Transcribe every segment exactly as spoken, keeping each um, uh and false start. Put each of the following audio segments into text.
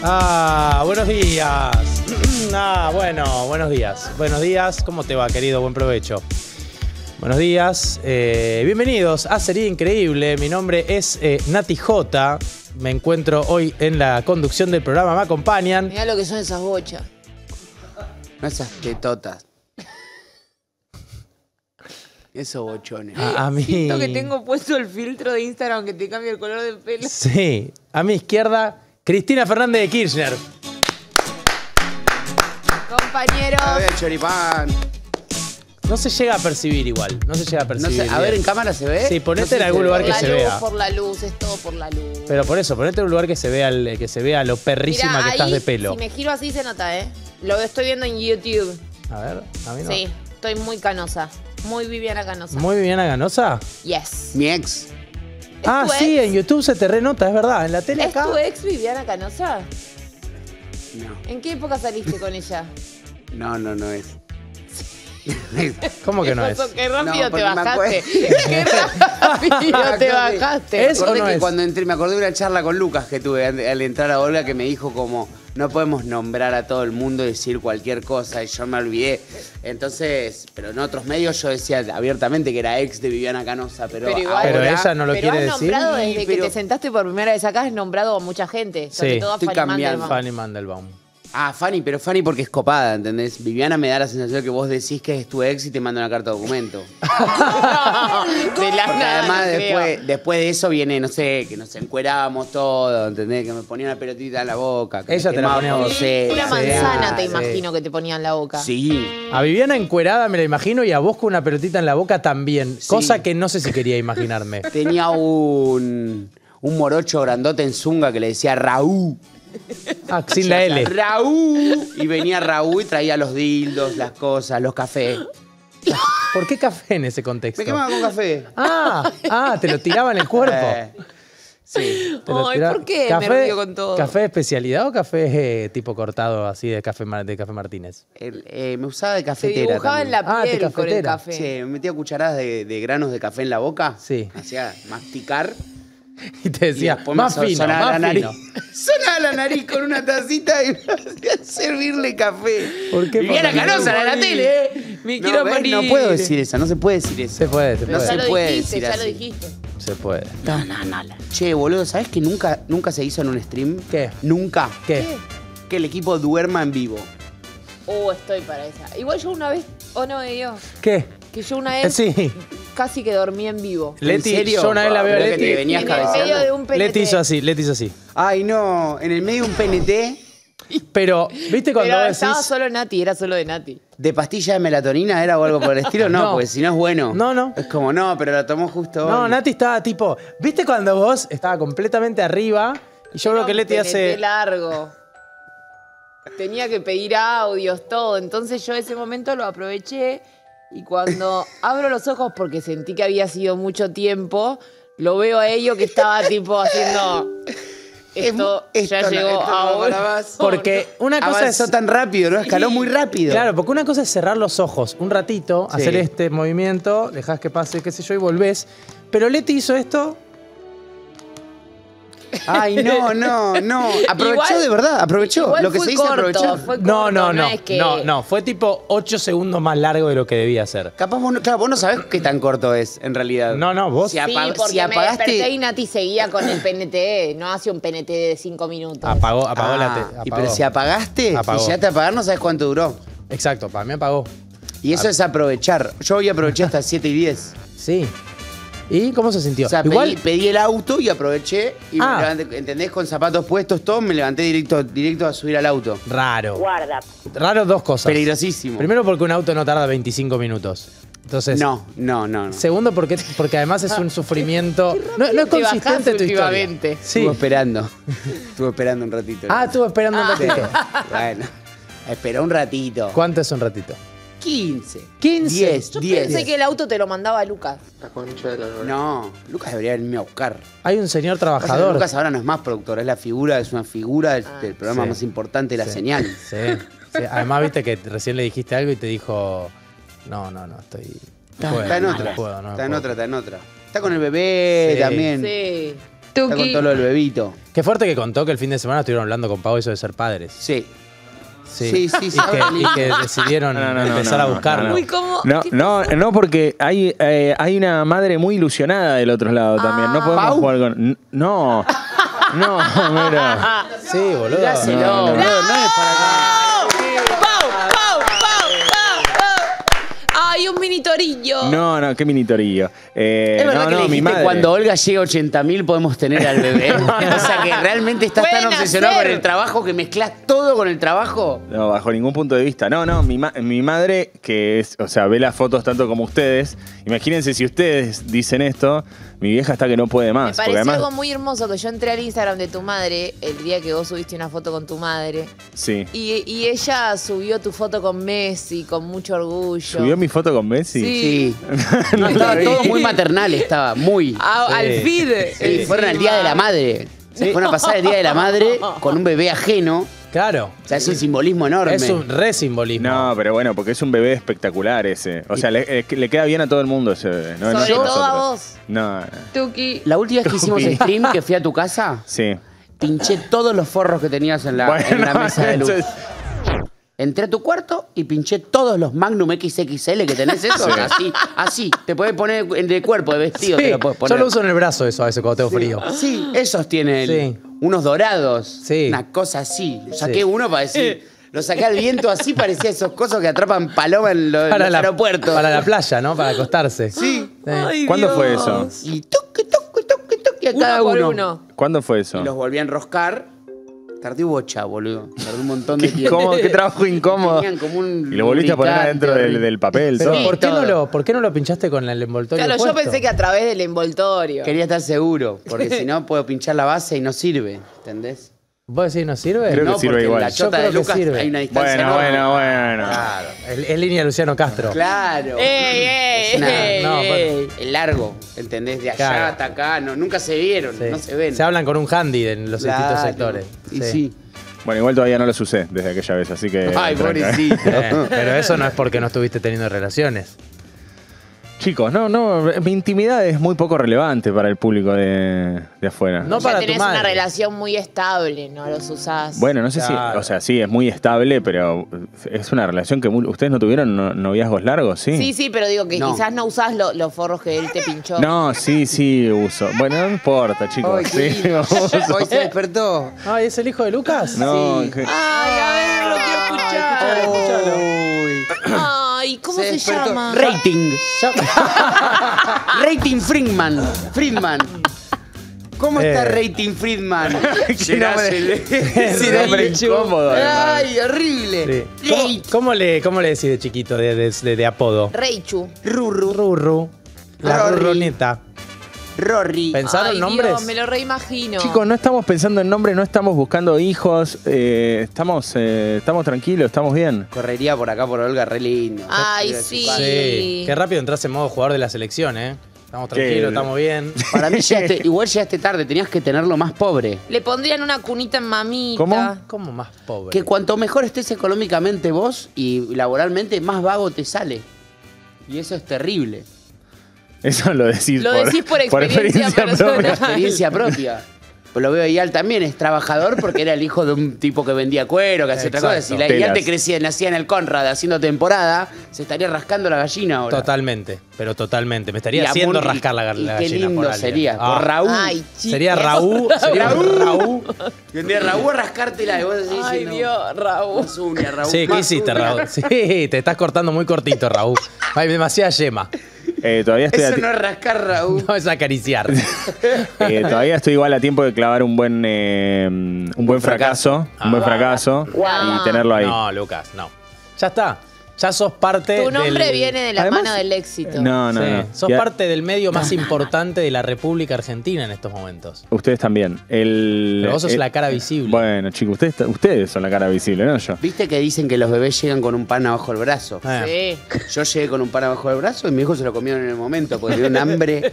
Ah, buenos días. Ah, bueno, buenos días. Buenos días, ¿cómo te va, querido? Buen provecho. Buenos días, eh, bienvenidos a Sería Increíble. Mi nombre es eh, Nati J. Me encuentro hoy en la conducción del programa. Me acompañan. Mirá lo que son esas bochas. No esas tetotas. Esos bochones. A, a mí. Siento que tengo puesto el filtro de Instagram que te cambia el color del pelo. Sí, a mi izquierda, Cristina Fernández de Kirchner. Compañeros. A ver, choripán. No se llega a percibir igual, no se llega a No percibir. sé, a ver, ¿en cámara se ve? Sí, ponete No sé en si algún se lugar ve. que Por se la luz, vea. por la luz, es todo por la luz. Pero por eso, ponete en un lugar que se vea, el- que se vea lo perrísima Mirá, que estás ahí, de pelo. Si me giro así se nota, ¿eh? Lo estoy viendo en YouTube. A ver, a mí no. Sí, estoy muy canosa. Muy Viviana Canosa. Muy bien, Ganosa. Yes. Mi ex. Ah, tu sí, ex? en YouTube se te renota, es verdad. En la tele ¿Es acá. tu ex Viviana Canosa? No, ¿En qué época saliste con ella? no, no, no es. ¿Cómo que ¿Qué no es? pasó? Qué rápido No, te porque me bajaste. acuerdo. Qué rápido te bajaste. ¿Es o Acordé no que es? cuando entré, me acordé de una charla con Lucas que tuve al al entrar a Olga que me dijo como no podemos nombrar a todo el mundo y decir cualquier cosa y yo me olvidé. Entonces, pero en otros medios yo decía abiertamente que era ex de Viviana Canosa, pero, Pero igual- Pero ahora ella no lo Pero quiere has decir. nombrado Sí, desde que pero- te sentaste por primera vez acá, has nombrado a mucha gente. Sobre Sí, todo a estoy Fanny cambiando. Mandelbaum. Fanny Mandelbaum. Ah, Fanny, pero Fanny porque es copada, ¿entendés? Viviana me da la sensación de que vos decís que es tu ex y te manda una carta de documento. De la Porque nada, además no creo. después, después de eso viene, no sé, que nos encuerábamos todo, ¿entendés? Que me ponía una pelotita en la boca. que Ella me te la quemaba ponía a con vos. cera, Una Sí, manzana te sí. imagino que te ponía en la boca. Sí. A Viviana encuerada me la imagino y a vos con una pelotita en la boca también. Sí. Cosa que no sé si quería imaginarme. Tenía un, un morocho grandote en zunga que le decía Raúl. Ah, sin la L. Raúl. Y venía Raúl y traía los dildos, las cosas, los cafés. ¿Por qué café en ese contexto? Me quemaba con café. Ah, ah, te lo tiraba en el cuerpo. Eh, sí. Te lo Ay, tiraba- ¿por qué me río con todo? ¿Café de especialidad o café eh, tipo cortado así de café, Mar- de café Martínez? El- eh, me usaba de Se cafetera dibujaba en también. la Ah, te piel con el cafetera. café. Sí, me metía cucharadas de, de granos de café en la boca. Sí. Hacía masticar. Y te Y decía, después me más so- fino, sonaba más la fino. nariz. Sonaba la nariz con una tacita y me hacía servirle café. ¿Por qué? Viviana Porque- Canosa era la tele, ¿eh? Me No, quiero ¿ves? morir. No puedo decir eso, no se puede decir eso. Se puede, se No puede. Ya se lo puede dijiste, decir ya lo así. dijiste. Se puede. No, no, no. la- Che, boludo, ¿sabes que nunca, nunca se hizo en un stream? ¿Qué? Nunca. ¿Qué? Que el equipo duerma en vivo. Oh, estoy para esa. Igual yo una vez, oh no me dio, ¿Qué? que yo una Eh, vez Sí. casi que dormí en vivo. Leti, ¿En serio? yo una vez la veo a Creo que Leti. te venías en el cabeceando. medio de un P N T. Leti hizo así, Leti hizo así. Ay, no. En el medio de un P N T Pero, ¿viste cuando Pero vos estaba decís? solo Nati, era solo de Nati. de pastilla de melatonina era o algo por el estilo. No, No. porque si no es bueno. No, no. Es como, no, pero lo tomó justo No, hoy. Nati estaba tipo, ¿viste cuando vos estaba completamente arriba? Y yo Era creo que un Leti P N T hace... largo. Tenía que pedir audios, todo. Entonces yo ese momento lo aproveché y cuando abro los ojos porque sentí que había sido mucho tiempo, lo veo a ello que estaba tipo haciendo... Esto, Es- ya esto no- llegó esto no va ahora. para más. Porque una cosa Avanzó es... tan rápido, ¿no? Escaló muy rápido. Claro, porque una cosa es cerrar los ojos un ratito, Sí. hacer este movimiento, dejás que pase, qué sé yo, y volvés. Pero Leti hizo esto... Ay, no, no, no. Aprovechó Igual- de verdad, aprovechó. igual Lo que fue se dice corto, aprovechar. fue No, corto, no, no, es que- no, no, fue tipo ocho segundos más largo de lo que debía ser. Capaz vos no, claro, vos no sabés qué tan corto es, en realidad. No, no, vos... Si Sí, apa- porque si me apagaste- desperté y Nati seguía con el P N T. No hacía un P N T de cinco minutos. Apagó, apagó la... Ah, te- y apagó. pero si apagaste, Apagó. si llegaste a apagar, no sabes cuánto duró. Exacto, para mí apagó. Y eso es aprovechar. Yo hoy aproveché hasta siete y diez. Sí. ¿Y cómo se sintió? O sea, Igual... pedí, pedí el auto y aproveché y Ah. me levanté, ¿entendés? Con zapatos puestos, todo, me levanté directo, directo a subir al auto. Raro. Guarda. Raro dos cosas. Peligrosísimo. Primero porque un auto no tarda veinticinco minutos. Entonces, No, no, no, no. segundo porque, porque además es un sufrimiento... No, no es te bajaste consistente tu historia. últimamente. Sí. Estuvo esperando. Estuvo esperando un ratito. Ah, estuve esperando un ratito. Bueno, esperó un ratito. ¿Cuánto es un ratito? quince. quince. diez, Yo diez. pensé que el auto te lo mandaba Lucas. No, Lucas debería venirme a buscar. Hay un señor Pasa que trabajador. Lucas ahora no es más productor, es la figura, es una figura del, del programa Sí. más importante de la Sí. señal. Sí, sí. Además, viste que recién le dijiste algo y te dijo... No, no, no, estoy... Está, puedo, está en no otra. puedo, no está en puedo. otra, está en otra. Está con el bebé Sí. también. Sí. Está con todo lo del bebito. Qué fuerte que contó que el fin de semana estuvieron hablando con Pau eso de ser padres. Sí. Sí, Sí, sí, sí. Y que, y que decidieron No, no, no, empezar no, a no, buscarlo. no, no. Uy, ¿cómo? No, ¿Qué no, no, porque hay, eh, hay una madre muy ilusionada del otro lado también. No podemos ¿Pau? jugar con. No, no, mira. Sí, boludo. Dáselo, No, no. boludo, no es para acá. ¡Pau, pau, pau, pau, pau! ¡Ay, un mini torillo! No, no, qué minitorillo. Eh, Es verdad no, que no, le mi dijiste madre. cuando Olga llegue a ochenta mil podemos tener al bebé. O sea que realmente estás tan Pueden obsesionado hacer. con el trabajo que mezclas todo con el trabajo. No, bajo ningún punto de vista. No, no, mi, ma- mi madre, que es, o sea, ve las fotos tanto como ustedes. Imagínense si ustedes dicen esto, mi vieja está que no puede Me más. Porque pareció además. algo muy hermoso que yo entré al Instagram de tu madre el día que vos subiste una foto con tu madre. Sí. Y, y ella subió tu foto con Messi con mucho orgullo. ¿Subió mi foto con Messi? Sí. Sí. No No, estaba lo vi. todo muy maternal, estaba muy. A- Sí. Al feed. Sí, fueron al Día de la Madre. Fueron a pasar el Día de la Madre con un bebé ajeno. Claro. O sea, es un simbolismo enorme. Es un re simbolismo. No, pero bueno, porque es un bebé espectacular ese. O sea, le, eh, le queda bien a todo el mundo ese bebé. No, no Sobre es a todo a nosotros. vos. No, no. Tuki. La última vez que hicimos stream, que fui a tu casa, Sí. pinché todos los forros que tenías en la, Bueno, en la mesa de luz. eso es- Entré a tu cuarto y pinché todos los Magnum equis equis ele que tenés eso. Sí. Así, así. Te puedes poner en de cuerpo, de vestido, Sí, te lo puedes poner. yo lo uso en el brazo eso a veces cuando tengo frío. Sí, esos tienen Sí. unos dorados. Sí. Una cosa así. Saqué Sí. uno para decir. Lo saqué al viento así, parecía esos cosos que atrapan paloma en, lo- en Para los la, aeropuertos. para la playa, ¿no? Para acostarse. Sí. Sí. ¿Cuándo fue eso? Y toque, toque, toque, toque a Uno cada por uno. uno. ¿Cuándo fue eso? Y los volví a enroscar. Tardé bocha, boludo. Tardé un montón de tiempo. ¿Cómo? ¿Qué trabajo incómodo? Tenían como un Y lo volviste a poner lubricante adentro del, horrible. del papel. Pero todo. Sí. ¿por, qué no todo. lo, ¿por qué no lo pinchaste con el envoltorio Claro, yo puesto? pensé que a través del envoltorio. Quería estar seguro, porque si no puedo pinchar la base y no sirve, ¿entendés? ¿Vos decís no sirve? Creo que no, sirve porque igual. en la Yo chota creo de que Lucas sirve. hay una distancia Bueno, enorme. bueno, bueno. Claro. Es es línea Luciano Castro. Claro. ¡Ey, ey, Es una- ey! no, ey. El largo, ¿entendés? De allá Claro. hasta acá, no, nunca se vieron, Sí. no se ven. Se hablan con un handy en los Claro. distintos sectores. Y sí. Bueno, igual todavía no los usé desde aquella vez, así que. Ay, tranca. pobrecito. Eh, pero eso no es porque no estuviste teniendo relaciones. Chicos, no, no, mi intimidad es muy poco relevante para el público de, de afuera. No Ya para tu tenés madre. una relación muy estable, no los usás. Bueno, no sé Claro. si, o sea, sí, es muy estable, pero es una relación que mu- ustedes no tuvieron no- noviazgos largos, ¿sí? Sí, sí, pero digo que No. quizás no usás lo- los forros que él te pinchó. No, sí, sí, uso. Bueno, no importa, chicos. Ay, qué sí, lindo. uso. Hoy se despertó. Ay, ¿es el hijo de Lucas? No, Sí. que- Ay, a ver, lo quiero escuchar. Uy. Ay, ¿cómo se, despertó. llama? Rating. Rating Friedman. Friedman. ¿Cómo está Eh. Rating Friedman? Qué nombre- Ese nombre incómodo, además. Ay, horrible. Sí. ¿Cómo, cómo le, ¿Cómo le decís de chiquito, de, de, de- de apodo? Reichu. Rurru. Rurru. La Rory. rurroneta. Rory. ¿Pensaron Ay, nombres? Dios, me lo reimagino. Chicos, no estamos pensando en nombre, no estamos buscando hijos, eh, estamos, eh, estamos tranquilos, estamos bien. Correría por acá por Olga, re lindo. Ay, Ir a su sí. casa. Sí. Qué rápido entras en modo jugador de la selección, ¿eh? Estamos tranquilos, ¿Qué? estamos bien. Para mí llegaste, igual llegaste tarde, tenías que tenerlo más pobre. Le pondrían una cunita en mamita. ¿Cómo? ¿Cómo más pobre? Que cuanto mejor estés económicamente vos y laboralmente, más vago te sale. Y eso es terrible. Eso lo decís, Lo decís por experiencia personal. Por propia. experiencia propia. Pues lo veo Ial también, es trabajador porque era el hijo de un tipo que vendía cuero, que hacía otra cosa. Exacto. Si la Ial Telas. te crecía, nacía en el Conrad haciendo temporada, se estaría rascando la gallina ahora. Totalmente, pero totalmente. Me Y estaría a haciendo Mun- rascar la, y la qué gallina lindo por alguien. sería, Ah, por Raúl. Ay, chicos. Sería Raúl, sería Raúl. Raúl. Vendría Raúl a rascártela y vos decís Ay, diciendo, Dios, Raúl. más uña, Raúl. Sí, ¿qué más hiciste, uña. Raúl? Sí, te estás cortando muy cortito, Raúl. Hay demasiada yema. Eh, todavía estoy a Eso ti- no es rascar, Raúl. No es acariciar. eh, todavía estoy igual a tiempo de clavar un buen eh, un buen fracaso, un buen fracaso y tenerlo ahí. No, Lucas, no. Ya está. Ya sos parte Tu nombre del- viene de la Además- mano del éxito. No, no, Sí, no. sos Y a- parte del medio más importante de la República Argentina en estos momentos. Ustedes también. El, Pero vos sos el- la cara visible. Bueno, chicos, ustedes, ustedes son la cara visible, no yo. ¿Viste que dicen que los bebés llegan con un pan abajo del brazo? Eh, Sí. Yo llegué con un pan abajo del brazo y mi hijo se lo comieron en el momento porque dio un hambre.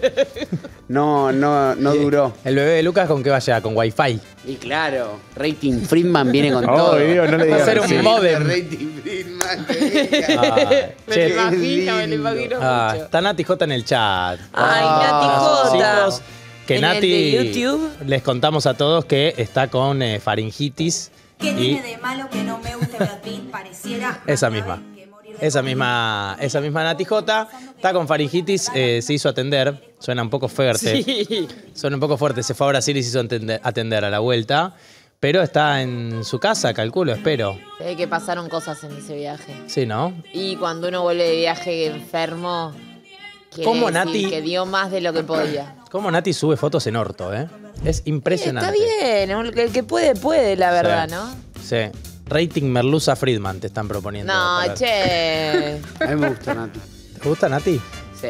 No, no, no duró. El bebé de Lucas, ¿con qué va a llegar? Con Wi-Fi. Y claro, Rating Friedman viene con Oh, todo. Dios, no le Va a digas ser un así. modem. Rating Friedman. que venga. Ah, Me che, lo imagino, me lo lindo. imagino ah, mucho. está Nati J en el chat. Ay, Ah, Nati Sus Jota. hijos Que en Nati, el de YouTube. les contamos a todos que está con eh, faringitis. ¿Qué y tiene de malo que no me guste Brad Pitt? Pareciera esa más misma. grave que morir de Esa COVID. misma, esa misma Nati J está con faringitis, eh, se hizo atender. Suena un poco fuerte. Sí. Suena un poco fuerte. Se fue a Brasil y se hizo atender, atender a la vuelta. Pero está en su casa, calculo, espero. Se ve que pasaron cosas en ese viaje. Sí, ¿no? Y cuando uno vuelve de viaje enfermo, quiere ¿Cómo, decir Nati? que dio más de lo que podía. Como Nati sube fotos en orto, ¿eh? Es impresionante. Está bien, el que puede, puede, la verdad, Sí. ¿no? Sí. Rating Merluza Friedman te están proponiendo. No, para- che. A mí me gusta, Nati. ¿Te gusta, Nati? Sí.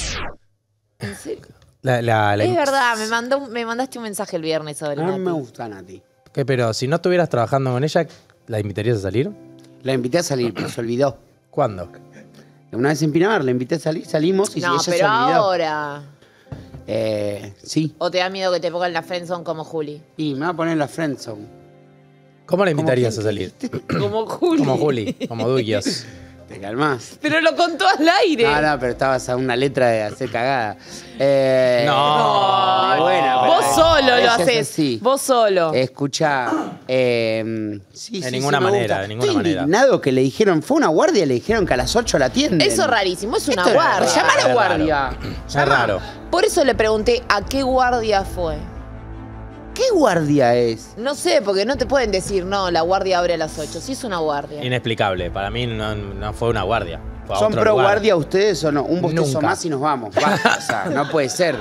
¿En serio? La, la- la- Es verdad, me, mandó, un- me mandaste un mensaje el viernes sobre A mí Nati. me gusta, Nati. ¿Qué, pero si no estuvieras trabajando con ella, ¿la invitarías a salir? La invité a salir, pero se olvidó. ¿Cuándo? Una vez en Pinamar, la invité a salir, salimos y No, ella se pero olvidó. ahora. Eh, sí. ¿O te da miedo que te pongan la friendzone como Juli? Y me va a poner la friendzone. ¿Cómo la invitarías a quién salir? Como Juli. Como Juli, como Duyos. Te calmás. Pero lo contó al aire. No, no, pero estabas a una letra de hacer cagada. Eh, No. bueno, pero Vos solo lo ella es haces. así. Vos solo. Escucha, eh, sí, De sí, ninguna sí, me manera, gusta. de ninguna Estoy manera. indignado que le dijeron, fue una guardia y le dijeron que a las ocho la atienden. Eso es rarísimo, es una Esto es guardia. raro. Llama a la Es guardia. raro. Es Llama. raro. Por eso le pregunté a qué guardia fue. ¿Qué guardia es? No sé, porque no te pueden decir, no, la guardia abre a las ocho. Sí es una guardia. Inexplicable. Para mí no, no fue una guardia. Fue a ¿Son otro pro lugar. guardia ustedes o no? Un bostezo Nunca. más y nos vamos. Basta, o sea, no puede ser.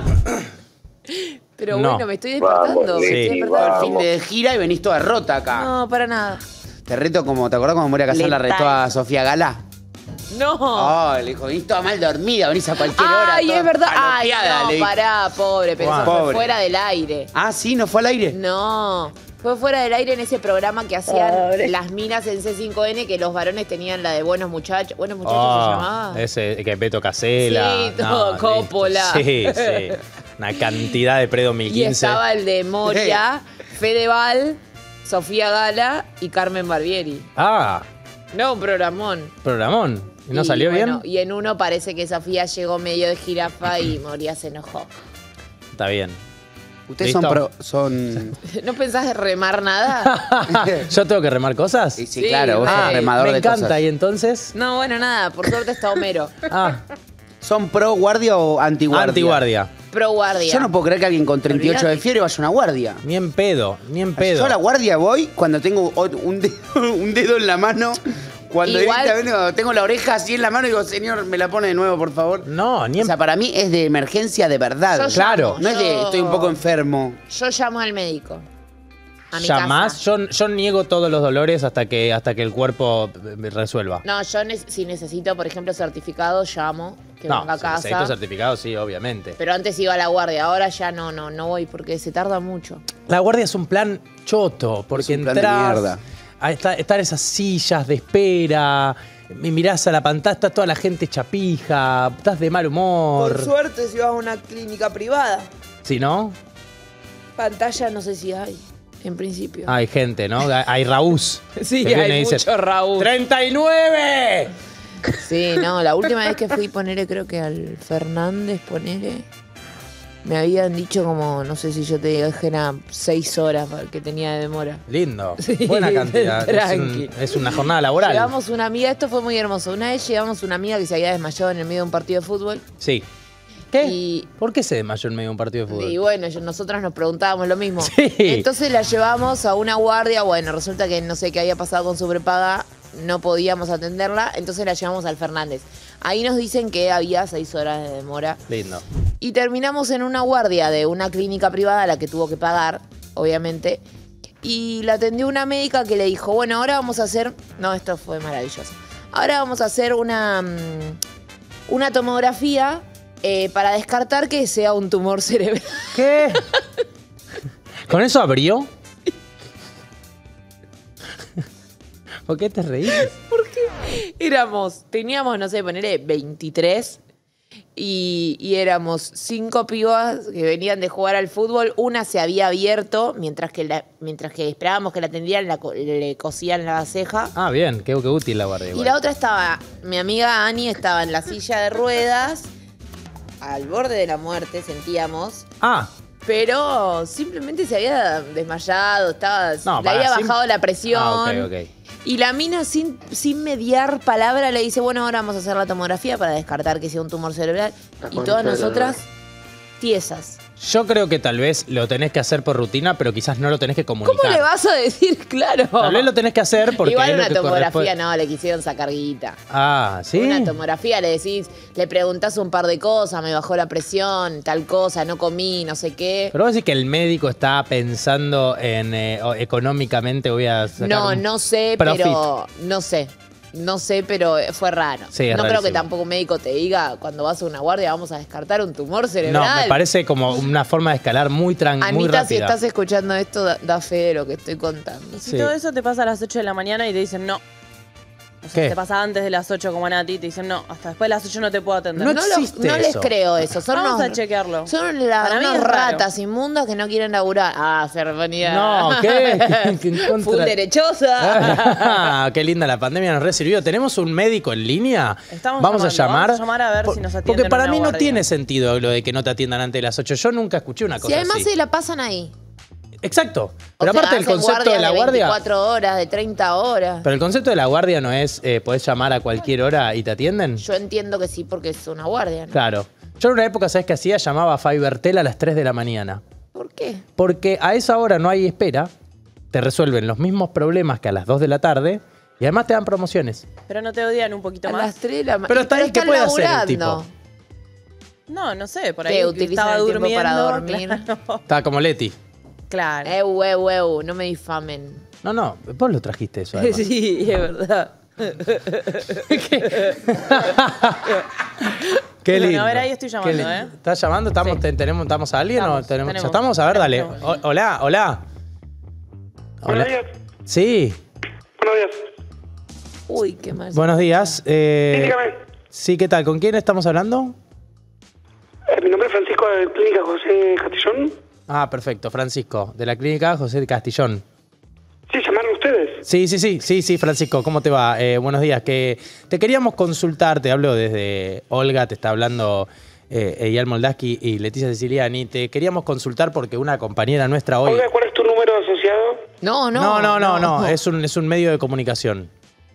Pero No. bueno, me estoy despertando. me Sí, estoy Todo despertando. el fin de gira y venís toda rota acá. No, para nada. Te reto como, ¿te acordás cuando Moria Casal la retó a Sofía Gala? No. Oh, le dijo, venís toda mal dormida, venís a cualquier hora. Ay, toda es verdad. Ay, palopeada", no, le dijo. pará, pobre, pero eso Pobre. fue fuera del aire. Ah, sí, ¿no fue al aire? No, fue fuera del aire en ese programa que hacían las minas en C cinco N, que los varones tenían la de Buenos Muchachos. Buenos Muchachos Oh, se llamaba. ese que Beto Casella. Sí, todo, listo. Coppola. Sí, sí. Una cantidad de pre dos mil Y quince. estaba el de Moria, Fedeval, Sofía Gala y Carmen Barbieri. Ah, No, un programón. programón. ¿Y no Y, salió bueno, bien? Y en uno parece que Sofía llegó medio de jirafa y Moria se enojó. Está bien. Ustedes ¿Listo? son pro, son... ¿No pensás remar nada? ¿Yo tengo que remar cosas? Sí, sí, Sí, claro, vos re. sos Ah, remador me de encanta. cosas. ¿Y entonces? No, bueno, nada. Por suerte está Homero. Ah, ¿Son pro guardia o antiguardia? antiguardia. Pro guardia. Yo no puedo creer que alguien con treinta y ocho de fiebre vaya a una guardia. Ni en pedo, ni en pedo. Yo a la guardia voy cuando tengo ot- un dedo, un dedo en la mano. Cuando Igual- directamente cuando tengo la oreja así en la mano y digo, señor, me la pone de nuevo, por favor. No, ni O en sea, para mí es de emergencia de verdad. Yo Claro. llamo, No es de yo- estoy un poco enfermo. Yo llamo al médico. A mi Llamás, casa. yo, yo niego todos los dolores hasta que, hasta que el cuerpo eh, resuelva. No, yo ne- si necesito, por ejemplo, certificado, llamo, que No, venga a si casa. necesito certificado, sí, obviamente. Pero antes iba a la guardia, ahora ya no, no, no voy porque se tarda mucho. La guardia es un plan choto, porque Es un plan de entras, mierda. a esta- están esas sillas de espera, y mirás a la pantalla, está toda la gente chapija, estás de mal humor. Por suerte, si vas a una clínica privada, Si no, pantalla no sé si hay, en principio. hay gente, ¿no? Hay Raús. Sí, que viene hay y dice, mucho Raúl. ¡treinta y nueve! Sí, no, la última vez que fui, ponele, creo que al Fernández, ponele, me habían dicho como, no sé si yo te dije, era seis horas que tenía de demora. Lindo. Sí, Buena cantidad. Es, tranqui. un- es una jornada laboral. Llevamos una amiga, esto fue muy hermoso. Una vez llevamos una amiga que se había desmayado en el medio de un partido de fútbol. Sí. ¿Qué? Y, ¿Por qué se desmayó en medio de un partido de fútbol? y bueno, yo- nosotras nos preguntábamos lo mismo. Sí. Entonces la llevamos a una guardia. Bueno, resulta que no sé qué había pasado con su prepaga. No podíamos atenderla. Entonces la llevamos al Fernández. Ahí nos dicen que había seis horas de demora. Lindo. Y terminamos en una guardia de una clínica privada a la que tuvo que pagar, obviamente. Y la atendió una médica que le dijo, bueno, ahora vamos a hacer... No, esto fue maravilloso. Ahora vamos a hacer una, mm, una tomografía eh, para descartar que sea un tumor cerebral. ¿Qué? ¿Con eso abrió? ¿Por qué te reís? Éramos, teníamos, no sé, ponerle veintitrés. Y, y éramos cinco pibas que venían de jugar al fútbol. Una se había abierto mientras que, la- mientras que esperábamos que la atendieran, la co- le cosían la ceja. Ah, bien, qué, qué útil la guardia. Y igual. la otra estaba, mi amiga Ani estaba en la silla de ruedas, al borde de la muerte, sentíamos. Ah, Pero simplemente se había desmayado, estaba, No, le pará, había sin- bajado la presión. Ah, ok, ok. Y la mina, sin, sin mediar palabra, le dice, bueno, ahora vamos a hacer la tomografía para descartar que sea un tumor cerebral. Y todas nosotras, tiesas. Yo creo que tal vez lo tenés que hacer por rutina, pero quizás no lo tenés que comunicar. ¿Cómo le vas a decir? Claro. Tal vez lo tenés que hacer porque Igual es lo una que tomografía corresponde. no, le quisieron sacar guita. Ah, ¿sí? Una tomografía le decís, le preguntás un par de cosas, me bajó la presión, tal cosa, no comí, no sé qué. Pero vos decís que el médico está pensando en eh, o- económicamente voy a sacar No, un no sé, profit. pero no sé. No sé, pero fue raro. Sí, es no creo que rarísimo. tampoco un médico te diga, cuando vas a una guardia vamos a descartar un tumor cerebral. No, me parece como una forma de escalar muy, tran muy Anita, si rápida. estás escuchando esto, da, da fe de lo que estoy contando. Y si Sí. todo eso te pasa a las ocho de la mañana y te dicen no. O sea, ¿Qué? te pasa antes de las ocho como a Nati, te dicen no, hasta después de las ocho no te puedo atender. No No, los- existe no les eso. creo eso. Son Vamos unos, a chequearlo. Son la- Para mí unas es raro. ratas inmundas que no quieren laburar. Ah, Servanía. No, ¿qué? ¿Qué en contra- Full derechosa. Ah, qué linda, la pandemia nos re sirvió. ¿Tenemos un médico en línea? Estamos vamos a llamando, llamar. vamos a llamar a ver Por- si nos atienden Porque para en mí una no guardia. tiene sentido lo de que no te atiendan antes de las ocho. Yo nunca escuché una cosa Si además así. se la pasan ahí. Exacto. O Pero sea, aparte el hacen concepto de la guardias guardia. veinticuatro horas, de treinta horas. Pero el concepto de la guardia no es eh, podés llamar a cualquier hora y te atienden. Yo entiendo que sí, porque es una guardia, ¿no? Claro. Yo en una época, ¿sabes qué hacía? Llamaba a Fivertel a las tres de la mañana. ¿Por qué? Porque a esa hora no hay espera, te resuelven los mismos problemas que a las dos de la tarde y además te dan promociones. Pero no te odian un poquito A más. las tres de la mañana. Pero está ahí, ¿qué puede hacer el tipo? No, no sé, por ¿Qué, ahí utilizan estaba el tiempo durmiendo. para dormir? Claro. Estaba como Leti. Claro. Eu, eu, eu, no me difamen. No, no, vos lo trajiste eso. además. Sí, es verdad. Qué Bueno, lindo. a ver, ahí estoy llamando, Qué lindo. ¿eh? ¿Estás llamando? ¿Estamos, Sí. te- tenemos, ¿Estamos a alguien o Estamos, tenemos? tenemos. ¿Ya estamos? A ver, dale. Tenemos. O- hola, hola. Buenos Hola. días. Sí, Buenos días. Uy, qué mal. buenos días. Sí, Eh, dígame. sí, ¿qué tal? ¿Con quién estamos hablando? Eh, mi nombre es Francisco de Clínica José Castillón. Ah, perfecto, Francisco, de la clínica José de Castillón. Sí, llamaron ustedes. Sí, sí, sí, sí, sí, Francisco, ¿cómo te va? Eh, buenos días. Que te queríamos consultar, te hablo desde Olga, te está hablando eh, Eyal Moldaski y Leticia Siciliani. Te queríamos consultar porque una compañera nuestra hoy... Olga, ¿cuál es tu número asociado? No, no. No, no, no, no, Es, un, es un medio de comunicación.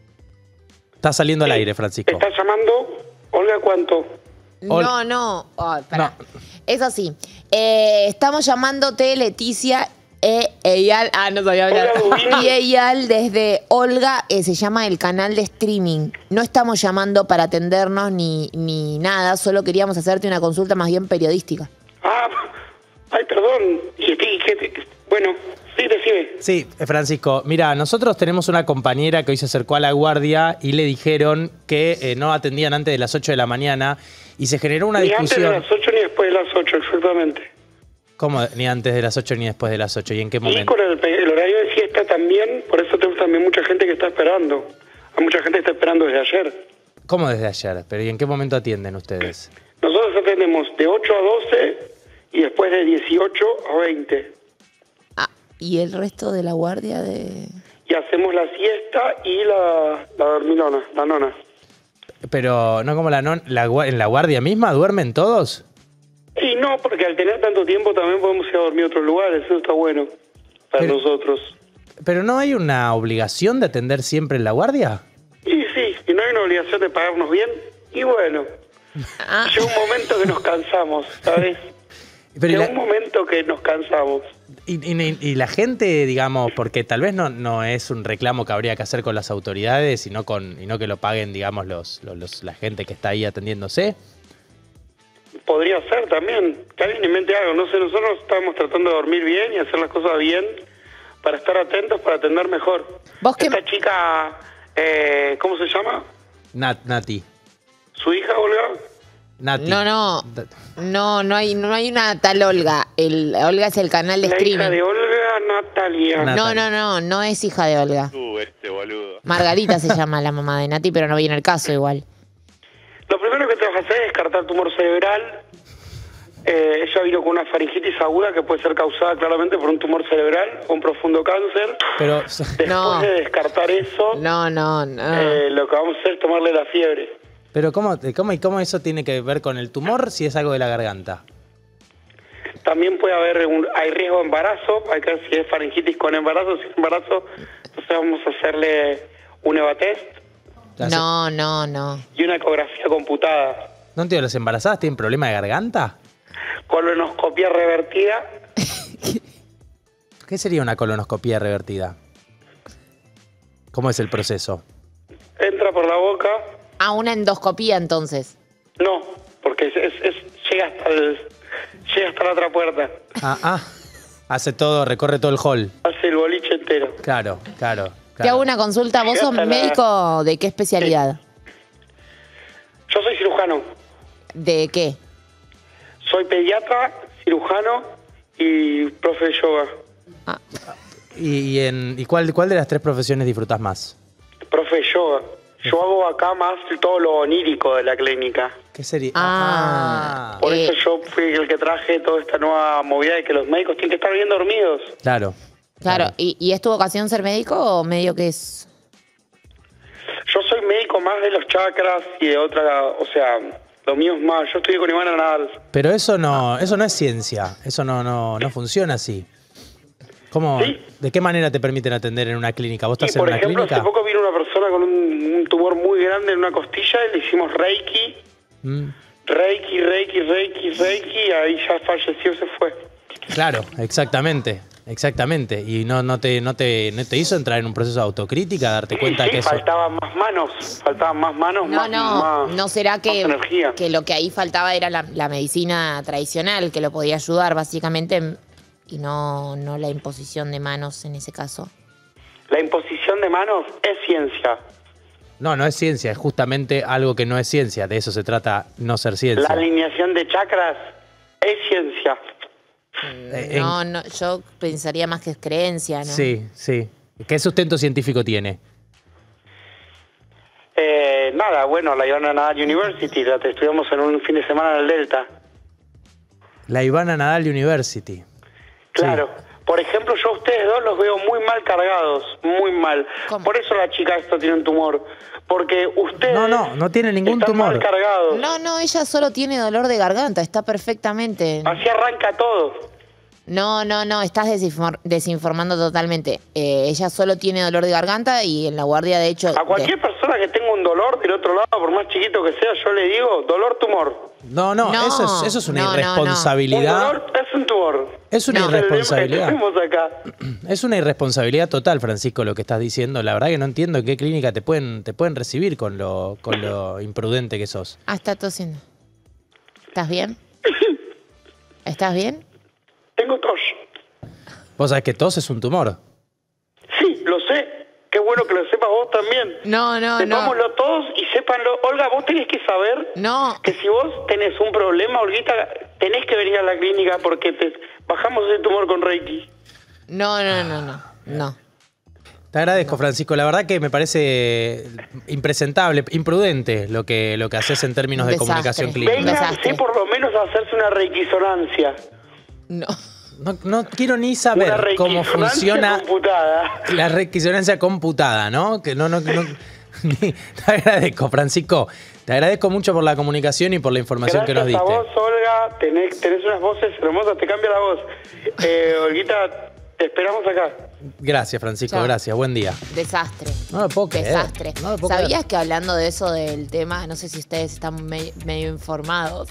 Está saliendo al aire, Francisco. ¿Estás llamando? Olga, ¿cuánto? Ol- No, no. Ay, pará. No. Es así. Eh, estamos llamándote Leticia e Eyal. Ah, no sabía hablar. Hola, Dubín. Y Eyal desde Olga, eh, se llama el canal de streaming. No estamos llamando para atendernos ni, ni nada, solo queríamos hacerte una consulta más bien periodística. Ah, ay, perdón. ¿Y qué, qué- qué- bueno, sí, decime. Sí, eh, Francisco, mira, nosotros tenemos una compañera que hoy se acercó a la guardia y le dijeron que eh, no atendían antes de las ocho de la mañana y se generó una Ni antes de discusión. las ocho ni después de las ocho, exactamente. ¿Cómo? Ni antes de las ocho ni después de las ocho. ¿Y en qué Y momento? con el, el horario de siesta también, por eso tenemos también mucha gente que está esperando. Hay mucha gente que está esperando desde ayer. ¿Cómo desde ayer? ¿Pero y en qué momento atienden ustedes? Nosotros atendemos de ocho a doce y después de dieciocho a veinte. Ah, ¿y el resto de la guardia de...? Y hacemos la siesta y la, la dormilona, la nona. Pero no como la, non- la gua- en la guardia misma, ¿duermen todos? Y no, porque al tener tanto tiempo también podemos ir a dormir a otros lugares, eso está bueno para Pero- nosotros. ¿Pero no hay una obligación de atender siempre en la guardia? Y sí, y no hay una obligación de pagarnos bien, y bueno, Ah, llega un momento que nos cansamos, ¿sabes? Pero y, Llega la, un momento que nos cansamos. y- y- y la gente, digamos, porque tal vez no, no es un reclamo que habría que hacer con las autoridades, sino con, y no que lo paguen, digamos, los, los- los- la gente que está ahí atendiéndose. Podría ser también, que alguien invente algo. No sé, nosotros estamos tratando de dormir bien y hacer las cosas bien para estar atentos, para atender mejor. ¿Vos qué- Esta chica, eh, ¿cómo se llama? Nat, Nati. ¿Su hija, Olga? Nati. no, no. No, no hay, no hay una tal Olga. El, Olga es el canal de La hija streaming. de Olga, Natalia. Nat- No, no, no, no es hija de Olga. Uh, este boludo. Margarita se llama la mamá de Nati, pero no viene el caso igual. Lo primero que tengo que hacer es descartar tumor cerebral. Eh, ella vino con una faringitis aguda que puede ser causada claramente por un tumor cerebral o un profundo cáncer. Pero, Después No. de descartar eso, No, no, no. eh, lo que vamos a hacer es tomarle la fiebre. pero ¿cómo, cómo, y ¿cómo eso tiene que ver con el tumor si es algo de la garganta? También puede haber un, hay riesgo de embarazo, hay que ver si es faringitis con embarazo, si es embarazo, entonces vamos a hacerle un EVA-test No, no, no. y una ecografía computada. ¿No entiendo, las embarazadas tienen problema de garganta? Colonoscopia revertida. ¿Qué sería una colonoscopía revertida? ¿Cómo es el proceso? Entra por la boca. Ah, una endoscopía entonces. No, porque es, es, es- llega hasta el, llega hasta la otra puerta. Ah, ah. Hace todo, recorre todo el hall. Hace el boliche entero. Claro, claro. Te claro. hago una consulta. ¿Vos sos Hasta la- médico de qué especialidad? Yo soy cirujano. ¿De qué? Soy pediatra, cirujano y profe de yoga. Ah, ¿Y, y en, ¿y cuál, cuál de las tres profesiones disfrutas más? Profe de yoga. Yo hago acá más todo lo onírico de la clínica. ¿Qué sería? Ah. Por Eh. eso yo fui el que traje toda esta nueva movida de que los médicos tienen que estar bien dormidos. Claro. claro. ¿Y, ¿Y es tu vocación ser médico o medio que es? Yo soy médico más de los chakras y de otra, o sea, lo mío es más. Yo estudié con Ivana Nadal. Pero eso no, eso no es ciencia. Eso no, no, no funciona así. ¿Cómo, Sí. ¿De qué manera te permiten atender en una clínica? ¿Vos Y estás en por una ejemplo, clínica? hace poco vino una persona con un, un tumor muy grande en una costilla y le hicimos Reiki, Mm, Reiki, Reiki, Reiki, Reiki, y ahí ya falleció, se fue. claro, exactamente. Exactamente. ¿Y no, no, te, no, te, no te hizo entrar en un proceso de autocrítica, darte Sí, cuenta sí, que eso... faltaban más manos, faltaban más manos, No, más, no. más- ¿No será que, más energía. que lo que ahí faltaba era la, la medicina tradicional, que lo podía ayudar básicamente, y no, no la imposición de manos en ese caso? La imposición de manos es ciencia. No, no es ciencia, es justamente algo que no es ciencia. De eso se trata no ser La ciencia. alineación de chakras es ciencia. Eh, en- No, no, yo pensaría más que es creencia, ¿no? Sí, sí. ¿Qué sustento científico tiene? Eh, nada, bueno, la Ivana Nadal University, la te estudiamos en un fin de semana en el Delta. La Ivana Nadal University. Claro. Por ejemplo, yo a ustedes dos los veo muy mal cargados, muy mal. ¿Cómo? Por eso la chica esta tiene un tumor. Porque ustedes... No, no, no tiene ningún están tumor. mal cargados. No, no, ella solo tiene dolor de garganta, está perfectamente. Así arranca todo. No, no, no, estás desinfor- desinformando totalmente. Eh, ella solo tiene dolor de garganta y en la guardia, de hecho... A cualquier persona que tenga un dolor del otro lado, por más chiquito que sea, yo le digo, dolor, tumor. No, no, No, eso, es, eso es una no, no, no. Un irresponsabilidad. dolor es un tumor. Es una No. Es el lema que irresponsabilidad. tenemos acá. Es una irresponsabilidad total, Francisco, lo que estás diciendo. La verdad que no entiendo en qué clínica te pueden, te pueden recibir con lo, con lo imprudente que sos. Ah, está tosiendo. ¿Estás bien? ¿Estás bien? Tengo tos. Vos sabés que tos es un tumor. Sí, lo sé. Qué bueno que lo sepas vos también. No, no, no. Sepámoslo todos y sépanlo. Olga, vos tenés que saber No. que si vos tenés un problema, Olguita, tenés que venir a la clínica porque te bajamos ese tumor con Reiki. No, no, no, no. No. Te agradezco, Francisco. La verdad que me parece impresentable, imprudente lo que, lo que haces en términos de Desastre. comunicación clínica. Vénganse desastre. por lo menos a hacerse una reikisonancia. No. No, no quiero ni Una saber cómo reikisonancia funciona computada. la requisonancia computada, ¿no? Que no, no, no- ni- te agradezco, Francisco. Te agradezco mucho por la comunicación y por la información Gracias que nos a diste. vos, Olga. Tenés, tenés unas voces hermosas. Te cambia la voz. Eh, Olguita, te esperamos acá. Gracias, Francisco. Chao. Gracias. Buen día. Desastre. No lo puedo creer. Desastre. No lo puedo ¿Sabías que hablando de eso del tema, no sé si ustedes están me- medio informados?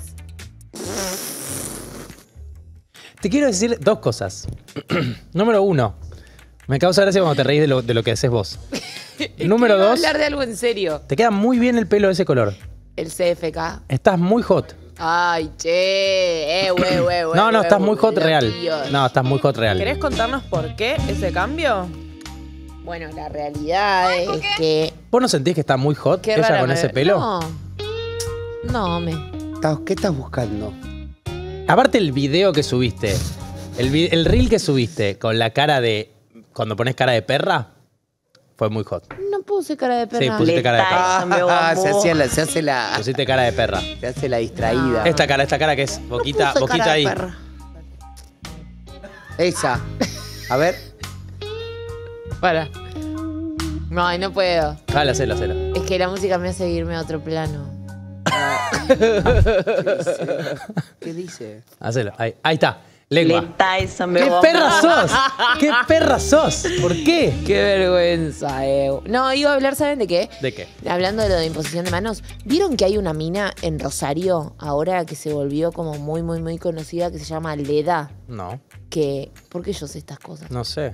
Te quiero decir dos cosas. Número uno, me causa gracia cuando te reís de lo, de lo que haces vos. Número Quiero dos, hablar de algo en serio. te queda muy bien el pelo de ese color. El C F K. Estás muy hot. Ay, che. Eh, güey, güey, güey. No, no, estás muy hot güey, real. loquillo. No, estás muy hot real. ¿Querés contarnos por qué ese cambio? Bueno, la realidad es que... ¿Vos no sentís que está muy hot Qué ella rara con me- ese pelo? No. No, me... ¿Qué estás buscando? Aparte el video que subiste, el, vi- el reel que subiste con la cara de... Cuando pones cara de perra, fue muy hot. No puse cara de perra. Sí, pusiste cara de perra. Ah, se, hacía la, se hace la Pusiste cara de perra. se hace la distraída. Esta cara, esta cara que es boquita, Puse boquita cara de ahí. perra. Esa. A ver. Para. No, ay, no puedo. Dale, hacelo, hacelo. Es que la música me hace irme a otro plano. ¿Qué dice? Hacelo. Ahí, ahí está. Lengua. Le Tyson, me ¿Qué bomba. perra sos? ¿Qué perra sos? ¿Por qué? Qué vergüenza, eh. No, iba a hablar, ¿saben de qué? ¿De qué? Hablando de lo de imposición de manos. ¿Vieron que hay una mina en Rosario ahora que se volvió como muy, muy, muy conocida que se llama Leda? No, Que. ¿Por qué yo sé estas cosas? no sé.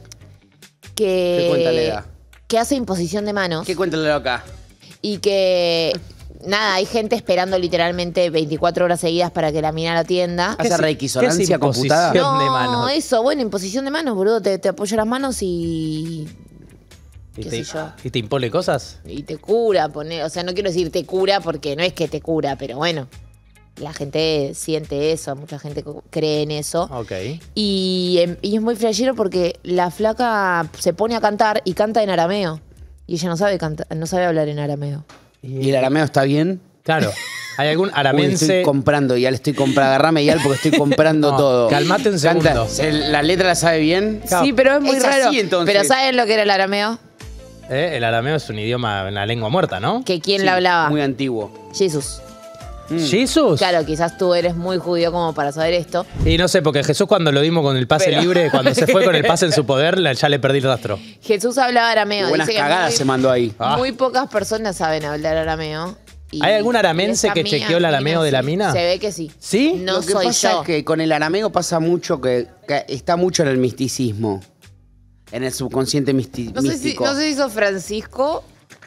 Que. ¿Qué cuenta Leda? Que hace imposición de manos. ¿Qué cuenta la loca? Y que. Nada, hay gente esperando literalmente veinticuatro horas seguidas para que la mina la atienda. ¿Hace es- reikisonancia qué es computada? imposición? No, de manos. eso, bueno, imposición de manos, boludo. Te, te apoya las manos y. ¿Y qué te, sé yo. ¿Y te impone cosas? Y te cura, poner. O sea, no quiero decir te cura porque no es que te cura, pero bueno. La gente siente eso, mucha gente co- cree en eso. Ok. Y, em, y es muy flashero porque la flaca se pone a cantar y canta en arameo. Y ella no sabe canta- no sabe hablar en arameo. ¿Y el arameo está bien? Claro. ¿Hay algún Uy, aramense? estoy comprando, ya le estoy comprando. Agarrame ya porque estoy comprando No, todo. calmate un Canta, segundo. ¿se- ¿La letra la sabe bien? Claro. Sí, pero es muy Es raro. así, entonces. Pero ¿saben lo que era el arameo? Eh, El arameo es un idioma, una lengua muerta, ¿no? Que quién Sí, la hablaba. Muy antiguo. Jesús. ¿Jesús? Claro, quizás tú eres muy judío como para saber esto. Y no sé, porque Jesús cuando lo dimos con el pase Pero- libre, cuando se fue con el pase en su poder, la- ya le perdí el rastro. Jesús hablaba arameo. Buenas Dice que cagadas muy- se mandó ahí. Ah. Muy pocas personas saben hablar arameo. Y- ¿Hay algún aramense y esa que mina chequeó el arameo de la sí. mina? Se ve que sí. ¿Sí? No Lo que soy pasa yo. es que con el arameo pasa mucho que, que está mucho en el misticismo. En el subconsciente misti- No sé, si, místico. no sé si sos Francisco.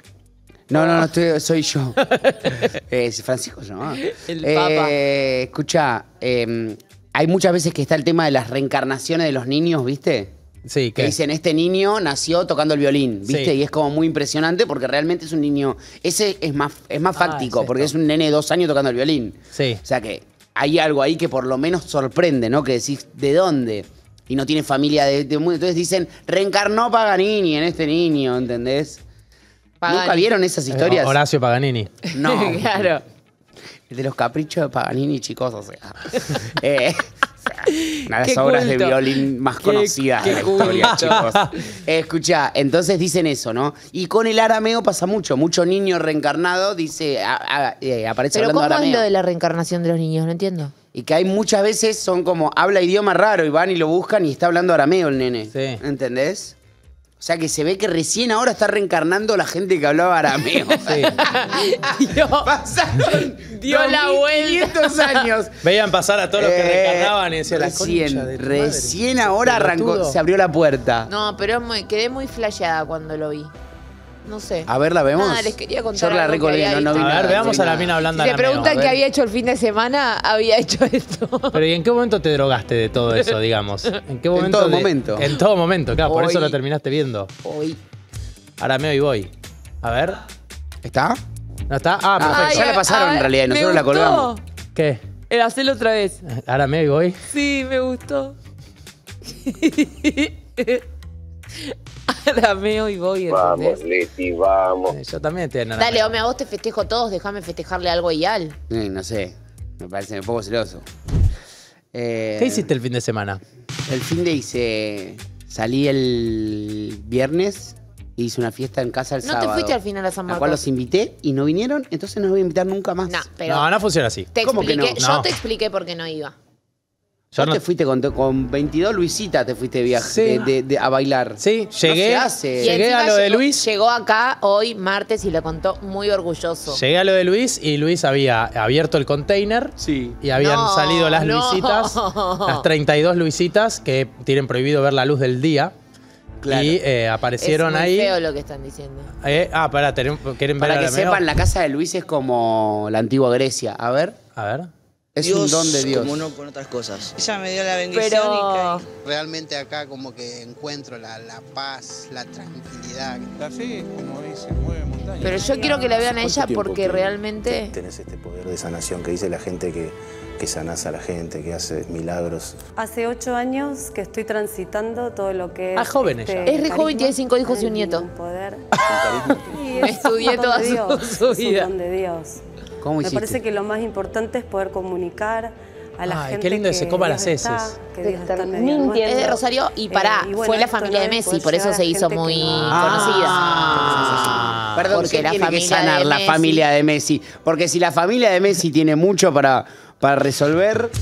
No, no, no, estoy- soy yo. eh, Francisco se llama. El Eh, Papa. Escucha, eh, hay muchas veces que está el tema de las reencarnaciones de los niños, ¿viste? Sí, Que ¿qué? dicen, este niño nació tocando el violín, ¿viste? Sí. Y es como muy impresionante porque realmente es un niño... Ese es más, es más Ah, fáctico es porque esto. es un nene de dos años tocando el violín. Sí. O sea que hay algo ahí que por lo menos sorprende, ¿no? Que decís, ¿de dónde? Y no tiene familia de, de mundo. Entonces dicen, reencarnó Paganini en este niño, ¿entendés? Pagani. ¿Nunca vieron esas historias? Eh, Horacio Paganini. No. Claro. El de los caprichos de Paganini, chicos, o sea. eh, una de las Qué obras de culto. violín más Qué- conocidas qué de la historia, culto. chicos. Eh, escucha, entonces dicen eso, ¿no? Y con el arameo pasa mucho. Mucho niño reencarnado dice, a- a- eh, aparece Pero hablando ¿cómo es arameo. lo de la reencarnación de los niños? No entiendo. Y que hay muchas veces son como, habla idioma raro y van y lo buscan y está hablando arameo el nene. Sí. ¿Entendés? O sea que se ve que recién ahora está reencarnando la gente que hablaba arameo. Sí. Dios, Pasaron Dio la dos mil quinientos años. Veían pasar a todos los que Eh, reencarnaban y decían, la recién, concha de tu madre, recién ahora arrancó, pelotudo. se abrió la puerta. No, pero es muy- quedé muy flasheada cuando lo vi. No sé. A ver, ¿la vemos? Nada, les quería contar Yo la algo que recordé, había no, no vi visto. A ver, nada, veamos no a vi la nada. mina hablando Si te arameo. preguntan A qué ver. había hecho el fin de semana, había hecho esto. Pero ¿y en qué momento te drogaste de todo eso, digamos? ¿En qué momento? todo de- momento. En todo momento, claro, por Hoy. eso lo terminaste viendo. Hoy. Arameo y voy. A ver. ¿Está? ¿No está? Ah, Ah, perfecto. ya la pasaron, en realidad, y me nosotros la gustó. colgamos. ¿Qué? El hacerlo otra vez. Arameo y voy. Sí, me gustó. Arameo y voy, ¿entendés? Leti, vamos. Eh, Yo también estoy en arameo. Dale, Ome, a vos te festejo a todos, déjame festejarle algo a Ial. Eh, no sé, me parece un poco celoso. Eh, ¿Qué hiciste el fin de semana? El fin de hice... Salí el viernes e hice una fiesta en casa el ¿No sábado. te fuiste al final a San La Marcos? cual los invité y no vinieron, entonces no los voy a invitar nunca más. No, pero No, no funciona así. te ¿Cómo que expliqué, no? yo No. te expliqué por qué no iba. Yo Vos no- te fuiste con, con veintidós Luisita, te fuiste de viaje Sí. de, de- de- a bailar. Sí, No llegué. se hace. Y Llegué encima a lo de llegó- Luis. Llegó acá hoy, martes, y lo contó muy orgulloso. Llegué a lo de Luis y Luis había abierto el container Sí. y habían No, salido las no. Luisitas, las treinta y dos Luisitas que tienen prohibido ver la luz del día. Claro. Y eh, Es aparecieron muy ahí. feo lo que están diciendo. Eh, ah, pará, ¿quieren ver Para que arameo? sepan, la casa de Luis es como la antigua Grecia. A ver, A ver. es un don de Dios. como no con otras cosas. Ella me dio la bendición Pero realmente acá como que encuentro la, la paz, la tranquilidad. La fe, como dice, mueve montañas. Pero yo quiero que la vean a ella porque realmente Tenés este poder de sanación que dice la gente que, que sanás a la gente, que hace milagros. Hace ocho años que estoy transitando todo lo que es... Ah, joven ella. Es re joven, carisma, tiene cinco hijos y un es nieto. un poder. Y Me es estudié un don toda de su- Dios, su es un vida. don de Dios. ¿Cómo Me hiciste? parece que lo más importante es poder comunicar a la Ay, gente qué lindo que se coma Dios las está, heces. que Dios está en medio nuestro. es de Rosario y pará, Eh, y bueno, fue la esto familia no de es Messi, poder por eso llegar a se hizo gente que muy no- conocida. Ah. Perdón, Porque ¿qué la tiene que familia sanar de la Messi- familia de Messi? Porque si la familia de Messi tiene mucho para, para resolver...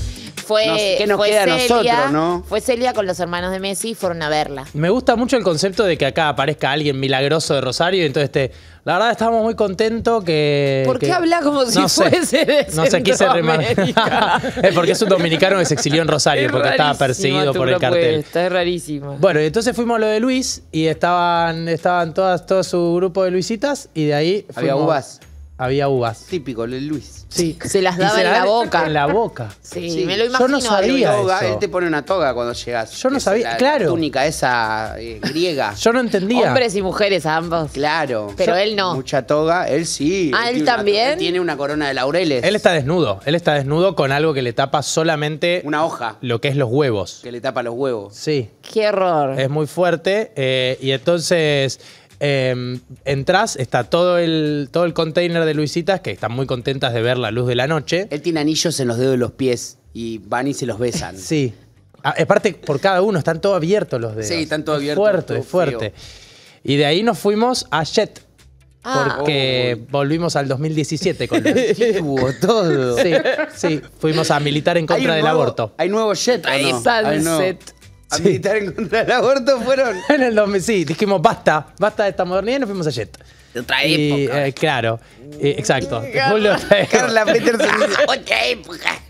fue, No sé, ¿qué nos fue queda a Celia, nosotros, no? Fue Celia con los hermanos de Messi y fueron a verla. Me gusta mucho el concepto de que acá aparezca alguien milagroso de Rosario y entonces te, la verdad estábamos muy contentos que... ¿Por qué que- habla como si no sé, fuese de No sé, quise remarcar. Centroamérica? Es porque es un dominicano que se exilió en Rosario Es porque estaba rarísima perseguido tu por el cartel. propuesta, es rarísima. Bueno, y entonces fuimos a lo de Luis y estaban, estaban todas, todo su grupo de Luisitas y de ahí Había fuimos- uvas. Había uvas. Típico, el Luis. Sí. Se las Y daba se en la la dan boca. En la boca. Sí, Sí. me lo Yo imagino. no sabía algo. Toga, eso. él te pone una toga cuando llegas. Yo no Es sabía, la- claro. La túnica esa eh, griega. Yo no entendía. Hombres y mujeres ambos. Claro. Pero Yo- él no. Mucha toga, él sí. Ah, ¿él tiene una- también? él tiene una corona de laureles. Él está desnudo. Él está desnudo con algo que le tapa solamente Una hoja lo que es los huevos. que le tapa los huevos. Sí. Qué horror. Es muy fuerte. eh, y entonces eh, entras, está todo el, todo el container de Luisitas, que están muy contentas de ver la luz de la noche. Él tiene anillos en los dedos de los pies y van y se los besan. Sí. Ah, aparte, por cada uno, están todos abiertos los dedos. Sí, están todos Es abiertos, Fuerte, todo es fuerte. Y de ahí nos fuimos a Jet. Ah. Porque volvimos al dos mil diecisiete con Luis. Hubo todo. Sí, sí. Fuimos a militar en Hay contra un del nuevo- aborto. Hay nuevo jet, ¿o Ay, no? Sunset. Hay nuevo- A militar en contra del aborto fueron. En el dos mil, sí, dijimos basta, basta de esta modernidad y nos fuimos a Jet. De otra Y, época. eh, claro, eh, exacto. Julio trae- Carla Peterson dice, otra época.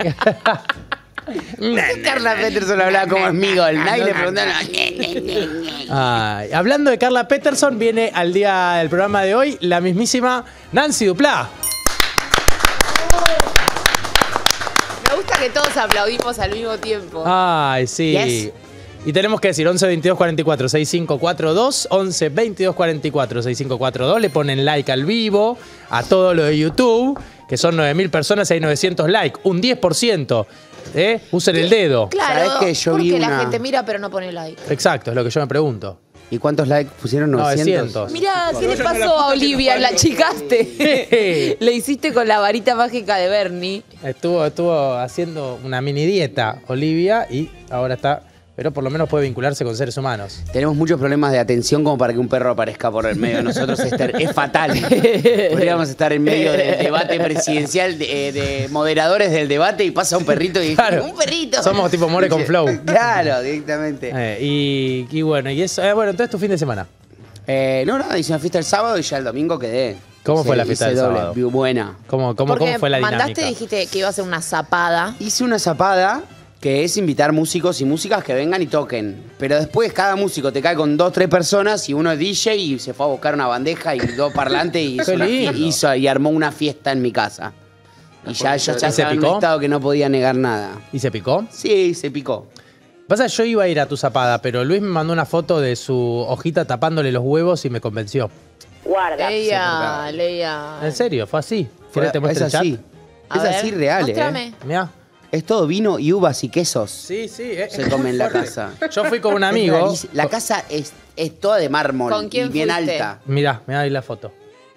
Carla Peterson hablaba como Smigol. Nadie le preguntaron. Ay, hablando de Carla Peterson, viene al día del programa de hoy la mismísima Nancy Duplá. Me gusta que todos aplaudimos al mismo tiempo. Ay, sí. Yes. Y tenemos que decir once veintidós cuarenta y cuatro sesenta y cinco cuarenta y dos, once veintidós cuarenta y cuatro sesenta y cinco cuarenta y dos, le ponen like al vivo, a todo lo de YouTube, que son nueve mil personas y hay novecientos likes, un diez por ciento. ¿eh? Usen el dedo. Claro, ¿Sabés que yo porque vi la una- gente mira pero no pone like. Exacto, es lo que yo me pregunto. ¿Y cuántos likes pusieron? novecientos. novecientos. Mira, ¿qué le pasó a Olivia? La achicaste. Le hiciste con la varita mágica de Bernie. Estuvo, estuvo haciendo una mini dieta, Olivia, y ahora está... Pero por lo menos puede vincularse con seres humanos. Tenemos muchos problemas de atención como para que un perro aparezca por el medio de nosotros. Es, ter- es fatal. Podríamos estar en medio del debate presidencial, de, de moderadores del debate, y pasa un perrito y Claro. Un perrito. Somos tipo More con Flow. Claro, directamente. Eh, y, y bueno, y eso. eh, bueno, entonces tu fin de semana. Eh, no, nada, hice una fiesta el sábado y ya el domingo quedé. ¿Cómo Hice- fue la fiesta hice del doble, sábado? vi- Buena. ¿Cómo, cómo, Porque cómo fue la mandaste dinámica? y dijiste que iba a ser una zapada. Hice una zapada que es invitar músicos y músicas que vengan y toquen. Pero después cada músico te cae con dos, tres personas y uno es D J y se fue a buscar una bandeja y dos parlantes y hizo, Qué una fie- lindo. hizo- y armó una fiesta en mi casa. Y ya yo ya ¿Y se estaba en un picó? estado que no podía negar nada. ¿Y se picó? Sí, se picó. Pasa, yo iba a ir a tu zapada, pero Luis me mandó una foto de su hojita tapándole los huevos y me convenció. Guarda. Leia, Leia. En serio, fue así. ¿Querés que te es muestre el chat? así. A Es ver, así real, Móstrame. ¿eh? Mirá. Es todo vino y uvas y quesos. Sí, sí. eh, Se es come muy en la fuerte. casa. Yo fui con un Es amigo. rarísimo. La casa es, es toda de mármol ¿Con quién y bien fuiste? alta. Mirá, mirá ahí la foto.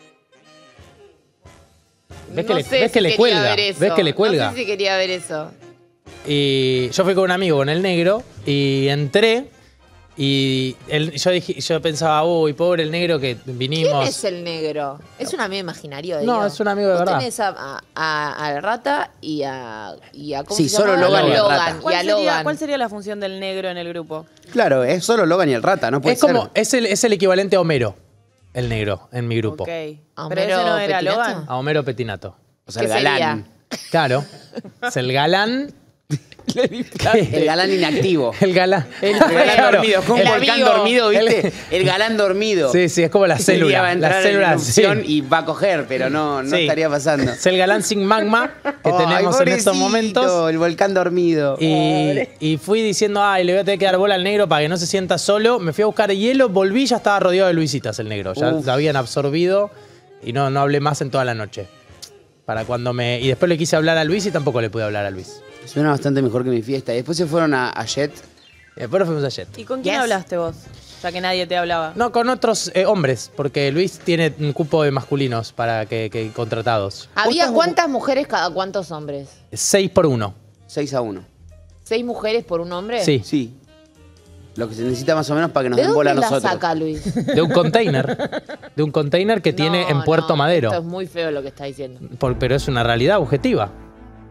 ¿Ves que No le, sé ves que si le quería cuelga? ver eso. ¿Ves que le cuelga? No sé si quería ver eso. Y yo fui con un amigo, con el negro, y entré. Y él- yo, dije, yo pensaba, uy, pobre el negro que vinimos. ¿Quién es el negro? ¿Es un amigo imaginario de No, Dios? es un amigo de Vos verdad. tenés a, a, a- a la rata y a, y a ¿cómo Sí, se solo llama? Logan y la rata. Y a ¿Cuál sería, Logan. cuál sería la función del negro en el grupo? Claro, es solo Logan y el rata, no puede Es como, ser. es el, es el equivalente a Homero, el negro, en mi grupo. Ok. ¿A Pero ese no Homero era Petinato? Logan. A Homero Petinato. O sea, ¿Qué el galán. sería? Claro. Es el galán. El galán inactivo. El galán. El galán Claro. dormido, es como un El volcán amigo. dormido, ¿viste? El galán dormido. Sí, sí, es como la Ese día célula. va a entrar la en célula, erupción sí. y va a coger, pero no, no Sí. estaría pasando. Es el galán sin magma que Ay, tenemos en estos pobrecito, momentos. El volcán dormido. Y, y fui diciendo, ay, le voy a tener que dar bola al negro para que no se sienta solo. Me fui a buscar hielo, volví y ya estaba rodeado de Luisitas el negro. Ya Uf. lo habían absorbido y no, no hablé más en toda la noche. Para cuando me. Y después le quise hablar a Luis y tampoco le pude hablar a Luis. Suena bastante mejor que mi fiesta. Y después se fueron a, a Jet. Y después nos fuimos a Jet. ¿Y con quién Yes. hablaste vos? Ya que nadie te hablaba. No, con otros eh, hombres, porque Luis tiene un cupo de masculinos para que, que contratados. ¿Había estás- cuántas mujeres cada cuántos hombres? Seis por uno. seis a uno. ¿Seis mujeres por un hombre? Sí. Sí. Lo que se necesita más o menos para que nos ¿De den bola a dónde la nosotros. saca Luis? De un container. De un container que tiene No, en Puerto no, Madero. Esto es muy feo lo que está diciendo. Por- pero es una realidad objetiva.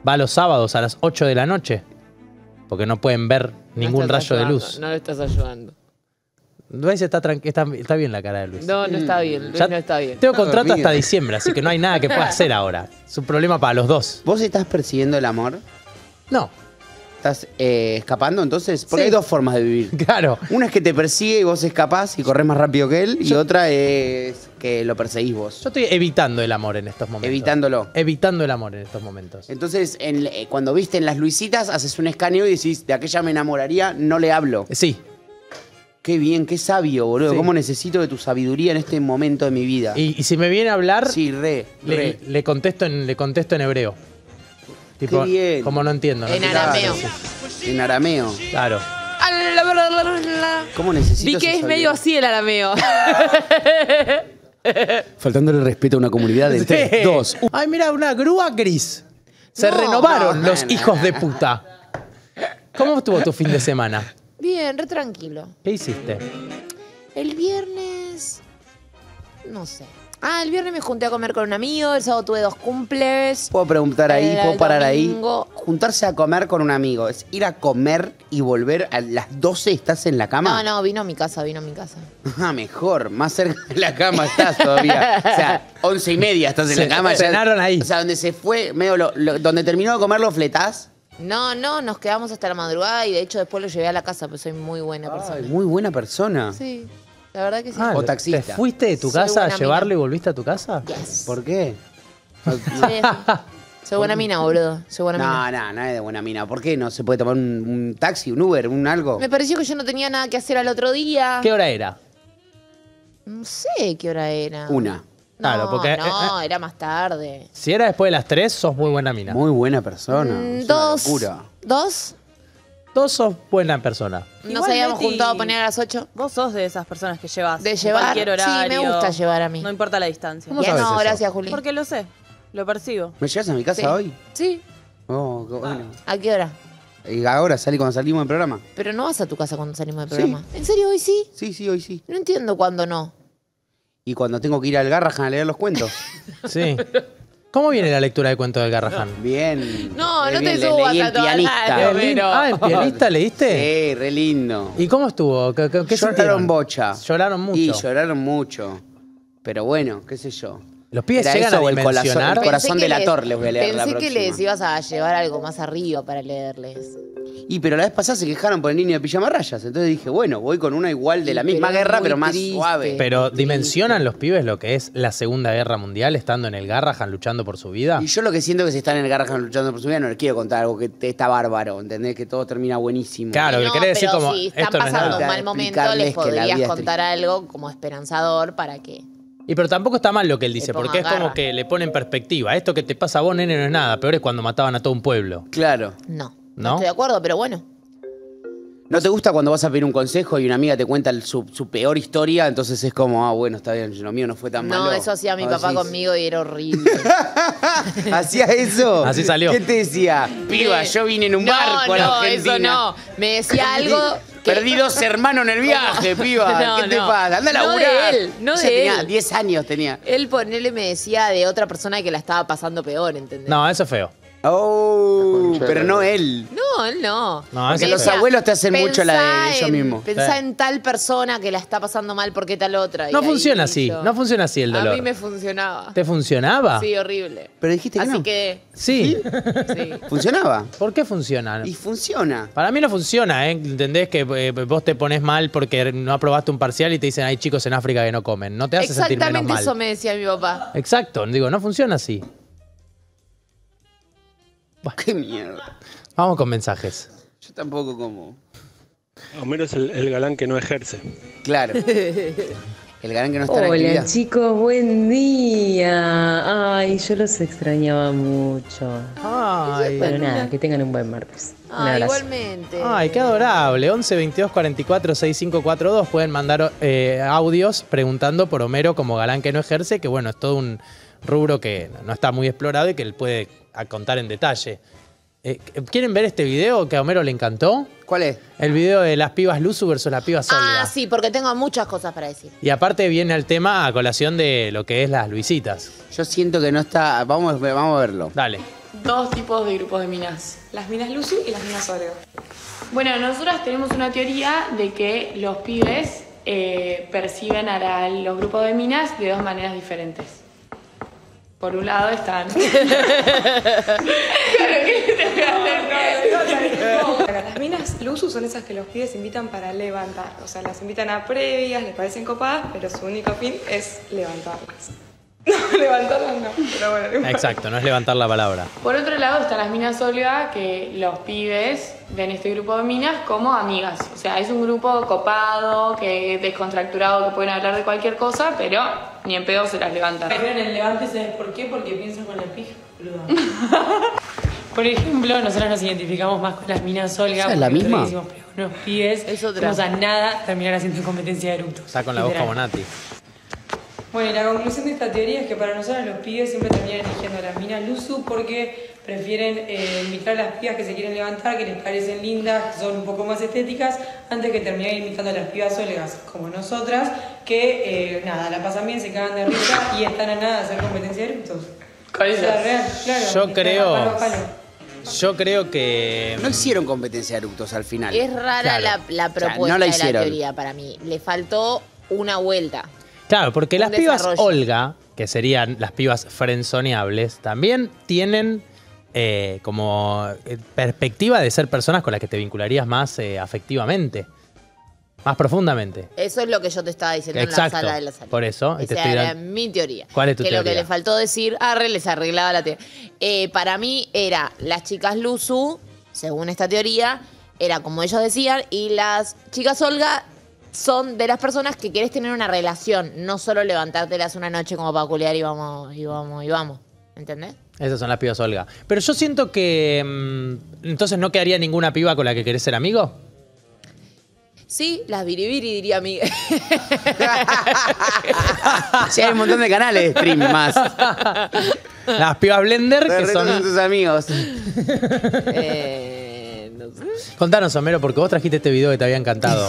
Va los sábados a las ocho de la noche. Porque no pueden ver ningún No estás rayo de ayudando, luz. No lo estás ayudando. Luis está, tranqui- está, está bien la cara de Luis. No, no está bien. Luis Ya no está bien. Tengo Está contrato dormido. hasta diciembre, así que no hay nada que pueda hacer ahora. Es un problema para los dos. ¿Vos estás persiguiendo el amor? No, ¿Estás eh, escapando entonces? Porque Sí. hay dos formas de vivir. claro. Una es que te persigue y vos escapás y corres más rápido que él. Y otra es que lo perseguís vos. Yo estoy evitando el amor en estos momentos. Evitándolo. Evitando el amor en estos momentos. Entonces, en- eh, cuando viste en las Luisitas, haces un escaneo y decís, de aquella me enamoraría, no le hablo. Sí. Qué bien, qué sabio, boludo. Sí. ¿Cómo necesito de tu sabiduría en este momento de mi vida? Y, y si me viene a hablar, Sí, re, le, re. le contesto en, le contesto en hebreo. Tipo, Qué bien. como no entiendo. ¿no? En Claro, arameo. sí. En arameo. Claro. ¿Cómo necesito Vi esa que es sabiduría? medio así el arameo. Faltándole respeto a una comunidad de Sí. tres, dos, uno. Ay, mira, una grúa gris. Se No, renovaron no, los no, hijos no. de puta. ¿Cómo estuvo tu fin de semana? Bien, re tranquilo. ¿Qué hiciste? El viernes. No sé. Ah, el viernes me junté a comer con un amigo. El sábado tuve dos cumples. Puedo preguntar ahí, El puedo parar domingo- ahí. Juntarse a comer con un amigo. ¿Es ir a comer y volver a las doce estás en la cama? No, no, vino a mi casa, vino a mi casa. Ah, mejor. Más cerca de la cama estás todavía. O sea, once y media estás en Se- la cama. ya- cenaron ahí. O sea, donde se fue, medio lo- lo- donde terminó de comer lo fletás. No, no, nos quedamos hasta la madrugada y de hecho después lo llevé a la casa, pues soy muy buena persona. Ay, muy buena persona. Sí, la verdad que sí. Ah, O ¿te taxista. fuiste de tu Soy casa a buena llevarlo mina. y volviste a tu casa? Yes. ¿Por qué? Soy así. Soy buena mina, boludo. Soy buena mina. No, no, no es de buena mina. ¿Por qué no se puede tomar un, un taxi, un Uber, un algo? Me pareció que yo no tenía nada que hacer al otro día. ¿Qué hora era? No sé qué hora era. Una. No, Claro, porque, no, eh, era más tarde. Si era después de las tres, sos muy buena mina. Muy buena persona. Mm, es una dos. locura. ¿Dos? Dos sos buena persona. Nos Igual, habíamos Leti, juntado a poner a las ocho. Vos sos de esas personas que llevas. De en llevar, cualquier sí, horario. me gusta llevar a mí. No importa la distancia. ¿Cómo Ya sabes no, eso? gracias, Juli. Porque lo sé. Lo percibo. ¿Me llevas a mi casa Sí. hoy? Sí. Oh, qué bueno. ¿A qué hora? Y ahora salí cuando salimos del programa. Pero no vas a tu casa cuando salimos del Sí. programa. ¿En serio hoy sí? Sí, sí, hoy sí. No entiendo cuándo no. Y cuando tengo que ir al Garrahan a leer los cuentos. Sí. ¿Cómo viene la lectura de cuentos del Garrahan? Bien. No, Re no te bien, le subas leí a El todo pianista. lado, ¿En lin- pero- Ah, ¿en pianista leíste? Sí, re lindo. ¿Y cómo estuvo? ¿Qué, qué, qué Lloraron sintieron? bocha. Lloraron mucho. Y lloraron mucho. Pero bueno, qué sé yo. Los pibes Era llegan eso a o el corazón- dimensionar. el corazón Pensé de la que Tor les voy a leer la Pensé que próxima. les ibas a llevar algo más arriba para leerles. Y pero la vez pasada se quejaron por el niño de pijama rayas. Entonces dije, bueno, voy con una igual de la Sí, misma pero es guerra, muy pero más triste. suave. Pero Triste. ¿dimensionan los pibes lo que es la Segunda Guerra Mundial estando en el Garrahan luchando por su vida? Y yo lo que siento es que si están en el Garrahan luchando por su vida, no les quiero contar algo que te- está bárbaro, ¿entendés? Que todo termina buenísimo. Claro, Y le no, querés decir pero como, si están esto no es pasando nada. un mal momento, Explicarles les que la podrías vida es contar algo como esperanzador para que... Y pero tampoco está mal lo que él dice, Le pongan porque es como garra. que le pone en perspectiva. Esto que te pasa a vos, nene, no es nada. Peor es cuando mataban a todo un pueblo. Claro. No, no, ¿No? estoy de acuerdo, pero bueno. ¿No te gusta cuando vas a pedir un consejo y una amiga te cuenta el- su, su peor historia? Entonces es como, ah, bueno, está bien, lo mío no fue tan malo. No, eso hacía mi Ah, papá sí. conmigo y era horrible. ¿Hacía eso? Así salió. ¿Qué te decía? Piba, yo vine en un no, barco a la no, Argentina. eso no. Me decía algo... que- Perdí dos hermanos en el viaje, piba. No, ¿Qué te no. pasa? Anda a No de laburar. él, no Ella de tenía él. diez años tenía. Él, ponele, me decía de otra persona que la estaba pasando peor, ¿entendés? No, eso es feo. Oh, pero no él. No, él no. No, Porque eso los es feo. abuelos te hacen mucho la de Pensá ellos en- mismos. Pensá Sí. en tal persona que la está pasando mal porque tal otra. y No ahí funciona así, yo- no funciona así el A dolor. mí me funcionaba. ¿Te funcionaba? Sí, horrible. Pero dijiste que Así no. que, Sí. sí. ¿Funcionaba? ¿Por qué funciona? Y funciona. Para mí no funciona, ¿eh? ¿Entendés que eh, vos te pones mal porque no aprobaste un parcial y te dicen hay chicos en África que no comen? No te hace sentir menos Exactamente mal. eso me decía mi papá. Exacto, digo, no funciona así. Qué mierda. Vamos con mensajes. Yo tampoco como. Homero es el, el galán que no ejerce. Claro. El galán que no está en Hola actividad. chicos, buen día. Ay, yo los extrañaba mucho. Ay, Pero nada, que tengan un buen martes. Un Ah, abrazo. igualmente. ay, qué adorable. once veintidós cuarenta y cuatro sesenta y cinco cuarenta y dos. Pueden mandar eh, audios preguntando por Homero como galán que no ejerce, que bueno, es todo un rubro que no está muy explorado y que él puede a contar en detalle. Eh, ¿Quieren ver este video que a Homero le encantó? ¿Cuál es? El video de las pibas Luzu versus las pibas Olga. Ah, sí, porque tengo muchas cosas para decir. Y aparte viene el tema a colación de lo que es las Luisitas. Yo siento que no está. Vamos, vamos a verlo. Dale. dos tipos de grupos de minas. Las minas Luzu y las minas Olga. Bueno, nosotras tenemos una teoría de que los pibes eh, perciben a la- los grupos de minas de dos maneras diferentes. Por un lado están... Las minas Luzu son esas que los pibes invitan para levantar. O sea, las invitan a previas, les parecen copadas, pero su único fin es levantarlas. No, levantarlas no, pero bueno. no importa. Exacto, no es levantar la palabra. Por otro lado están las minas Olga, que los pibes ven este grupo de minas como amigas. O sea, es un grupo copado, que descontracturado, que pueden hablar de cualquier cosa, pero ni en pedo se las levantan. Prefieren el levante, ¿sabes por qué? Porque piensan con la pija, boludo. Por ejemplo, nosotros nos identificamos más con las minas Olga. ¿Esa es la porque misma? nosotros decimos, pero unos pibes, Es otra. no usan nada, terminar haciendo competencia de eructos. Está con la voz Literal. como Nati. Bueno, y la conclusión de esta teoría es que para nosotros los pibes siempre terminan eligiendo a las minas Luzu porque prefieren eh, invitar a las pibas que se quieren levantar, que les parecen lindas, que son un poco más estéticas, antes que terminar invitando a las pibas Olgas, como nosotras, que eh, nada, la pasan bien, se cagan de risa y están a nada de hacer competencia de eructos. ¿Cuál es O sea, la- real, claro, Yo están creo- palo a palo. Yo creo que... No hicieron competencia de eructos al final. Es rara Claro. la, la sea, propuesta no la de la hicieron. teoría para mí. Le faltó una vuelta. Claro, porque Un las pibas desarrollo. Olga, que serían las pibas frenzoneables, también tienen eh, como eh, perspectiva de ser personas con las que te vincularías más eh, afectivamente, más profundamente. Eso es lo que yo te estaba diciendo Exacto. en la sala de la salida. Por eso, y te Esa estoy era dando- mi teoría. ¿Cuál es tu que lo que teoría? le faltó decir, arre, les arreglaba la teoría. Eh, para mí era las chicas Luzu, según esta teoría, era como ellos decían, y las chicas Olga son de las personas que quieres tener una relación, no solo levantártelas una noche como para culiar y vamos, y vamos, y vamos. ¿Entendés? Esas son las pibas Olga. Pero yo siento que... mm, entonces no quedaría ninguna piba con la que querés ser amigo. Sí, las biribiri diría Miguel. Sí, hay un montón de canales de stream más. Las pibas Blender, De que resto son... tus amigos. eh, no sé. Contanos, Homero, porque vos trajiste este video que te había encantado.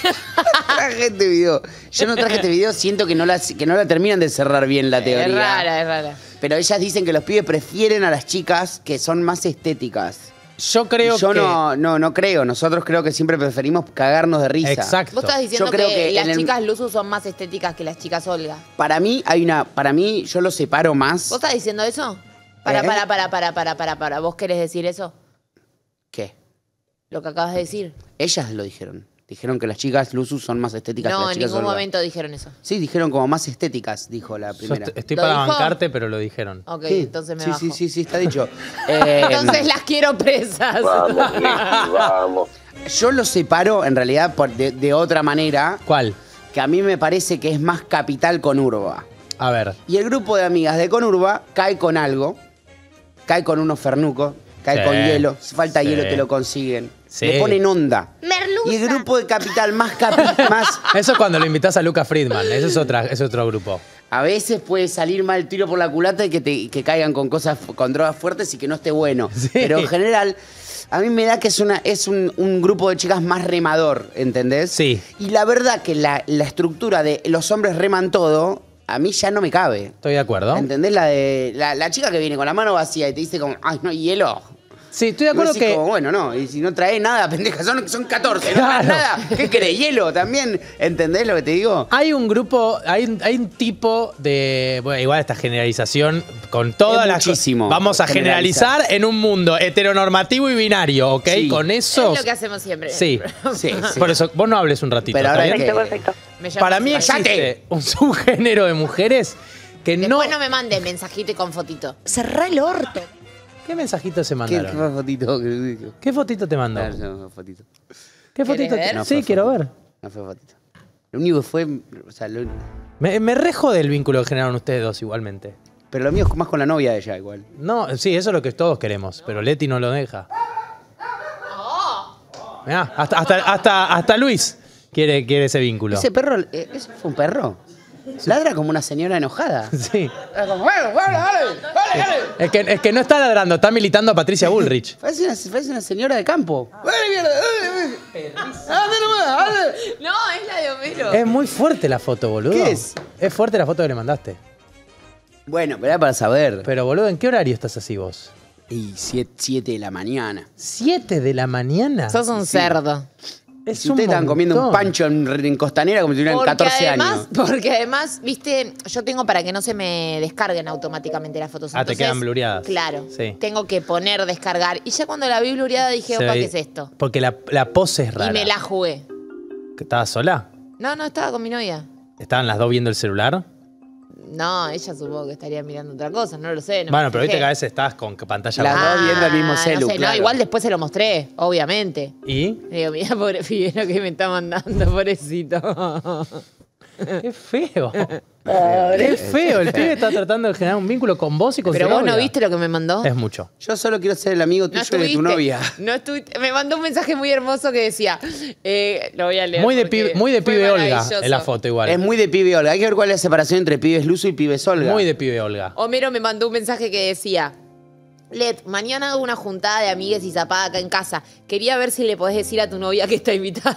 Traje este video. Yo no traje este video, siento que no la, que no la terminan de cerrar bien la teoría. Es rara, es rara. Pero ellas dicen que los pibes prefieren a las chicas que son más estéticas. Yo creo Yo que... no, no, no creo. Nosotros creo que siempre preferimos cagarnos de risa. Exacto. Vos estás diciendo Yo creo que, que las en el- chicas Luzu son más estéticas que las chicas Olga. Para mí hay una, para mí yo lo separo más. ¿Vos estás diciendo eso? Para, ¿Eh? para, para, para, para, para, para. ¿Vos querés decir eso? ¿Qué? Lo que acabas de decir. Ellas lo dijeron. Dijeron que las chicas Luzu son más estéticas que No, las en chicas ningún Olga. momento dijeron eso. Sí, dijeron como más estéticas, dijo la Yo primera. est- estoy ¿Lo para dijo? bancarte, pero lo dijeron. Ok, Sí, entonces me sí, bajo. sí, sí, sí, está dicho. Eh, Entonces las quiero presas. Vamos. Yo lo separo en realidad por- de, de otra manera, ¿Cuál? que a mí me parece que es más capital Conurba. A ver. Y el grupo de amigas de Conurba cae con algo, cae con unos fernucos, cae Sí, con hielo. Si falta sí. hielo te lo consiguen. Sí. Le ponen onda. Merluza. Y el grupo de capital más capital, más... Eso es cuando lo invitas a Lucas Friedman. Ese es, otra, es otro grupo. A veces puede salir mal tiro por la culata y que, te, que caigan con cosas, con drogas fuertes y que no esté bueno. Sí. Pero en general, a mí me da que es, una, es un, un grupo de chicas más remador, ¿entendés? Sí. Y la verdad que la, la estructura de los hombres reman todo, a mí ya no me cabe. Estoy de acuerdo. ¿Entendés? La de la, la chica que viene con la mano vacía y te dice como, ay, no hay hielo. Sí, estoy de Y vos acuerdo decís que... como, bueno, no, y si no traes nada, pendeja, son, son catorce, no Claro. traes nada. ¿Qué querés? Hielo también, ¿entendés lo que te digo? Hay un grupo, hay, un- hay un tipo de. Bueno, igual esta generalización con todas Es las. muchísimo Vamos a generalizar. generalizar. en un mundo heteronormativo y binario, ¿ok? Sí. Con eso. Es lo que hacemos siempre. Sí. Sí, sí. Por eso, vos no hables un ratito. Pero ¿está ahora bien? que- Me llamo Para mí Silvia. existe un subgénero de mujeres que no. Después no me mandes mensajito y con fotito. Cerrá el orto. ¿Qué mensajitos se ¿Qué, mandaron? qué fotito? ¿Qué, ¿Qué fotito te mandó? no, no, fotito. ¿Qué ¿Querés fotito? ver? te- No Sí, fue quiero fotito. ver. No fue fotito. Lo único que fue, o sea, lo- Me, me rejo del vínculo que generaron ustedes dos igualmente. pero lo mío es más con la novia de ella igual. No, sí, eso es lo que todos queremos, pero Leti no lo deja. Mirá, hasta, hasta, hasta, hasta Luis quiere, quiere ese vínculo. Ese perro, eh, ¿eso fue un perro? Ladra como una señora enojada. Sí. Era como, bueno, bueno, dale, dale, dale. Es que, es que no está ladrando, está militando a Patricia Bullrich. Parece una, parece una señora de campo. Dale, mierda, dale, dale. Dale nomás, dale. No, es la de Homero. Es muy fuerte la foto, boludo. ¿Qué es? Es fuerte la foto que le mandaste. Bueno, pero era para saber. Pero, boludo, ¿en qué horario estás así vos? Y siete de la mañana. ¿siete de la mañana? Sos un Sí. cerdo. Es Si ustedes estaban comiendo un montón. pancho en, en Costanera como si tuvieran Porque catorce además, años. porque además, viste, yo tengo para que no se me descarguen automáticamente las fotos. Ah, te Entonces, quedan blureadas. Claro. Sí. Tengo que poner descargar. Y ya cuando la vi blureada dije, Se opa, ve- ¿qué es esto? Porque la, la pose es rara. Y me la jugué. ¿Estabas sola? No, no, estaba con mi novia. ¿Estaban las dos viendo el celular? No, ella supongo que estaría mirando otra cosa, no lo sé. No bueno, me pero viste fijé. que a veces estás con pantalla Las blanca. dos viendo el mismo Ah, celu, no sé, claro. no, igual después se lo mostré, obviamente. ¿Y? Le digo, mira, pobre Figuero que me está mandando, pobrecito. Qué feo. Qué feo. El pibe está tratando de generar un vínculo con vos y con Pero su vos no novia. viste lo que me mandó. Es mucho. Yo solo quiero ser el amigo tuyo No y de tu estuviste, novia. No estuviste. Me mandó un mensaje muy hermoso que decía. eh, lo voy a leer. Muy de porque pibe, muy de fue pibe Olga maravilloso. en la foto igual. Es muy de pibe Olga. Hay que ver cuál es la separación entre pibes Luzu y pibes Olga. Muy de pibe Olga. Homero me mandó un mensaje que decía. Led, mañana hago una juntada de amigues y zapada acá en casa. Quería ver si le podés decir a tu novia que está invitada.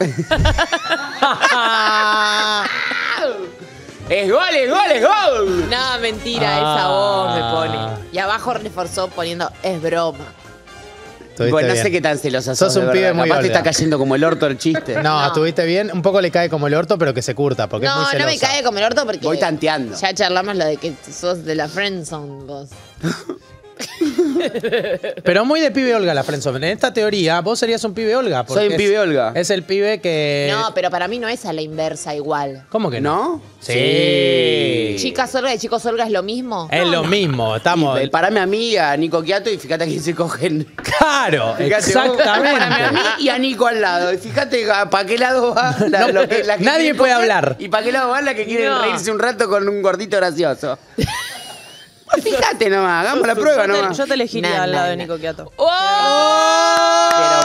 ¡Es gol, es gol, es gol! No, mentira, Ah. esa voz me pone. Y abajo reforzó poniendo, es broma. Estuviste Bueno, no bien. sé qué tan celosa Sos sos, de un pibe verdad. muy Capaz te Olga. está cayendo como el orto el chiste. No, No. estuviste bien. Un poco le cae como el orto, pero que se curta, porque es muy No, celosa. no me cae como el orto porque. Voy tanteando. Ya charlamos lo de que sos de la friendzone vos. Pero muy de pibe Olga la friendzone. En esta teoría, vos serías un pibe Olga. porque Soy un es- pibe Olga. Es el pibe que... No, pero para mí no es a la inversa igual. ¿Cómo que no? ¿No? Sí. Chicas Olga y chicos Olga es lo mismo. Es lo mismo. Estamos... Y parame a mí, a Nico Quiato y fíjate a quién se cogen. Claro, Fíjate vos, parame a mí exactamente. y a Nico al lado. Y fíjate para qué lado va la, No, lo que, la que nadie quiere puede coger hablar. Y para qué lado va la que quiere No. reírse un rato con un gordito gracioso. Fíjate nomás, hagamos la prueba Yo te, nomás. yo te elegiría Na, al lado na, de na. Nico Quiato. Pero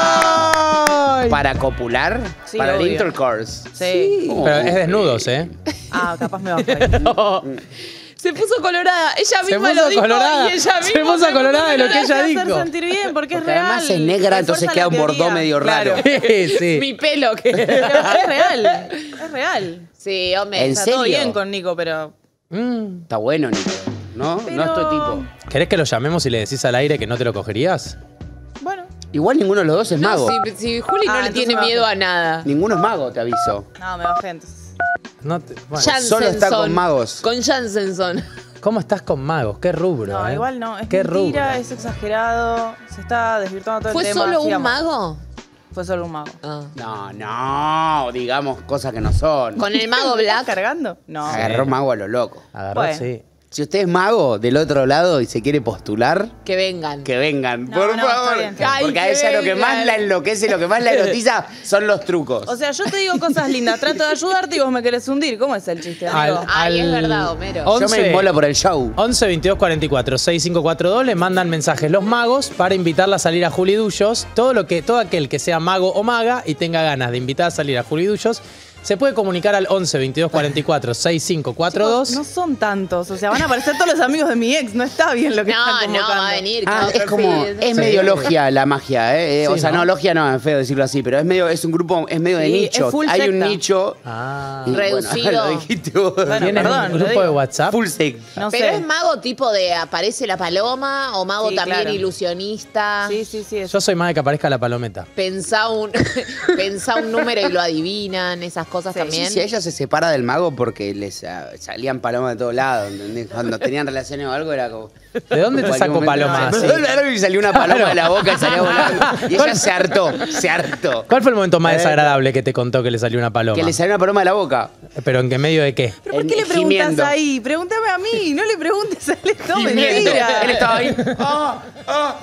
para, para copular, Sí, para el obvio. intercourse. Sí. Pero es desnudos, ¿eh? Ah, capaz me bajo ahí. Se puso colorada. Ella Se misma puso lo dijo colorada. y ella Se misma puso me colorada de lo que ella hacer dijo. sentir bien porque, Porque es real. además es negra, entonces Refuerza queda un la bordó teoría. medio raro. Sí, sí. Mi pelo que. Pero es real. Es real. Sí, hombre. ¿En Está todo serio? bien con Nico, pero. Mm. Está bueno, Nico. ¿No? Pero- No es tu tipo. ¿Querés que lo llamemos y le decís al aire que no te lo cogerías? Bueno. Igual ninguno de los dos es No, mago. si, si Juli no Ah, le entonces tiene me miedo bajé. a nada. Ninguno es mago, te aviso. No, me bajé entonces. No te- bueno. Jansenson. Solo está con magos. Con Jansenson. ¿Cómo estás con magos? Qué rubro, No, ¿eh? igual no. Es Qué mentira, rubro. es exagerado. Se está desvirtuando todo ¿Fue el tema. solo un sigamos. mago? Fue solo un mago. Ah. No, no, digamos cosas que no son. ¿Con el mago ¿Me estás Black? cargando? No. Agarró mago a lo loco. Agarró, Bueno. sí. Si usted es mago del otro lado y se quiere postular, Que vengan. que vengan, No, por no, está favor. bien. Ay, Porque a que ella lo que más vengan. la enloquece, lo que más la erotiza son los trucos. O sea, yo te digo cosas lindas, trato de ayudarte y vos me querés hundir. ¿Cómo es el chiste, amigo? Al- Ay, es al- verdad, Homero. once. Yo me inmolo por el show. once veintidós cuarenta y cuatro sesenta y cinco cuarenta y dos le mandan mensajes los magos para invitarla a salir a Juli Dullos. Todo lo que, todo aquel que sea mago o maga y tenga ganas de invitar a salir a Juli Dullos se puede comunicar al once veintidós cuarenta y cuatro sesenta y cinco cuarenta y dos. No son tantos, o sea, van a aparecer todos los amigos de mi ex, no está bien lo que No, están no, convocando. va a venir. Ah, claro, es como, sí, es sí. medio logia la magia, ¿eh? Eh, o Sí, sea, ¿no? no, logia no, es feo decirlo así, pero es medio, es un grupo, es medio de Sí, nicho. es full Hay un secta. nicho. Ah. y, bueno, Reducido. lo dijiste vos. Bueno, ¿Tienes perdón, un lo grupo digo. de WhatsApp? Full secta. No Pero sé. es mago tipo de aparece la paloma o mago Sí, también claro. ilusionista. Sí, sí, sí. es- Yo soy más de que aparezca la palometa. Pensá un, pensá un número y lo adivinan, esas cosas Sí. también. Si ella se separa del mago porque les ah, salían palomas de todos lados, ¿entendés? Cuando tenían relaciones o algo era como... ¿De dónde en te cualquier saco momento, paloma así? Y salió una paloma de la boca y salía volando. Y ella se hartó, se hartó. ¿Cuál fue el momento más Eh, desagradable que te contó que le salió una paloma? Que le salió una paloma de la boca. ¿Pero en qué medio de qué? ¿Pero por qué le preguntas gimiendo. ahí? Pregúntame a mí, no le preguntes a él. No, Gimiendo. mentira. Él estaba ahí. Ah, ah,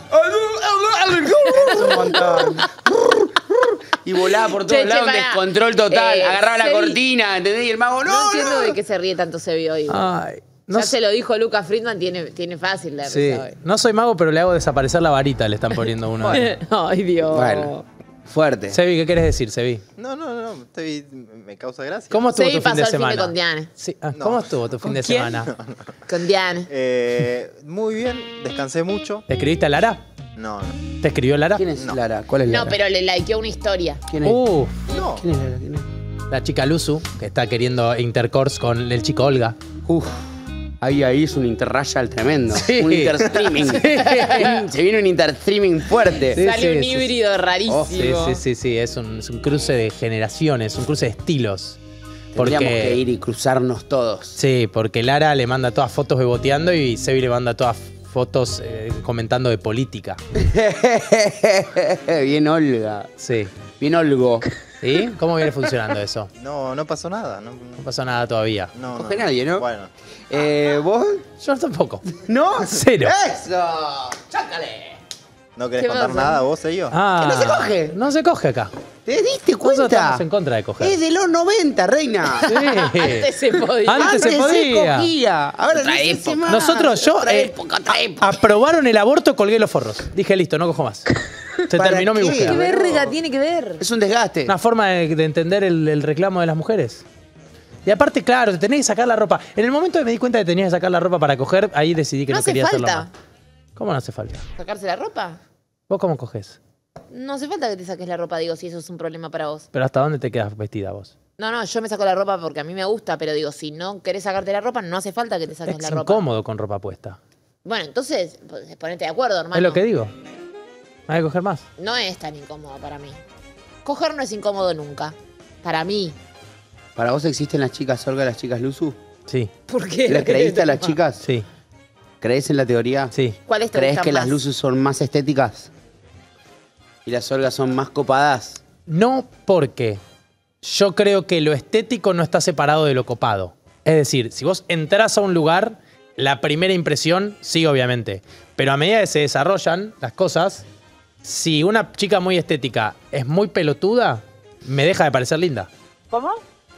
Es un montón. Y volaba por todos Che, che, lados, un pará. descontrol total. Eh, Agarraba la Sebi, cortina, ¿entendés? Y el mago, No, no, entiendo no. de qué se ríe tanto se vio hoy. Ay, no, ya s- se lo dijo Lucas Friedman, tiene, tiene fácil la sí. risa hoy. No soy mago, pero le hago desaparecer la varita, le están poniendo uno. ahí. Ay, Dios. Bueno, fuerte. Sebi, ¿qué quieres decir, Sebi? No, no, no, estoy, me causa gracia. ¿Cómo estuvo Sebi tu fin pasó de el fin de semana? con Diane. Sí, ah, No. ¿Cómo estuvo tu fin ¿Con de quién? semana? Con Diane. Eh, muy bien, descansé mucho. ¿Te escribiste a Lara? No, no. ¿Te escribió Lara? ¿Quién es No. Lara? ¿Cuál es Lara? No, pero le likeó una historia. ¿Quién es? Uh, No. ¿Quién es Lara? ¿Quién es? la chica Luzu, que está queriendo intercourse con el chico Olga. Uf. Ahí, ahí es un interracial tremendo. Sí. Un interstreaming. Sí. Se viene un interstreaming fuerte. Sí, Sale sí, un sí, híbrido rarísimo. Sí, sí, sí, sí. Es un, es un cruce de generaciones, un cruce de estilos. Tendríamos Porque, que ir y cruzarnos todos. sí, porque Lara le manda todas fotos beboteando y Sebi le manda todas fotos eh, comentando de política. Bien Olga. Sí. Bien Olgo. ¿Sí? ¿Cómo viene funcionando eso? No, no pasó nada. No, No pasó nada todavía. no, Coge no. nadie, ¿no? Bueno. Eh, ¿Vos? Yo tampoco. ¿No? Cero. ¡Eso! ¡Chácale! ¿No querés ¿Qué contar pasa? nada vos, ellos? Ah, ¿Que no se coge? No se coge acá. ¿Te diste Nosotros cuenta? estamos en contra de coger. Es de los noventa, reina. Sí. Antes se podía. Antes se podía. cogía. Ahora Otra no se época. hace más. Nosotros, yo, Otra eh, época, otra época. Aprobaron el aborto, colgué los forros. Dije, listo, no cojo más. Se ¿Para terminó mi qué? búsqueda. ¿Qué verga tiene que ver? Es un desgaste. Una forma de, de entender el, el reclamo de las mujeres. Y aparte, claro, te tenés que sacar la ropa. En el momento que me di cuenta que tenías que sacar la ropa para coger, ahí decidí que No no, hace quería hacerlo falta. más. ¿Cómo no hace falta? ¿Sacarse la ropa? ¿Vos cómo coges? No hace falta que te saques la ropa, digo, si eso es un problema para vos. ¿Pero hasta dónde te quedas vestida vos? No, no, yo me saco la ropa porque a mí me gusta, pero digo, si no querés sacarte la ropa, no hace falta que te saques Es la ropa. incómodo con ropa puesta. Bueno, entonces, pues, ponete de acuerdo, hermano. Es lo que digo. Hay que coger más. No es tan incómodo para mí. Coger no es incómodo nunca. Para mí. ¿Para vos existen las chicas Olga y las chicas Luzu? Sí. ¿Por qué? ¿Le creíste a las chicas? Sí. ¿Crees en la teoría? Sí. ¿Cuáles te ¿Crees gustan que más? las Luzu son más estéticas? ¿Y las Olgas son más copadas? No, porque yo creo que lo estético no está separado de lo copado. Es decir, si vos entras a un lugar, la primera impresión, sí, obviamente. Pero a medida que se desarrollan las cosas, si una chica muy estética es muy pelotuda, me deja de parecer linda. ¿Cómo?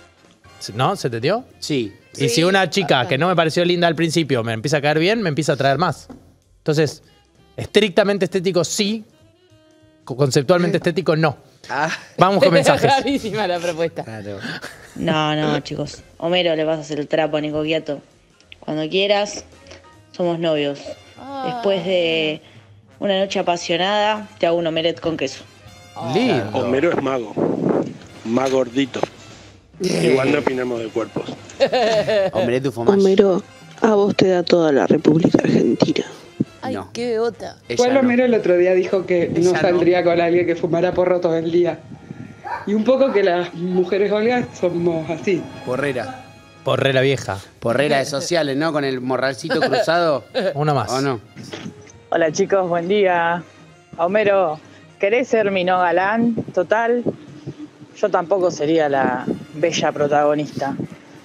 ¿No? ¿Se te dio? Sí. Y si una chica que no me pareció linda al principio me empieza a caer bien, me empieza a atraer más. Entonces, estrictamente estético sí, conceptualmente estético no. Ah. Vamos con mensajes. Rarísima la propuesta. Claro. No, no, chicos. Homero, le vas a hacer el trapo a Nico Quiato. Cuando quieras, somos novios. Después de una noche apasionada, te hago un omelette con queso. Lindo. Homero es mago. Más gordito. Igual no opinamos de cuerpos. Omelette du fromage. Homero, a vos te da toda la República Argentina. Ay, No. qué bebota. Igual Homero el otro día dijo que Ella no no. saldría con alguien que fumara porro todo el día. Y un poco que las mujeres Olgas somos así. Porrera. Porrera vieja. Porrera de sociales, ¿no? Con el morralcito cruzado. Una más. ¿O no? Hola chicos, buen día. Homero, ¿querés ser mi no galán? Total, yo tampoco sería la bella protagonista.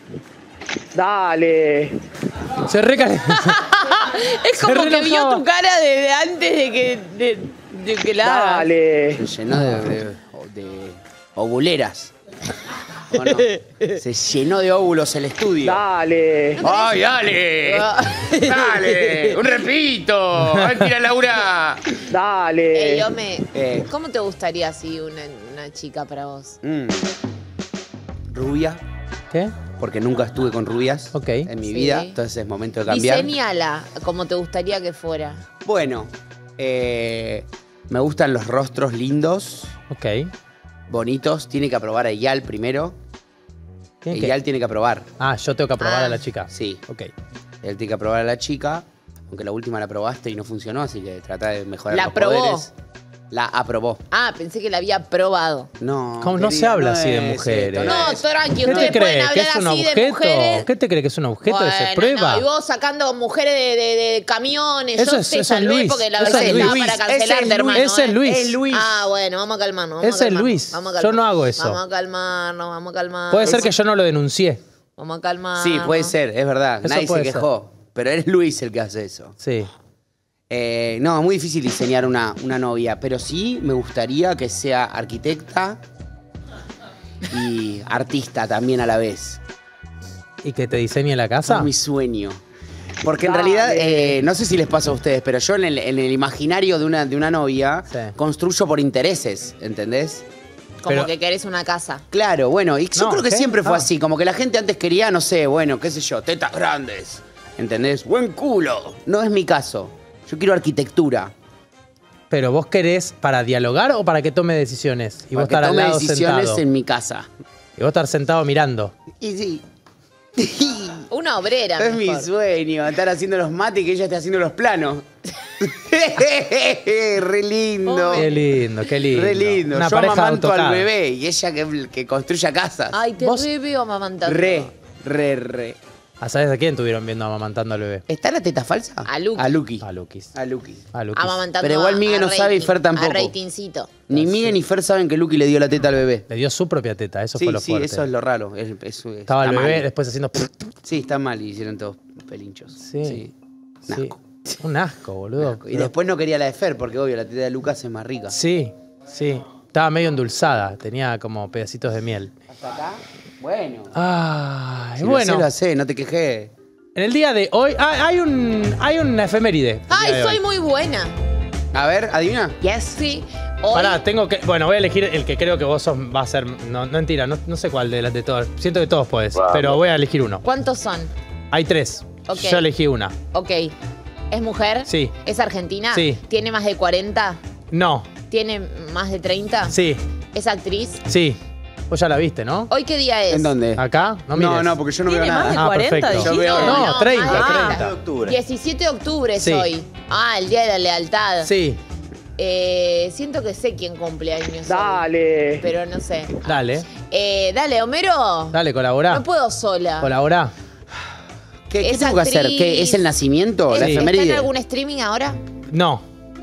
Dale. Se recalentó. Es como Se que vio reenojaba. tu cara desde antes de que, de, de que la hagas. Dale. Se llenó de, de, de ovuleras. ¿O no? Se llenó de óvulos el estudio. Dale. ¡Ay, dale! ¡Dale! ¡Un repito! ¡Ay, tira Laura! Dale. Ey, Ome, Eh. ¿cómo te gustaría así una, una chica para vos? Mm. Rubia, ¿Qué? porque nunca estuve con rubias Ok. en mi Sí. vida, entonces es momento de cambiar. Diseñala como te gustaría que fuera. Bueno, eh, me gustan los rostros lindos, Ok. bonitos. Tiene que aprobar a Eyal primero. ¿Tiene que- Eyal tiene que aprobar. Ah, yo tengo que aprobar Ah. a la chica. Sí. Ok. Él tiene que aprobar a la chica, aunque la última la aprobaste y no funcionó, así que trata de mejorar La los aprobó. poderes. La aprobó. Ah, pensé que la había probado. No. ¿Cómo no se querida, habla no así de es mujeres? esto, No, es- tranqui, ¿Qué te ustedes pueden crees? ¿Que hablar es un así de objeto? mujeres. ¿Qué te crees que es un objeto que se Bueno, prueba? no, y vos sacando mujeres de, de- de camiones. Eso Yo es- te eso es salvé Luis, porque la eso verdad es estaba Luis. para Ese es cancelarte, Luis, hermano. ese es ¿eh? Luis. Es Luis. Ah, bueno, vamos a calmarnos. Vamos Ese a es calmarnos, Luis. Vamos a Yo calmarnos, no hago eso. Vamos a calmarnos, vamos a calmarnos. Puede ser que yo no lo denuncié. Vamos a calmarnos. Sí, puede ser, es verdad. Eso Nadie se puede ser. quejó. Pero es Luis el que hace eso. Sí. Eh, no, es muy difícil diseñar una, una novia, pero sí me gustaría que sea arquitecta y artista también a la vez. ¿Y que te diseñe la casa? Es mi sueño. Porque en realidad, eh, no sé si les pasa a ustedes, pero yo en el, en el imaginario de una, de una novia Sí. construyo por intereses, ¿entendés? Como Pero- que querés una casa. Claro, bueno, y yo No, creo que ¿qué? siempre fue Ah. así, como que la gente antes quería, no sé, bueno, qué sé yo, tetas grandes, ¿entendés? Buen culo. No es mi caso. Yo quiero arquitectura. ¿Pero vos querés para dialogar o para que tome decisiones? Y para vos que estar al tome lado decisiones sentado. en mi casa. Y vos estar sentado mirando. Y sí. Una obrera. Es mi mejor. sueño, estar haciendo los mates y que ella esté haciendo los planos. Re lindo. Qué lindo, qué lindo. Re lindo. Una Yo pareja amamanto al AutoCAD. bebé y ella que, que construya casas. Ay, te re veo amamantando. Re, re, re. ¿A sabes a quién estuvieron viendo amamantando al bebé? ¿Está la teta falsa? A Luqui. A Luqui. A Luquis. A Luqui. A Luquis. Amamantando Pero igual a- Miguel a no sabe y rating, Fer tampoco. A ratingcito. Ni Miguel ni Fer saben que Luqui le dio la teta al bebé. Le dio su propia teta, eso Sí, fue lo sí, fuerte. eso es lo raro. Es- es- Estaba el está bebé mal. después haciendo... Sí, está mal y hicieron todos pelinchos. Sí. Sí. Sí. Un asco, boludo. Y después no quería la de Fer, porque obvio, la teta de Lucas es más rica. Sí, sí. Estaba medio endulzada, tenía como pedacitos de miel. ¿Hasta acá? Bueno. Ay, Si lo bueno. sé, lo sé, no te quejé. En el día de hoy ah, hay un hay una efeméride. el Ay, día de soy hoy. muy buena. A ver, adivina. Yes. Sí. Hoy, Pará, tengo que. Bueno, voy a elegir el que creo que vos sos, va a ser. No, no mentira, no, no sé cuál de las de todos. Siento que todos podés, pero voy a elegir uno. ¿Cuántos son? Hay tres. Ok. Yo elegí una. Ok. ¿Es mujer? Sí. ¿Es argentina? Sí. ¿Tiene más de cuarenta? No. ¿Tiene más de treinta? Sí. ¿Es actriz? Sí. Vos ya la viste, ¿no? ¿Hoy qué día es? ¿En dónde? ¿Acá? No mires. No, no, porque yo no veo ¿Tiene más nada. de Ah, cuarenta, perfecto. dijiste? Yo veo- No, No, treinta, ah, treinta. de octubre. diecisiete de octubre Sí. soy. Ah, el día de la lealtad. Sí. Eh, siento que sé quién cumple años hoy, Dale. pero no sé. Dale. Eh, dale, Homero. Dale, colaborá. No puedo sola. Colaborá. ¿Qué, qué Es tengo que hacer? actriz. ¿Qué, ¿Es el nacimiento? ¿Es- ¿La Sí. ¿Está en efeméride? algún streaming ahora? No.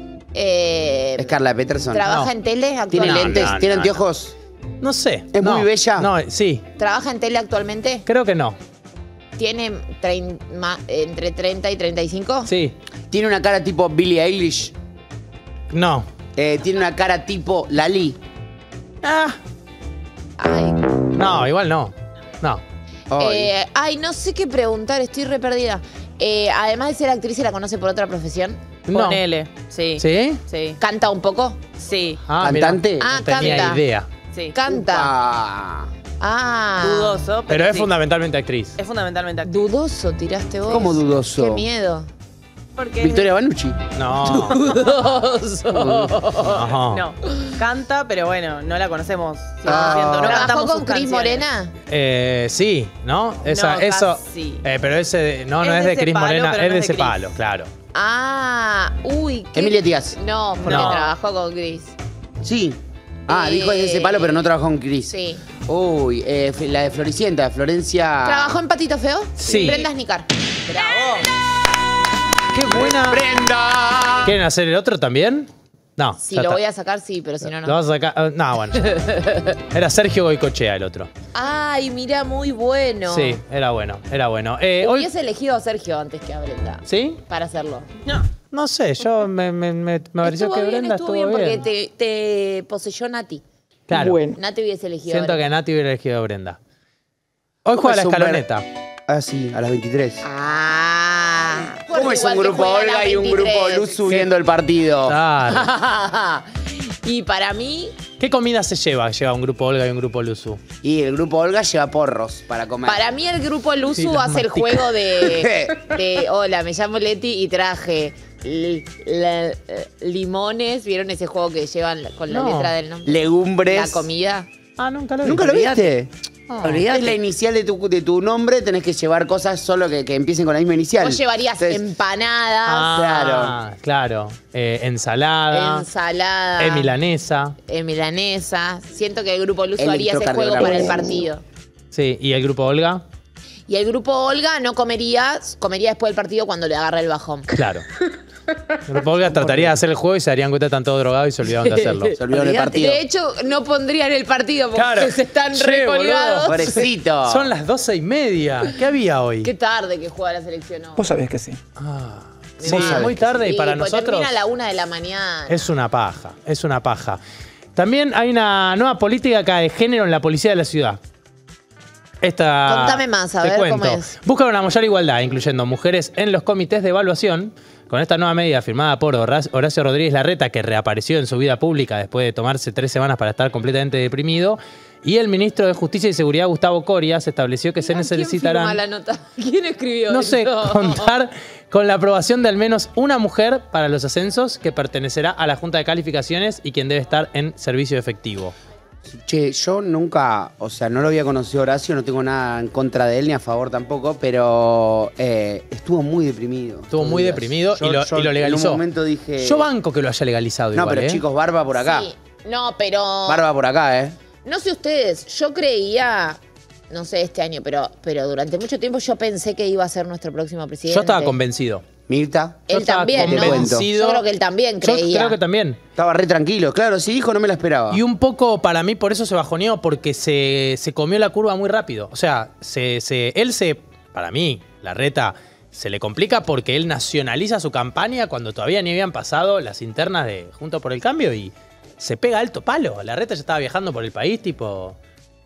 Eh, Es Carla Peterson. ¿Trabaja No. en tele ¿Tiene actualmente? lentes? no, ¿Tiene no, anteojos? No sé. ¿Es No. muy bella? No, sí. ¿Trabaja en tele actualmente? Creo que no. ¿Tiene trein- ma- entre treinta y treinta y cinco? Sí. ¿Tiene una cara tipo Billie Eilish? No. Eh, ¿Tiene una cara tipo Lali? Ah. Ay. No, igual no. No. Ay. Eh, ay, no sé qué preguntar, estoy re perdida. Eh, además de ser actriz, ¿se la conoce por otra profesión? No. Ponele. Sí. ¿Sí? Sí. ¿Canta un poco? Sí. Ah, mira. ¿Cantante? Ah, No tenía canta. idea. Sí. Canta. Ah. Ah. Dudoso, pero, Pero es sí. fundamentalmente actriz. Es fundamentalmente actriz. Dudoso tiraste vos. ¿Cómo dudoso? Qué miedo. Porque Victoria Banucci. No. Dudoso. No. No, canta, pero bueno, no la conocemos cien por ciento. Ah. No ¿Trabajó cantamos con sus Cris canciones. Morena? Eh, sí, ¿no? Esa, No, eso. casi. Eh, pero ese. de- no, no Es es de de ese Cris palo, Morena, pero es no de es ese de Cris. palo, claro. Ah, uy. ¿qué? Emilia Díaz. No, porque No. trabajó con Cris. Sí. Ah, Eh, dijo es de ese palo, pero no trabajó con Chris. Sí. Uy, eh, la de Floricienta, Florencia. ¿Trabajó en Patito Feo? Sí. Brenda Snicar. Qué buena. ¡Brenda! ¿Quieren hacer el otro también? No. Si ya lo está. voy a sacar, sí, pero si no, Lo no. vas a sacar. ah, No, bueno. Era Sergio Goicochea el otro. Ay, mira, muy bueno. Sí, era bueno, era bueno. Eh, hoy, Hubiese elegido a Sergio antes que a Brenda. ¿Sí? Para hacerlo. No. No sé, yo me, me, me, me pareció Estuvo que bien, Brenda estuvo estuvo bien, bien. porque te, te poseyó Nati. Claro. Bueno. Nati hubiese elegido a Siento que Brenda. Nati hubiera elegido a Brenda. Hoy ¿Cómo juega la es un ver- escaloneta. Ah, sí, a las veintitrés. Ah. ¿Cómo es Igual un que grupo juega a las Olga y un grupo veintitrés. Luz subiendo el partido? Claro. Y para mí, ¿Qué comida se lleva? Lleva un grupo Olga y un grupo Luzu. Y el grupo Olga lleva porros para comer. para mí el grupo Luzu Sí, los hace el mastica. juego de, de hola, me llamo Leti y traje li- la- eh, limones. ¿Vieron ese juego que llevan con la No. letra del nombre? Legumbres. La comida. Ah, nunca lo vi. ¿Nunca lo viste? Ah. Es la inicial de tu, de tu nombre, tenés que llevar cosas solo que, que empiecen con la misma inicial. Vos llevarías Entonces, empanadas, Ah, claro. Eh, ensalada. ensalada, eh, milanesa. eh, milanesa. Siento que el grupo Luzu El haría ese juego electrocardiograma. para el partido. Sí, ¿y el grupo Olga? Y el grupo Olga no comería, comería después del partido cuando le agarra el bajón. Claro. El grupo Olga trataría de hacer el juego y se darían cuenta que están todos drogados y se olvidaban de hacerlo. Se olvidó del partido. De hecho, no pondrían el partido porque Claro. se están Che, recolgados. Pobrecito. Son las doce y media. ¿Qué había hoy? Qué tarde que juega la selección hoy. Vos sabés que sí. Ah, Me sí, mata. muy tarde y Sí, para pues nosotros termina a la una de la mañana. es una paja, es una paja. También hay una nueva política acá de género en la policía de la ciudad. Esta, Contame más, a te ver cuento. cómo es. Buscan una mayor igualdad, incluyendo mujeres en los comités de evaluación. Con esta nueva medida firmada por Horacio Horacio Rodríguez Larreta, que reapareció en su vida pública después de tomarse tres semanas para estar completamente deprimido, y el ministro de Justicia y Seguridad, Gustavo Coria, se estableció que se ¿Quién necesitarán... firma la nota? ¿Quién escribió No sé, eso? contar con la aprobación de al menos una mujer para los ascensos que pertenecerá a la Junta de Calificaciones y quien debe estar en servicio efectivo. Che, yo nunca, o sea, no lo había conocido a Horacio, no tengo nada en contra de él ni a favor tampoco, pero eh, estuvo muy deprimido. Estuvo muy días. deprimido Yo- y, lo, yo y lo legalizó. En un momento dije... Yo banco que lo haya legalizado No, igual, pero ¿eh? chicos, barba por acá. Sí. No, pero... Barba por acá, ¿eh? No sé ustedes, yo creía, no sé este año, pero, pero durante mucho tiempo yo pensé que iba a ser nuestro próximo presidente. Yo estaba convencido. Mirta. Yo Él estaba también, ¿no? convencido. Yo creo que él también Yo creía. creo que también. Estaba re tranquilo. Claro, si dijo, no me la esperaba. Y un poco para mí por eso se bajoneó, porque se, se comió la curva muy rápido. O sea, se, se, él se, para mí, la reta, se le complica porque él nacionaliza su campaña cuando todavía ni habían pasado las internas de Juntos por el Cambio y se pega alto palo. La reta ya estaba viajando por el país, tipo,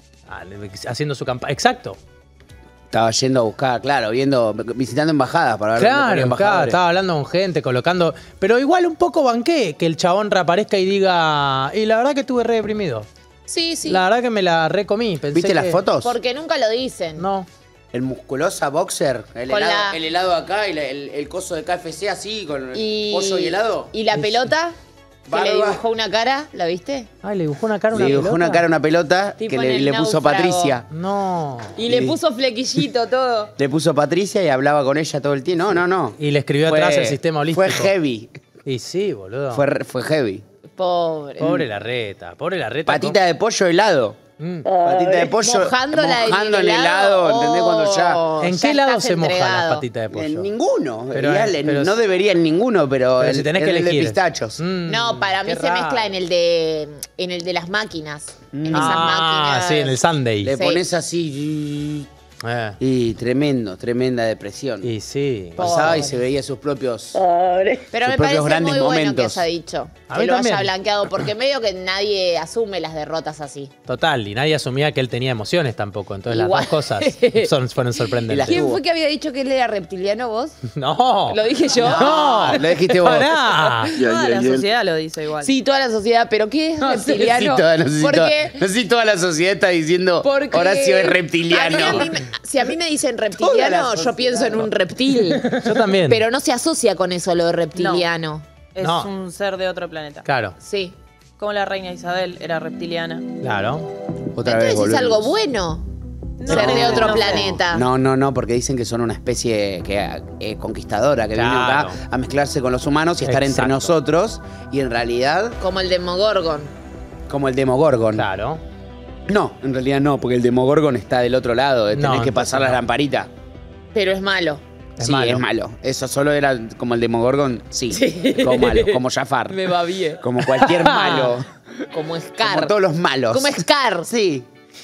haciendo su campaña. Exacto. Estaba yendo a buscar, claro, viendo, visitando embajadas para ver dónde ponía Claro, claro, embajadores. estaba hablando con gente, colocando. Pero igual un poco banqué que el chabón reaparezca y diga. Y la verdad que estuve re deprimido. Sí, sí. La verdad que me la recomí. Pensé ¿Viste las que- fotos? Porque nunca lo dicen. No. El musculosa boxer, el Con helado, la- el helado acá y la- el, el coso de K F C así, con Y, pollo y helado. ¿Y la pelota? Que Barba. le dibujó una cara, ¿la viste? Ay, le dibujó una cara a Le una dibujó pelota. una cara a una pelota Tipo que en le, el le puso náufrago. Patricia. No. Y le Sí. puso flequillito todo. Le puso Patricia y hablaba con ella todo el tiempo. No, no, no. Y le escribió Fue- atrás el sistema holístico. Fue heavy. Y sí, boludo. Fue, re- fue heavy. Pobre. Pobre la reta, pobre la reta. Patita de pollo helado. Mm. Patita de pollo Mojándola en mojando el en helado, ¿entendés? Cuando ya... Oh, ¿En ya qué lado estás se mojan las entregado. patitas de pollo? En ninguno. Pero, Ideal, eh, en- pero- no debería en ninguno, pero, Pero en, si tenés en que el de elegir. pistachos. Mm, No, para mí qué se raro. mezcla en el de en el de las máquinas. En esas Ah, máquinas. sí, en el Sunday. Le Sí. pones así... Eh. Y tremendo, tremenda depresión. Y sí. Pasaba y Pobre. se veía sus propios... Pero sus me propios parece grandes muy bueno que momentos. haya dicho. A Que mí lo también. haya blanqueado, porque medio que nadie asume las derrotas así. Total, y nadie asumía que él tenía emociones tampoco. Entonces Igual. las dos cosas son, fueron sorprendentes. ¿Quién fue que había dicho que él era reptiliano vos? No. ¿Lo dije yo? No, lo dijiste vos. Pará. Toda la sociedad lo dice igual. Sí, toda la sociedad, pero ¿qué es No sé si reptiliano? toda, no sé si Porque, toda- no sé si toda la sociedad está diciendo porque Horacio es a reptiliano. mí- a mí me- si a mí me dicen Toda reptiliano, la yo sociedad. pienso en un reptil. Yo también. Pero no se asocia con eso lo de reptiliano. Es No. un ser de otro planeta. Claro, Sí. Como la reina Isabel era reptiliana. claro. Otra vez Entonces es volvemos. algo bueno No, ser de otro no sé. planeta. No, no, no, porque dicen que son una especie que, eh, conquistadora, que viene Claro. acá a mezclarse con los humanos y estar entre Exacto. nosotros. Y en realidad, Como el Demogorgon. como el Demogorgon. Claro. No, en realidad no, porque el Demogorgon está del otro lado. Tenés No, que pasar entonces la no. lamparita. Pero es malo. Es sí, malo. es malo. Eso solo era como el Demogorgon, sí. Como malo, como Jafar. Me va bien. Como cualquier malo. Como Scar. Como todos los malos. Como Scar. Sí.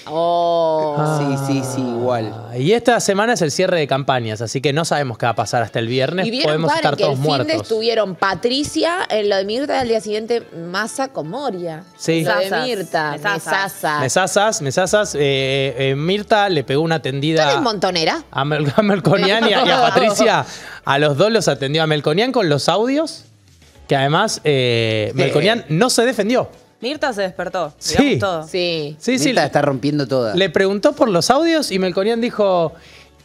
Oh. Sí, sí, sí, igual. Ah, Y esta semana es el cierre de campañas, así que no sabemos qué va a pasar hasta el viernes. Y vieron, Podemos Karen, estar que todos el fin de muertos. estuvieron Patricia en lo de Mirta y al día siguiente Massa con Moria. Sí. Lo de Mesazas. Mirta. Mesazas. Mesazas. Mesazas, mesazas. eh, eh, Mirta le pegó una ¿Tú eres tendida montonera? a, Mel- a Melconian y a, y a Patricia. A los dos los atendió a Melconian con los audios, que además eh, Melconian no se defendió. Mirta se despertó. Sí. Digamos todo. Sí. Sí, sí. Mirta está rompiendo toda. Le preguntó por los audios y Melconian dijo,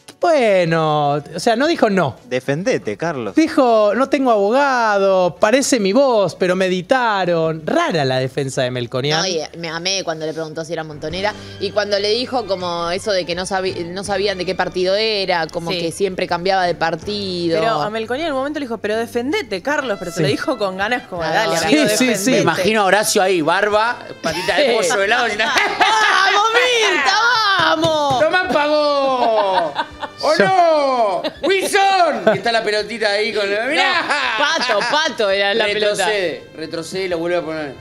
bueno, o sea, no dijo no. Defendete, Carlos. Dijo, no tengo abogado, parece mi voz, pero me editaron. Rara la defensa de Melconian. No, y me amé cuando le preguntó si era montonera. Y cuando le dijo como eso de que no, sabi- no sabían de qué partido era, como Sí. que siempre cambiaba de partido. Pero a Melconian en un momento le dijo, pero defendete, Carlos. Pero Sí. se lo dijo con ganas como, Ah, dale, sí, amigo, sí, sí. defendete. Me imagino a Horacio ahí, barba, patita de pollo, helado. y- ¡Vamos, Mirta, vamos! ¡No me apagó! ¡Oh, no! ¡Wilson! Y está la pelotita ahí con... ¡Mirá! Pato, pato era la pelota. retrocede, retrocede y lo vuelve a poner.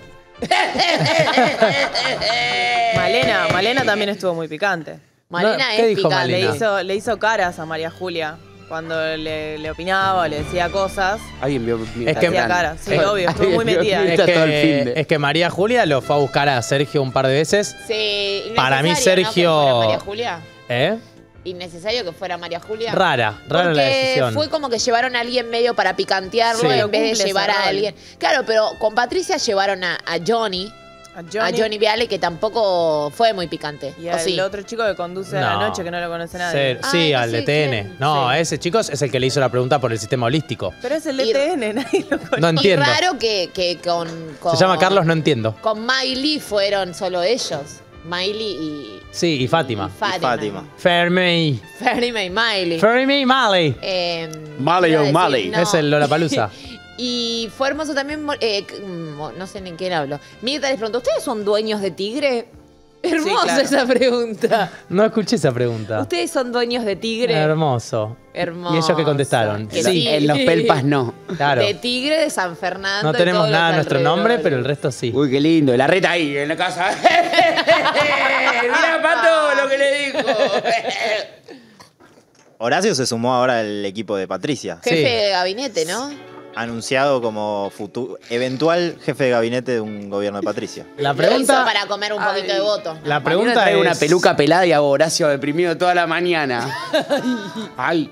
Malena, Malena también estuvo muy picante. Malena No, ¿qué es dijo picante. Le Malena? hizo, le hizo caras a María Julia cuando le, le opinaba, le decía cosas. Alguien vio mi Es que- Hacía Tarzán. cara, sí, Eh, obvio, estuvo muy alguien vio metida. mi- Es Está todo el fin que, de- es que María Julia lo fue a buscar a Sergio un par de veces. Sí, Para mí, innecesario, ¿no? Sergio- que fuera María Julia. ¿Eh? Innecesario que fuera María Julia. Rara, rara Porque la decisión. fue como que llevaron a alguien medio para picantearlo Sí. en vez de Cumple llevar ese a rol. alguien. Claro, pero con Patricia llevaron a, a Johnny. A a Johnny. Johnny Viale, que tampoco fue muy picante. Y ¿O al sí? otro chico que conduce a la No. noche, que no lo conoce nadie. Ser- sí, Ay, no al sé de T N. quién. No, Sí. ese, chicos, es el que le hizo la pregunta por el sistema holístico. Pero es el de Y- T N, nadie lo conoce. No Y entiendo. raro que, que con, con... Se llama Carlos, no entiendo. Con Miley fueron solo ellos. Miley y... Sí, y Fátima. Fátima. Fátima. Fermi. Fátima y Miley. Fermi Mali. Eh, Miley iba a o decir, Miley. no. Es el Lollapalooza. Y fue hermoso también, eh, c- mo- no sé ni en quién hablo. Mirta les preguntó, ¿ustedes son dueños de Tigre? Hermosa claro. esa pregunta. No escuché esa pregunta. ¿Ustedes son dueños de Tigre? Hermoso. Hermoso. ¿Y ellos qué contestaron? Que Sí. sí. En los pelpas no. Claro. De Tigre, de San Fernando. No y tenemos todos nada a los nuestro nombre, alrededores. pero el resto sí. Uy, qué lindo. La reta ahí, en la casa. Mirá, Pato, lo que le dijo. Horacio se sumó ahora al equipo de Patricia. Jefe Sí. de gabinete, ¿no? Anunciado como futu- eventual jefe de gabinete de un gobierno de Patricia. La Lo hizo pregunta, para comer un poquito de voto. la Mañana pregunta traigo es... una peluca pelada y hago Horacio deprimido toda la mañana. Ay.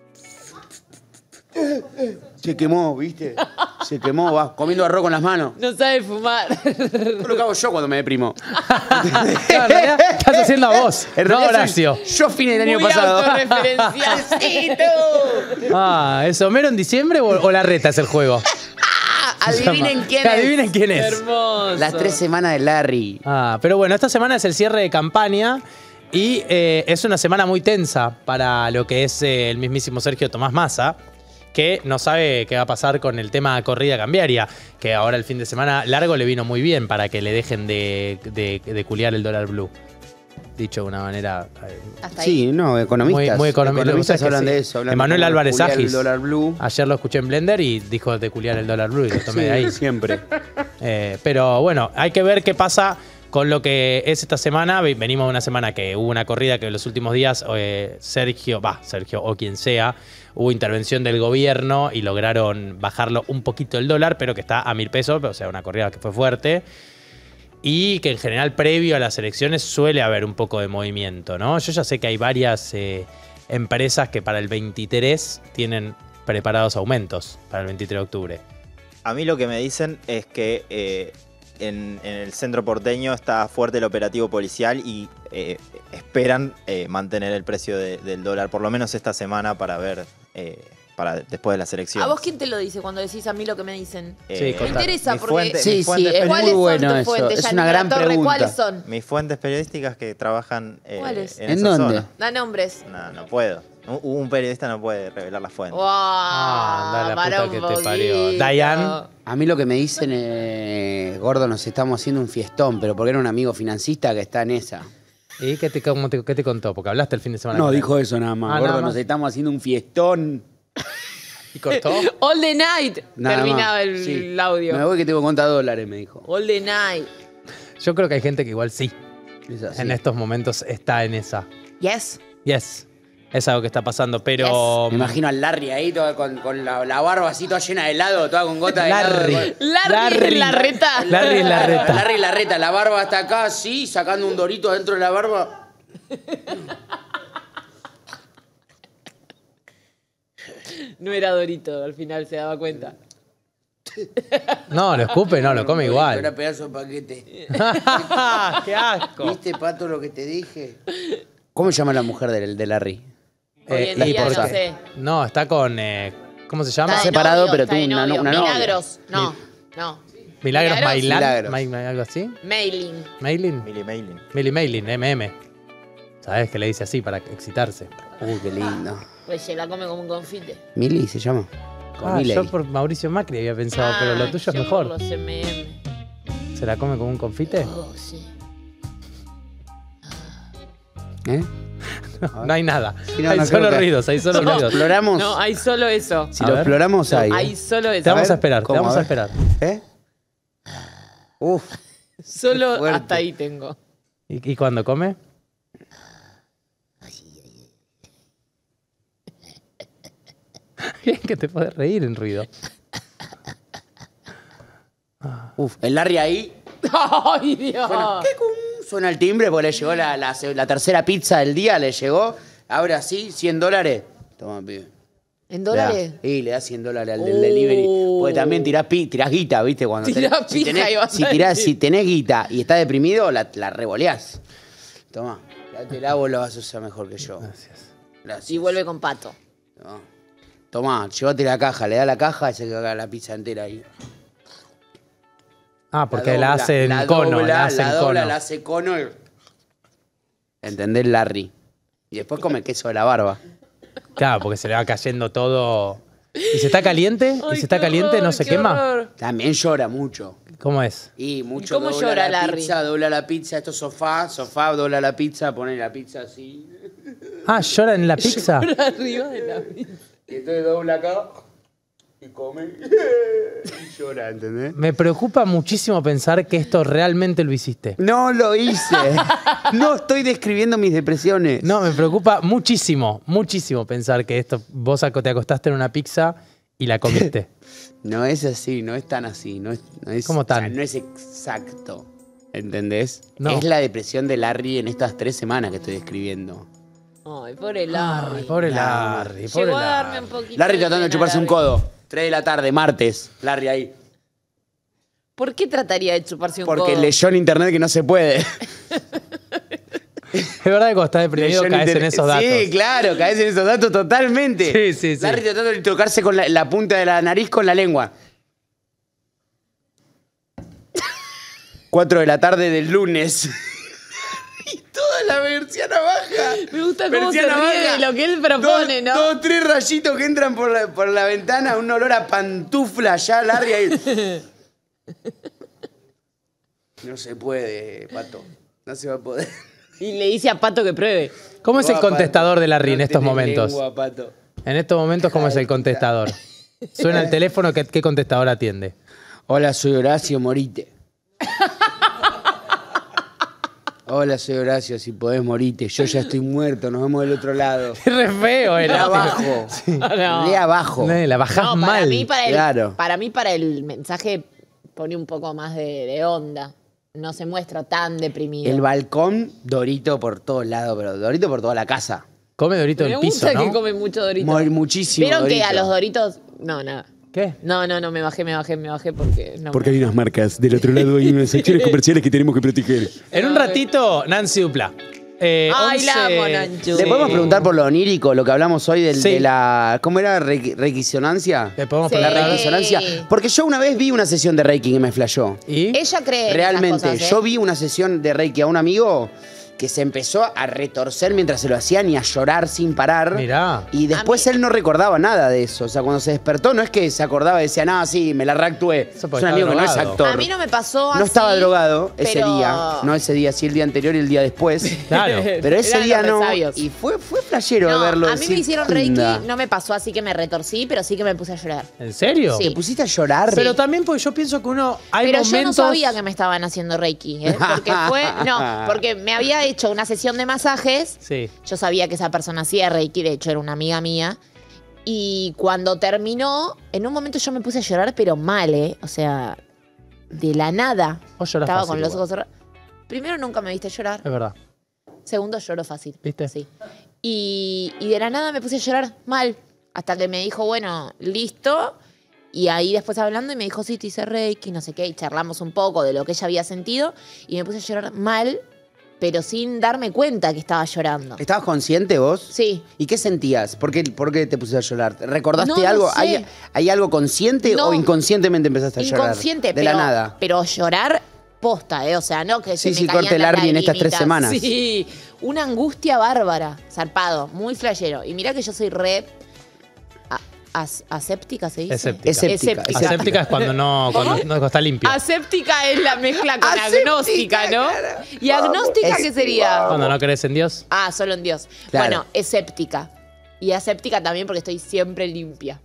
Se quemó, ¿viste? Se quemó, va comiendo arroz con las manos. No sabe fumar. Eso lo que hago yo cuando me deprimo. Claro, en realidad, estás haciendo a vos, En no a realidad soy Horacio. Yo fines del año Muy pasado. autorreferencialcito. Ah, ¿es Homero en diciembre o, o la reta es el juego? Adivinen quién es. Adivinen quién es. Hermoso. Las tres semanas de Larry. Ah, pero bueno, esta semana es el cierre de campaña y eh, es una semana muy tensa para lo que es eh, el mismísimo Sergio Tomás Massa, que no sabe qué va a pasar con el tema corrida cambiaria, que ahora el fin de semana largo le vino muy bien para que le dejen de, de, de culiar el dólar blue. Dicho de una manera... eh, Hasta ahí. Sí, no, economistas. Muy- muy economi- economistas lo que pasa es hablan que de sí. eso. hablan Emanuel de cómo Álvarez culiar Agis. el dólar blue. Ayer lo escuché en Blender y dijo de culiar el dólar blue y lo tomé de ahí. Siempre. Eh, pero bueno, hay que ver qué pasa con lo que es esta semana. Ve- Venimos de una semana que hubo una corrida que en los últimos días eh, Sergio, va, Sergio o quien sea, hubo intervención del gobierno y lograron bajarlo un poquito el dólar, pero que está a mil pesos, o sea, una corrida que fue fuerte. Y que en general previo a las elecciones suele haber un poco de movimiento, ¿no? Yo ya sé que hay varias eh, empresas que para el veintitrés tienen preparados aumentos para el veintitrés de octubre. A mí lo que me dicen es que eh, en, en el centro porteño está fuerte el operativo policial y eh, esperan eh, mantener el precio de- del dólar, por lo menos esta semana, para ver, eh, para después de las elecciones. ¿A vos quién te lo dice cuando decís a mí lo que me dicen? Eh, Sí, Me contá. interesa mi porque... fuente- Sí, mi sí, fuente- es ¿Cuáles muy son bueno tus eso. fuentes? Es Yanni una gran La Torre, pregunta. ¿cuáles son? Mis fuentes periodísticas que trabajan eh, ¿Cuáles? en, ¿En esa dónde? zona. Da nombres. No, no puedo. Un, un periodista no puede revelar las fuentes. Wow, Ah, anda la para puta un que te parió. poquito. Diane. A mí lo que me dicen, eh, gordo, nos estamos haciendo un fiestón, pero porque era un amigo financista que está en esa. ¿Y qué te, cómo te- qué te contó? Porque hablaste el fin de semana. No, con él. dijo eso nada más. Ah, gordo, nada más. nos estamos haciendo un fiestón. ¿Y cortó? All the night. Nada Terminaba más. el, Sí. el audio. Me voy que tengo cuenta dólares, me dijo. All the night. Yo creo que hay gente que igual sí. Es así. En estos momentos está en esa. Yes. Yes. Es algo que está pasando, pero... Me imagino al Larry ahí todo con, con la, la barba así toda llena de helado, toda con gota de Larry. helado. Larry, es la reta. Larry es la reta. Larry la reta, la barba hasta acá así, sacando un dorito dentro de la barba. No era Dorito, al final se daba cuenta. No, lo escupe, no, lo come Era igual. pedazo de paquete. ¡Qué asco! ¿Viste, Pato, lo que te dije? ¿Cómo se llama la mujer del de Larry? Hoy en y día no porque- sé. No, está con... eh, ¿cómo se llama? Está de separado, novio, pero está de tuvo una- novio. una novia. Milagros. No, no. Milagros Milagros. Mailán. Milagros. May- May- ¿Algo así? Mailing. ¿Mailin? Millie Mailing. Millie Mailin, M M. ¿Sabes que le dice así para excitarse? Uy, qué lindo. Pues se la come como un confite. Mili se llama. Con Ah, Milei. yo por Mauricio Macri había pensado, pero lo Ah, tuyo es yo mejor. por los M M. ¿Se la come como un confite? Oh, sí. ¿Eh? No hay nada. Sí, no, hay no solo creo que- ruidos, hay solo Si lo ruidos. exploramos, No, hay solo eso. si A lo ver. exploramos hay. Hay ¿eh? solo Te eso. vamos ver, a esperar, te ¿cómo? vamos A a ver. esperar. ¿Eh? Uf. Solo fuerte. hasta ahí tengo. ¿Y, y cuando come? Bien que te puedes reír en ruido. Uf. El Larry ahí. ¡Ay, Dios! Suena, suena el timbre porque le llegó la, la, la tercera pizza del día, le llegó. Abre así, cien dólares. Toma, pibe. ¿En dólares? Y le das cien dólares al del delivery. Porque también tirás, pi, tirás guita, ¿viste? Cuando Tirás tenés, si, pija tenés, y vas si, a tirás, decir. si tenés guita y estás deprimido, la, la revoleás. Toma, la vos lo vas a usar mejor que yo. Gracias. Gracias. Y vuelve con pato. No. Tomá, llévate la caja, le da la caja y se caga la pizza entera ahí. Ah, porque la, dobla, hace en la cono. dobla, la hace la en dobla, cono. la hace cono. y- ¿Entendés, Larry? Y después come queso de la barba. Claro, porque se le va cayendo todo. ¿Y si está caliente? ¿Y si está caliente no se quema? También llora mucho. ¿Cómo es? Y mucho ¿Y cómo dobla llora la Larry? pizza, dobla la pizza, esto es sofá, sofá, dobla la pizza, pone la pizza así. Ah, llora en la pizza. Arriba de la pizza. Y entonces dobla acá y come. Y llora, ¿entendés? Me preocupa muchísimo pensar que esto realmente lo hiciste. No lo hice. No estoy describiendo mis depresiones. No, me preocupa muchísimo, muchísimo pensar que esto vos aco- te acostaste en una pizza y la comiste. No es así, no es tan así. No es, no es, ¿Cómo tan? o sea, no es exacto. ¿Entendés? No. Es la depresión de Larry en estas tres semanas que estoy describiendo. Ay, pobre Larry. Ay, pobre Larry, pobre Llegó a darme Larry. un poquito Larry de tratando de pena, chuparse un Larry. codo. tres de la tarde, martes. Larry ahí. ¿Por qué trataría de chuparse un Porque codo? leyó en internet que no se puede. Es verdad que cuando estás deprimido Leyó en caes en internet- esos datos. Sí, claro, caes en esos datos totalmente. Sí, sí, sí. Larry tratando de tocarse con la, la punta de la nariz con la lengua. cuatro de la tarde del lunes. Y toda la persiana baja. Me gusta cómo se Persiana ríe baja. de lo que él propone, dos, ¿no? Dos, tres rayitos que entran por la, por la ventana, un olor a pantufla ya, Larry ahí. No se puede, Pato. No se va a poder. Y le dice a Pato que pruebe. ¿Cómo es el Pato. contestador de Larry en No estos tenés momentos? lengua, Pato. En estos momentos, ¿cómo es el contestador? Suena el teléfono, ¿qué, qué contestador atiende? Hola, soy Horacio, morite. Hola, soy Horacio, si podés morite. Yo ya estoy muerto, nos vemos del otro lado. Es re feo, Lee era. abajo. No. Lee abajo. No, la bajás No, para mal. mí para, el, Claro. para mí, para el mensaje, pone un poco más de, de onda. No se muestra tan deprimido. El balcón, Dorito por todos lados, pero Dorito por toda la casa. Come Dorito Me en piso, gusta ¿no? que come mucho Dorito. Muy- muchísimo ¿Vieron que Dorito. a los Doritos... No, nada. ¿Qué? No, no, no, me bajé, me bajé, me bajé porque... No, Porque hay unas marcas. Del otro lado hay unas acciones comerciales que tenemos que proteger. En un ratito, Nancy Dupla. Eh, Ay, la once amo, Nanchu. ¿Le podemos preguntar por lo onírico, lo que hablamos hoy del, Sí. de la... ¿Cómo era? Re- ¿Requisonancia? Le podemos Sí. La preguntar. requisonancia. Porque yo una vez vi una sesión de Reiki que me flashó. ¿Y? Ella cree en esas Realmente, cosas, ¿eh? yo vi una sesión de Reiki a un amigo que se empezó a retorcer mientras se lo hacían y a llorar sin parar. Mirá. Y después él no recordaba nada de eso. O sea, cuando se despertó, no es que se acordaba y decía, no, sí, me la reactué. Es Eso un porque amigo que estaba no es drogado. actor. A mí no me pasó así. No estaba drogado ese pero- día. No ese día, sí el día anterior y el día después. Claro. Pero ese Eran día los no. resabios. Y fue, fue flashero No, verlo. a mí me decir, hicieron "¿Qué Reiki, onda?". no me pasó así que me retorcí, pero sí que me puse a llorar. ¿En serio? Sí. ¿Te pusiste a llorar? Pero también porque yo pienso que uno... Hay Pero momentos... yo no sabía que me estaban haciendo Reiki, ¿eh? Porque fue... No, porque me había hecho una sesión de masajes. Sí. Yo sabía que esa persona hacía Reiki, de hecho era una amiga mía. Y cuando terminó, en un momento yo me puse a llorar, pero mal, ¿eh? O sea, de la nada. Vos llorás Estaba fácil con los igual. ojos cerrados. Primero, nunca me viste llorar. Es verdad. Segundo, lloro fácil. ¿Viste? Sí. Y, y de la nada me puse a llorar mal. Hasta que me dijo, bueno, listo. Y ahí después hablando y me dijo, sí, te hice Reiki, no sé qué. Y charlamos un poco de lo que ella había sentido. Y me puse a llorar mal, pero sin darme cuenta que estaba llorando. ¿Estabas consciente vos? Sí. ¿Y qué sentías? ¿Por qué, por qué te pusiste a llorar? ¿Recordaste No, no algo? sé. ¿Hay, hay algo consciente No. o inconscientemente empezaste a llorar? Inconsciente, De pero, la nada. pero llorar posta, ¿eh? O sea, no que se Sí, me sí, caían corte las Larry en estas tres lagrimitas. semanas. Sí, una angustia bárbara, zarpado, muy flashero. Y mirá que yo soy re a- as- aséptica, ¿se dice? Escéptica. Escéptica. Escéptica. Aséptica es cuando no, cuando no está limpio. Aséptica es la mezcla con Aséptica, agnóstica, ¿no? claro. ¿Y agnóstica qué Es- sería? Cuando no crees en Dios. Ah, solo en Dios. Claro. Bueno, escéptica. Y aséptica también porque estoy siempre limpia.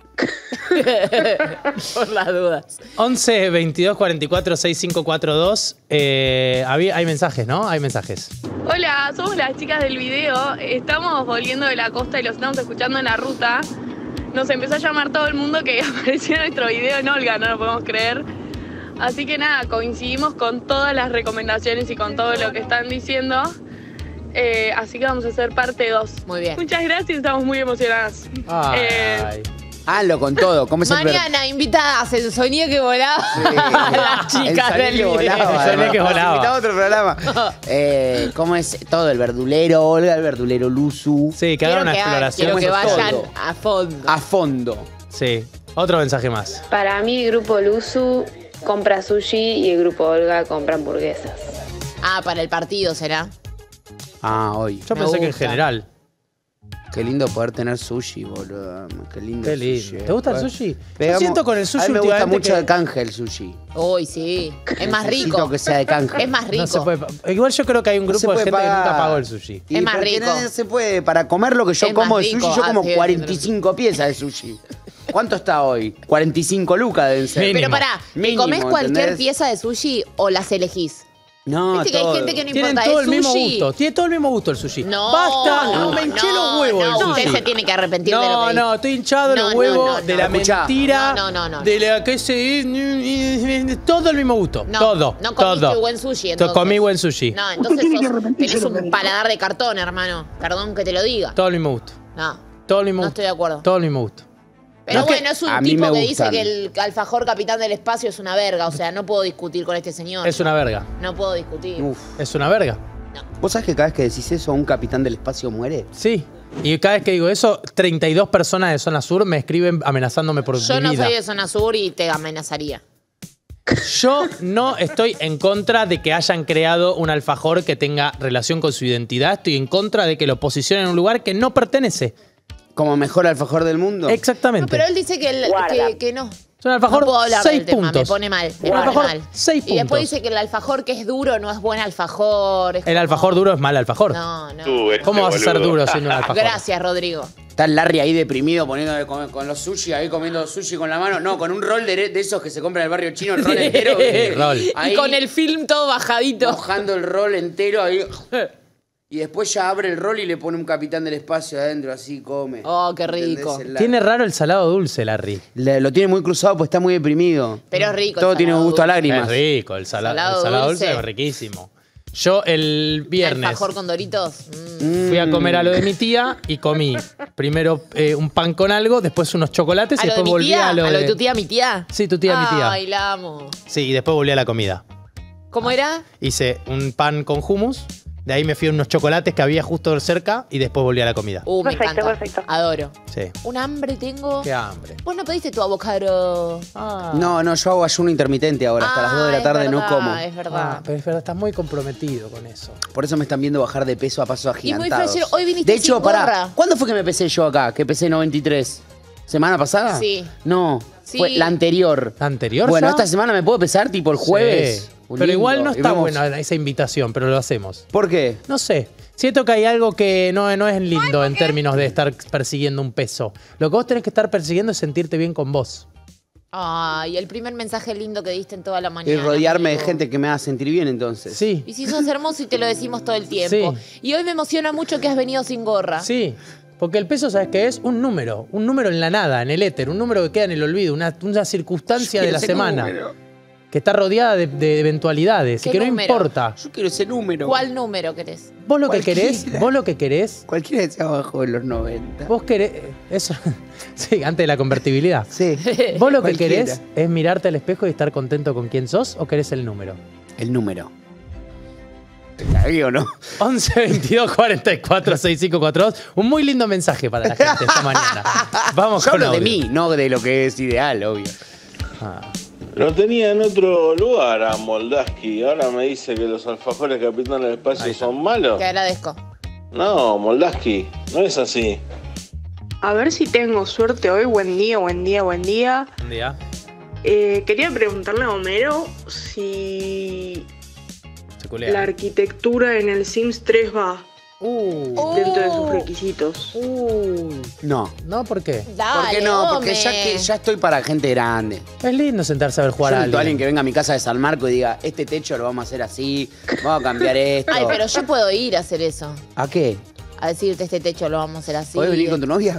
Por las dudas. once, veintidós, cuarenta y cuatro, sesenta y cinco cuarenta y dos. Eh, había- hay mensajes, ¿no? Hay mensajes. Hola, somos las chicas del video. Estamos volviendo de la costa y los estamos escuchando en la ruta. Nos empezó a llamar todo el mundo que apareció en nuestro video en Olga, no lo podemos creer. Así que nada, coincidimos con todas las recomendaciones y con todo lo que están diciendo. eh, así que vamos a hacer parte dos. Muy bien. Muchas gracias, estamos muy emocionadas. Ay. Eh, Hazlo con todo. ¿Cómo es el ver- Mañana invitadas en Soñé que volaba. Las El chicas Soñé del que volaba. El Soñé además. que volaba. Invitado a otro programa. Eh, ¿Cómo es todo? El verdulero Olga, el verdulero Luzu. Sí, que hagan una exploración. Quiero que ¿Cómo es vayan todo? a fondo. A fondo. Sí. Otro mensaje más. Para mí, el grupo Luzu compra sushi y el grupo Olga compra hamburguesas. Ah, para el partido será. Ah, hoy. Yo Me pensé que en gusta. general. Qué lindo poder tener sushi, boludo. Qué lindo Qué el lindo. sushi. ¿Te gusta el Poder- sushi? Pegamos- Yo siento con el sushi A mí me gusta últimamente mucho que- de canje el sushi. Uy, sí. Es más Necesito rico. que sea de canje. Es más rico. No se puede pa- Igual yo creo que hay un No se grupo de puede gente que pagar. nunca pagó el sushi. Y Es más porque rico. No se puede. Para comer lo que yo Es como más de sushi, rico. yo Ah, como sí, cuarenta y cinco piezas de sushi. ¿Cuánto está hoy? cuarenta y cinco lucas deben ser. Pero pará, ¿te Mínimo, comés cualquier ¿entendés? pieza de sushi o las elegís? No, Viste que hay todo. gente que no Tienen importa, todo es el mismo sushi. gusto. Tiene todo el mismo gusto el sushi. No, Basta, no, me hinché los huevos no, del sushi. Usted se tiene que arrepentir de lo No, que no, dijo. estoy hinchado de No, los no, huevos, no, de no. la Escuchá. mentira, No, no, no, no. de la que se... Todo el mismo gusto, No, todo, no comiste todo. buen sushi, To- entonces. Comí buen sushi, No, entonces sos- tenés un paladar de cartón, hermano. Perdón que te lo diga. todo el mismo gusto, No, todo el mismo no gusto. estoy de acuerdo. Todo el mismo gusto. Pero No es que- bueno, es un a mí tipo me que dice gustan. que el alfajor capitán del espacio es una verga. O sea, no puedo discutir con este señor. Es una verga, No puedo discutir. Uf. es una verga. ¿Vos sabés que cada vez que decís eso, un capitán del espacio muere? Sí. Y cada vez que digo eso, treinta y dos personas de Zona Sur me escriben amenazándome por Yo mi no vida. soy de zona sur y te amenazaría. Yo no estoy en contra de que hayan creado un alfajor que tenga relación con su identidad. Estoy en contra de que lo posicionen en un lugar que no pertenece. Como mejor alfajor del mundo. Exactamente. No, pero él dice que, el- que, que no. Es un alfajor no puedo hablar seis del tema, me puntos. pone mal. Me Un pone alfajor mal. seis Y después puntos. dice que el alfajor que es duro no es buen alfajor. es El como- alfajor duro es mal alfajor. No, no. ¿Cómo vas a ser duro siendo un alfajor? Gracias, Rodrigo. Está el Larry ahí deprimido poniendo con, con los sushi, ahí comiendo sushi con la mano. No, con un rol de, de esos que se compran en el barrio chino, el rol entero. ¿viste? Rol. Ahí, Y con el film todo bajadito. mojando el rol entero ahí. Y después ya abre el rol y le pone un capitán del espacio adentro, así come. Oh, qué rico. ¿Entendés? El Larry. Tiene raro el salado dulce, Larry. Le- lo tiene muy cruzado porque está muy deprimido. Pero es rico. el Todo tiene salado gusto a dulce. lágrimas. Es rico, el, sala- Salado el salado dulce. dulce. es riquísimo. Yo el viernes Alfajor con doritos. Mm. fui a comer a lo de mi tía y comí primero eh, un pan con algo, después unos chocolates ¿A y lo de después mi volví tía? a lo ¿A lo de de... tu tía, mi tía? Sí, tu tía, mi tía. Ay, la amo. Sí, y después volví a la comida. ¿Cómo era? Hice un pan con hummus, de ahí me fui a unos chocolates que había justo cerca y después volví a la comida. Uh, me Perfecto, encanta. perfecto. Adoro. Sí. Un hambre tengo. Qué hambre. Vos no pediste tu avocado. No, no, yo hago ayuno intermitente ahora. Hasta las dos de la Ah, tarde es no verdad, como. Es verdad. Ah, pero es verdad, estás muy comprometido con eso. Por eso me están viendo bajar de peso a pasos Y muy agigantados. flashero. Hoy viniste De hecho, sin pará, gorra. ¿cuándo fue que me pesé yo acá? Que pesé noventa y tres. ¿Semana pasada? Sí. No, Sí. fue la anterior. ¿La anterior Bueno, ya? esta semana me puedo pesar tipo el jueves. Sí. Un Pero lindo. igual no Y está vemos- buena esa invitación, pero lo hacemos. ¿Por qué? No sé. Siento que hay algo que no, no es lindo en términos de estar persiguiendo un peso. Lo que vos tenés que estar persiguiendo es sentirte bien con vos. Ay, el primer mensaje lindo que diste en toda la Y mañana. rodearme de amigo. gente que me haga sentir bien entonces. Sí. Y si sos hermoso y te lo decimos todo el tiempo. Y hoy me emociona mucho que has venido sin gorra. Sí. Porque el peso, ¿sabes qué es? Un número. Un número en la nada, en el éter. Un número que queda en el olvido. Una, una circunstancia de la ese semana. número. Que está rodeada de, de eventualidades. ¿Qué Y que no número? importa. Yo quiero ese número. ¿Cuál número querés? Vos lo que Cualquiera. querés, vos lo que querés, Cualquiera que sea abajo de los noventa. vos querés. Eso. Sí, antes de la convertibilidad. Sí. ¿Vos lo que Cualquiera. querés es mirarte al espejo y estar contento con quién sos o querés el número? El número. ¿Está bien o no? once veintidós cuarenta y cuatro sesenta y cinco cuarenta y dos. Un muy lindo mensaje para la gente esta mañana. Vamos Yo con hablo de audio. mí, no de lo que es ideal, obvio. Ah. Lo tenía en otro lugar a Moldaski. Ahora me dice que los alfajores Capitán del Espacio son malos. Te agradezco. No, Moldaski, no es así. A ver si tengo suerte hoy. Buen día, buen día, buen día. Buen día. Eh, quería preguntarle a Homero si Se culea. la arquitectura en el Sims tres va Uh. dentro de sus requisitos. Uh. No. No, ¿por qué? Dale, ¿Por qué no? Porque Ome. ya que ya estoy para gente grande. Es lindo sentarse a ver jugar Yo a necesito a alguien alguien. que venga a mi casa de San Marco y diga, este techo lo vamos a hacer así, vamos a cambiar esto. Ay, pero yo puedo ir a hacer eso. ¿A qué? A decirte este techo lo vamos a hacer así. ¿Podés venir con tu novia?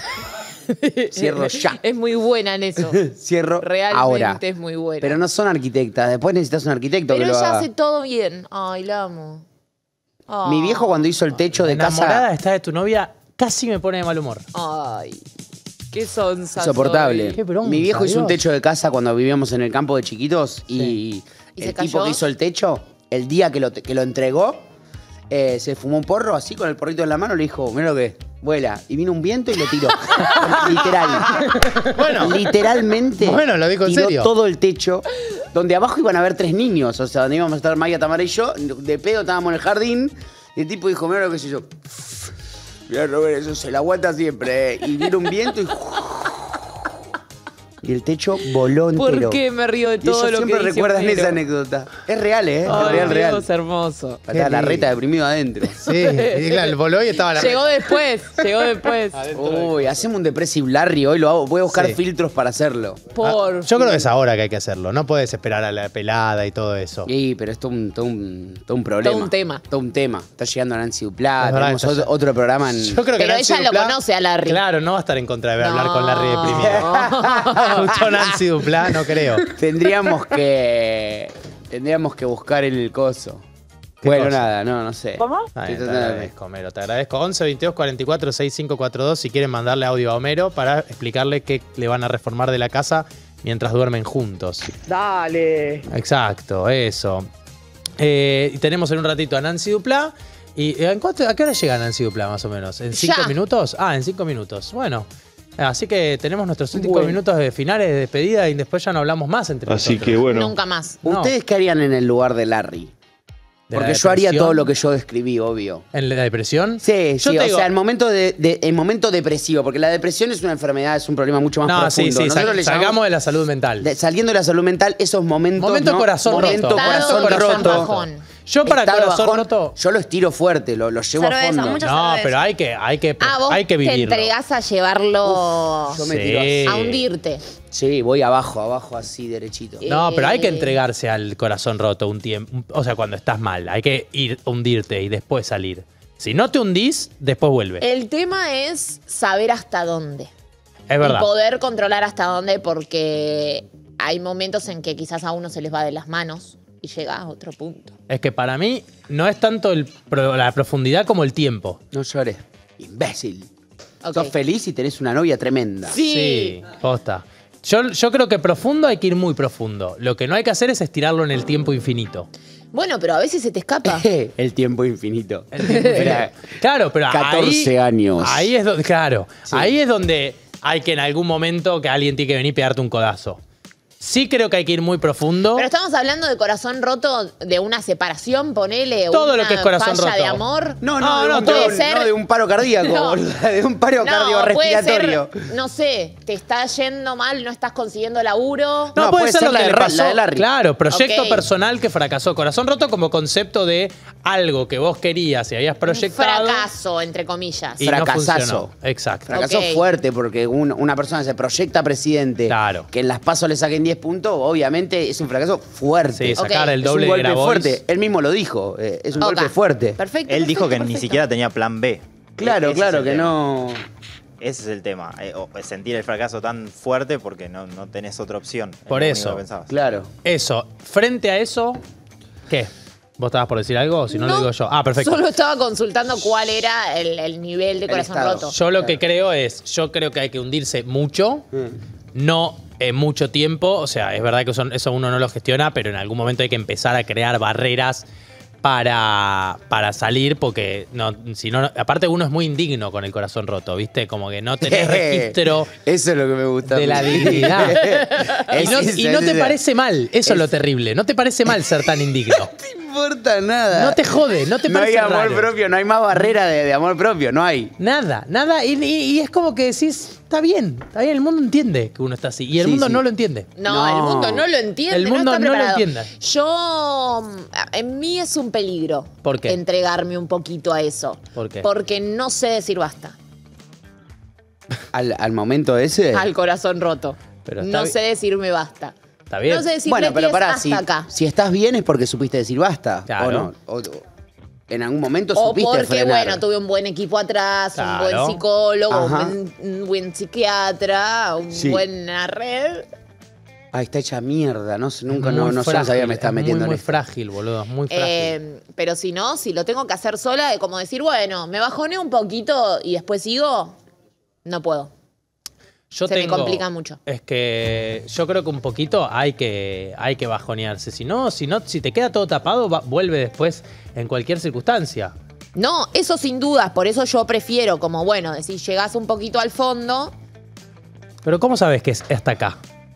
Cierro ya. Es muy buena en eso. Cierro Realmente ahora. es muy buena. Pero no son arquitectas. Después necesitas un arquitecto Pero que lo ella haga. hace todo bien. Ay, la amo. Oh. Mi viejo cuando hizo el techo de casa... Enamorada está de tu novia, casi me pone de mal humor. Ay, qué sonsa. Insoportable. Qué bronca, Mi viejo hizo un Dios. techo de casa cuando vivíamos en el campo de chiquitos y ¿Y el se tipo cayó? que hizo el techo, el día que lo, que lo entregó, eh, se fumó un porro así con el porrito en la mano, le dijo, mira lo que es, vuela. Y vino un viento y lo tiró. Literal. Bueno. Literalmente. Bueno, lo dijo en tiró serio. todo el techo, donde abajo iban a haber tres niños, o sea, donde íbamos a estar Maya, Tamara y yo, de pedo estábamos en el jardín, y el tipo dijo, mira lo que es yo. Mira, Robert, eso se la aguanta siempre, ¿eh? Y vino un viento y... Y el techo voló entero. ¿Por qué me río de Y todo ellos lo que siempre dice recuerdan Homero? esa anécdota. Es real, ¿eh? Es Ay, real, real. Dios, hermoso. Estaba la reta deprimido adentro. Sí, y claro, el voló y estaba la Llegó después, llegó después. Uy, hacemos un Depressive Larry hoy, lo hago. Voy a buscar Sí. filtros para hacerlo. Por Ah, yo creo que es ahora que hay que hacerlo. No puedes esperar a la pelada y todo eso. Sí, pero es todo un, todo un, todo un problema. Todo un tema. Todo un tema. Está llegando Nancy Duplá, Es verdad, tenemos está otro, llegando. otro programa en... Yo creo que Pero Nancy ella lo Duplá- conoce a Larry. Claro, no va a estar en contra de hablar No. con Larry deprimida. Justo Nancy Duplá, no creo. Tendríamos que... Tendríamos que buscar el coso. ¿Qué Bueno, cosa? nada, no, no sé. ¿Cómo? Ay, Estoy te tratando de- agradezco, Homero, te agradezco. once, veintidós, cuarenta y cuatro, sesenta y cinco cuarenta y dos si quieren mandarle audio a Homero para explicarle qué le van a reformar de la casa mientras duermen juntos. Dale. Exacto, eso. Eh, y tenemos en un ratito a Nancy Duplá. ¿Y en cuánto- a qué hora llega Nancy Duplá, más o menos? ¿En cinco Ya. minutos? Ah, en cinco minutos. Bueno. Así que tenemos nuestros cinco Bueno. minutos de finales de despedida y después ya no hablamos más entre Así nosotros. que bueno. Nunca más. No. ¿Ustedes qué harían en el lugar de Larry? ¿De la Porque yo haría depresión? todo lo que yo describí, obvio. ¿En la depresión? Sí, Yo sí, te o digo- sea, el momento, de, de- el momento depresivo, porque la depresión es una enfermedad, es un problema mucho más No, profundo. sí, sí, Nosotros sal- le salgamos llamamos de la salud mental. de- saliendo de la salud mental, esos momentos. Momento ¿no? corazón Momento roto. corazón Estado roto. bajón. Yo para Estado corazón bajón, roto. Yo lo estiro fuerte, lo, lo llevo Cerveza, a fondo. mucha No, cerveza. pero hay que, hay que, Ah, vos hay que te vivirlo. entregás a llevarlo Yo me Sí. tiro así. a hundirte. Sí, voy abajo, abajo, así, derechito. No, pero hay que Eh, entregarse al corazón roto un tiempo. O sea, cuando estás mal. Hay que ir hundirte y después salir. Si no te hundís, después vuelve. El tema es saber hasta dónde. Es verdad. Y poder controlar hasta dónde, porque hay momentos en que quizás a uno se les va de las manos y llega a otro punto. Es que para mí no es tanto el pro- la profundidad como el tiempo. No llores. Imbécil. Ok. Sos feliz y tenés una novia tremenda. Sí. posta. Yo, yo creo que profundo hay que ir muy profundo. Lo que no hay que hacer es estirarlo en el tiempo infinito. Bueno, pero a veces se te escapa. El tiempo infinito. El tiempo infinito. Claro, pero catorce ahí, años. Ahí es donde, claro, ahí es donde hay que en algún momento que alguien tiene que venir y pegarte un codazo. Sí creo que hay que ir muy profundo. Pero estamos hablando de corazón roto, de una separación, ponele. Todo una lo que es corazón falla roto. de amor. No, no, No, de, no, un, puede de un- ser- no, de un paro cardíaco, No. boluda, de un paro No, puede cardiorrespiratorio. ser, no sé, te está yendo mal, no estás consiguiendo laburo. No, No, puede, puede ser, ser lo la que de le Ra- pasó. la de Larry. Claro, proyecto Ok. personal que fracasó. Corazón roto como concepto de algo que vos querías y habías proyectado. Fracaso, entre comillas. Y no Fracasazo. funcionó. Exacto. Fracaso Ok. fuerte porque un- una persona se proyecta presidente, Claro. que en las pasos le saquen diez puntos, obviamente es un fracaso fuerte. Sí, sacar Ok. el Es doble un de golpe Grabois. fuerte. Él mismo lo dijo, eh, es un Ok. golpe fuerte. Perfecto. Él dijo que perfecto, ni perfecto. siquiera tenía plan B. Claro, Ese es claro, el que tema. no... Ese es el tema. eh, o sentir el fracaso tan fuerte porque no, no tenés otra opción. Es Por lo único eso. que pensabas. Claro. Eso. Frente a eso, ¿qué? ¿Vos estabas por decir algo? Si no, lo No, digo yo. Ah, perfecto. Solo estaba consultando cuál era el, el nivel de El corazón estado. roto. Yo lo que creo es, yo creo que hay que hundirse mucho, no en mucho tiempo. O sea, es verdad que son- eso uno no lo gestiona, pero en algún momento hay que empezar a crear barreras para, para salir, porque no, si no, aparte uno es muy indigno con el corazón roto, ¿viste? Como que no tenés registro Eso es lo que me gusta. de la a mí. dignidad. y no, Es- y no es- te es- parece mal, eso es lo terrible. No te parece mal ser tan indigno. No te importa nada. No te jode, no te No hay parece amor raro. propio, no hay más barrera de, de amor propio, no hay. Nada, nada. Y, y- y es como que decís, está bien, está bien, el mundo entiende que uno está así. Y el Sí, mundo sí. no lo entiende. No, No. el mundo no lo entiende. El mundo no, está no lo preparado. entiende. Yo, en mí es un peligro. ¿Por qué? Entregarme un poquito a eso. ¿Por qué? Porque no sé decir basta Al, al momento ese. al corazón roto. Pero está No bi- sé decirme basta. Está bien. No sé decir Bueno, pero pará, hasta si, acá. si estás bien es porque supiste decir basta. Claro. ¿O no? O- o- en algún momento O supiste porque, frenar. bueno, tuve un buen equipo atrás, un Claro. buen psicólogo, un Ajá. buen, un buen psiquiatra, un Sí. buena red. Ah, está hecha mierda, no sé, nunca, no, Muy no, yo no frágil, sabía me estaba es metiendo muy, en muy esto. frágil, boludo, muy frágil. Eh, pero si no, si lo tengo que hacer sola, de como decir, bueno, me bajoneo un poquito y después sigo, no puedo. Yo Se me tengo- complica mucho. Es que yo creo que un poquito hay que, hay que bajonearse. Si no, si no, si te queda todo tapado, va- vuelve después en cualquier circunstancia. No, eso sin dudas, por eso yo prefiero, como bueno, decir, llegás un poquito al fondo Pero ¿cómo sabes que es hasta acá?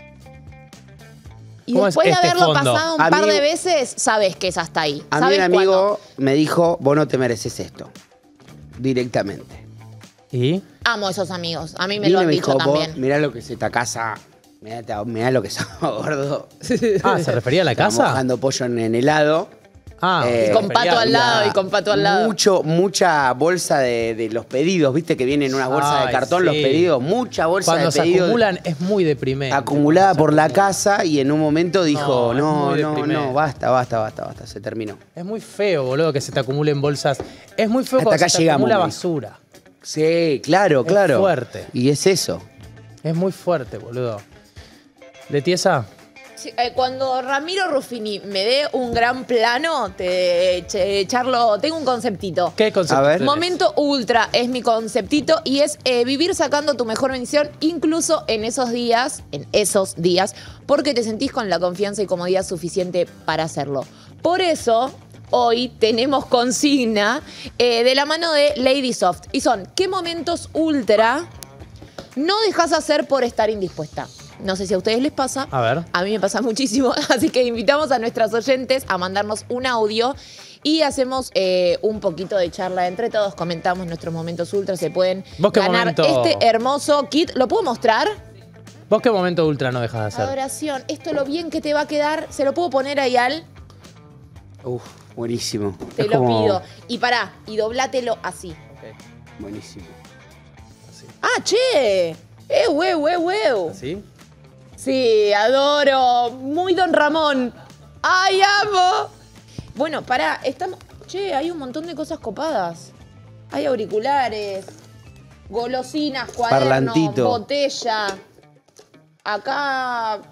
y ¿Cómo es después de este haberlo fondo? pasado un A par mí- de veces, sabes que es hasta ahí. A mí ¿Sabes un amigo me dijo, vos no te mereces esto. Directamente. ¿Y? Amo esos amigos, a mí me Vino lo y han me dicho dijo, vos, también. mirá lo que es esta casa. Mirá, te- mirá lo que sos, gordo. Ah, ¿se refería a la Estaba casa? mojando pollo en, en helado. Ah, Eh, Y con pato al lado, y con pato al lado. Mucho, mucha bolsa de, de los pedidos, viste que vienen en una bolsa Ay, de cartón sí. los pedidos, mucha bolsa Cuando de se pedidos. acumulan es muy deprimente. acumulada por la casa y en un momento dijo, No, es no, muy no, no, deprimente. basta, basta, basta, basta, se terminó. Es muy feo, boludo, que se te acumulen bolsas. Es muy feo Hasta cuando acá se te llegamos, acumula me dijo. basura. Sí, claro, Es claro. fuerte. Y es eso. Es muy fuerte, boludo. ¿Letiesa? Sí, eh, cuando Ramiro Ruffini me dé un gran plano, te che- charlo, tengo un conceptito. ¿Qué concepto? A ver. tenés? Momento ultra es mi conceptito y es eh, vivir sacando tu mejor bendición, incluso en esos días, en esos días, porque te sentís con la confianza y comodidad suficiente para hacerlo. Por eso, hoy tenemos consigna eh, de la mano de Lady Soft. Y son, ¿qué momentos ultra no dejas hacer por estar indispuesta? No sé si a ustedes les pasa. A ver. A mí me pasa muchísimo, así que invitamos a nuestras oyentes a mandarnos un audio y hacemos eh, un poquito de charla entre todos, comentamos nuestros momentos ultra, se pueden ¿Vos qué ganar momento- este hermoso kit. ¿Lo puedo mostrar? ¿Vos qué momento ultra no dejas de hacer? Adoración, esto lo bien que te va a quedar, ¿se lo puedo poner ahí al? Uf, buenísimo. Te Es lo como- pido. Y pará, y doblátelo así. Buenísimo. ¡Ah, che! ¡Eh, huevo, eh, huevo! ¿Sí? Sí, adoro. Muy Don Ramón. ¡Ay, amo! Bueno, pará, estamos. Che, hay un montón de cosas copadas. Hay auriculares, golosinas, cuadernos, Parlantito. botella. Acá.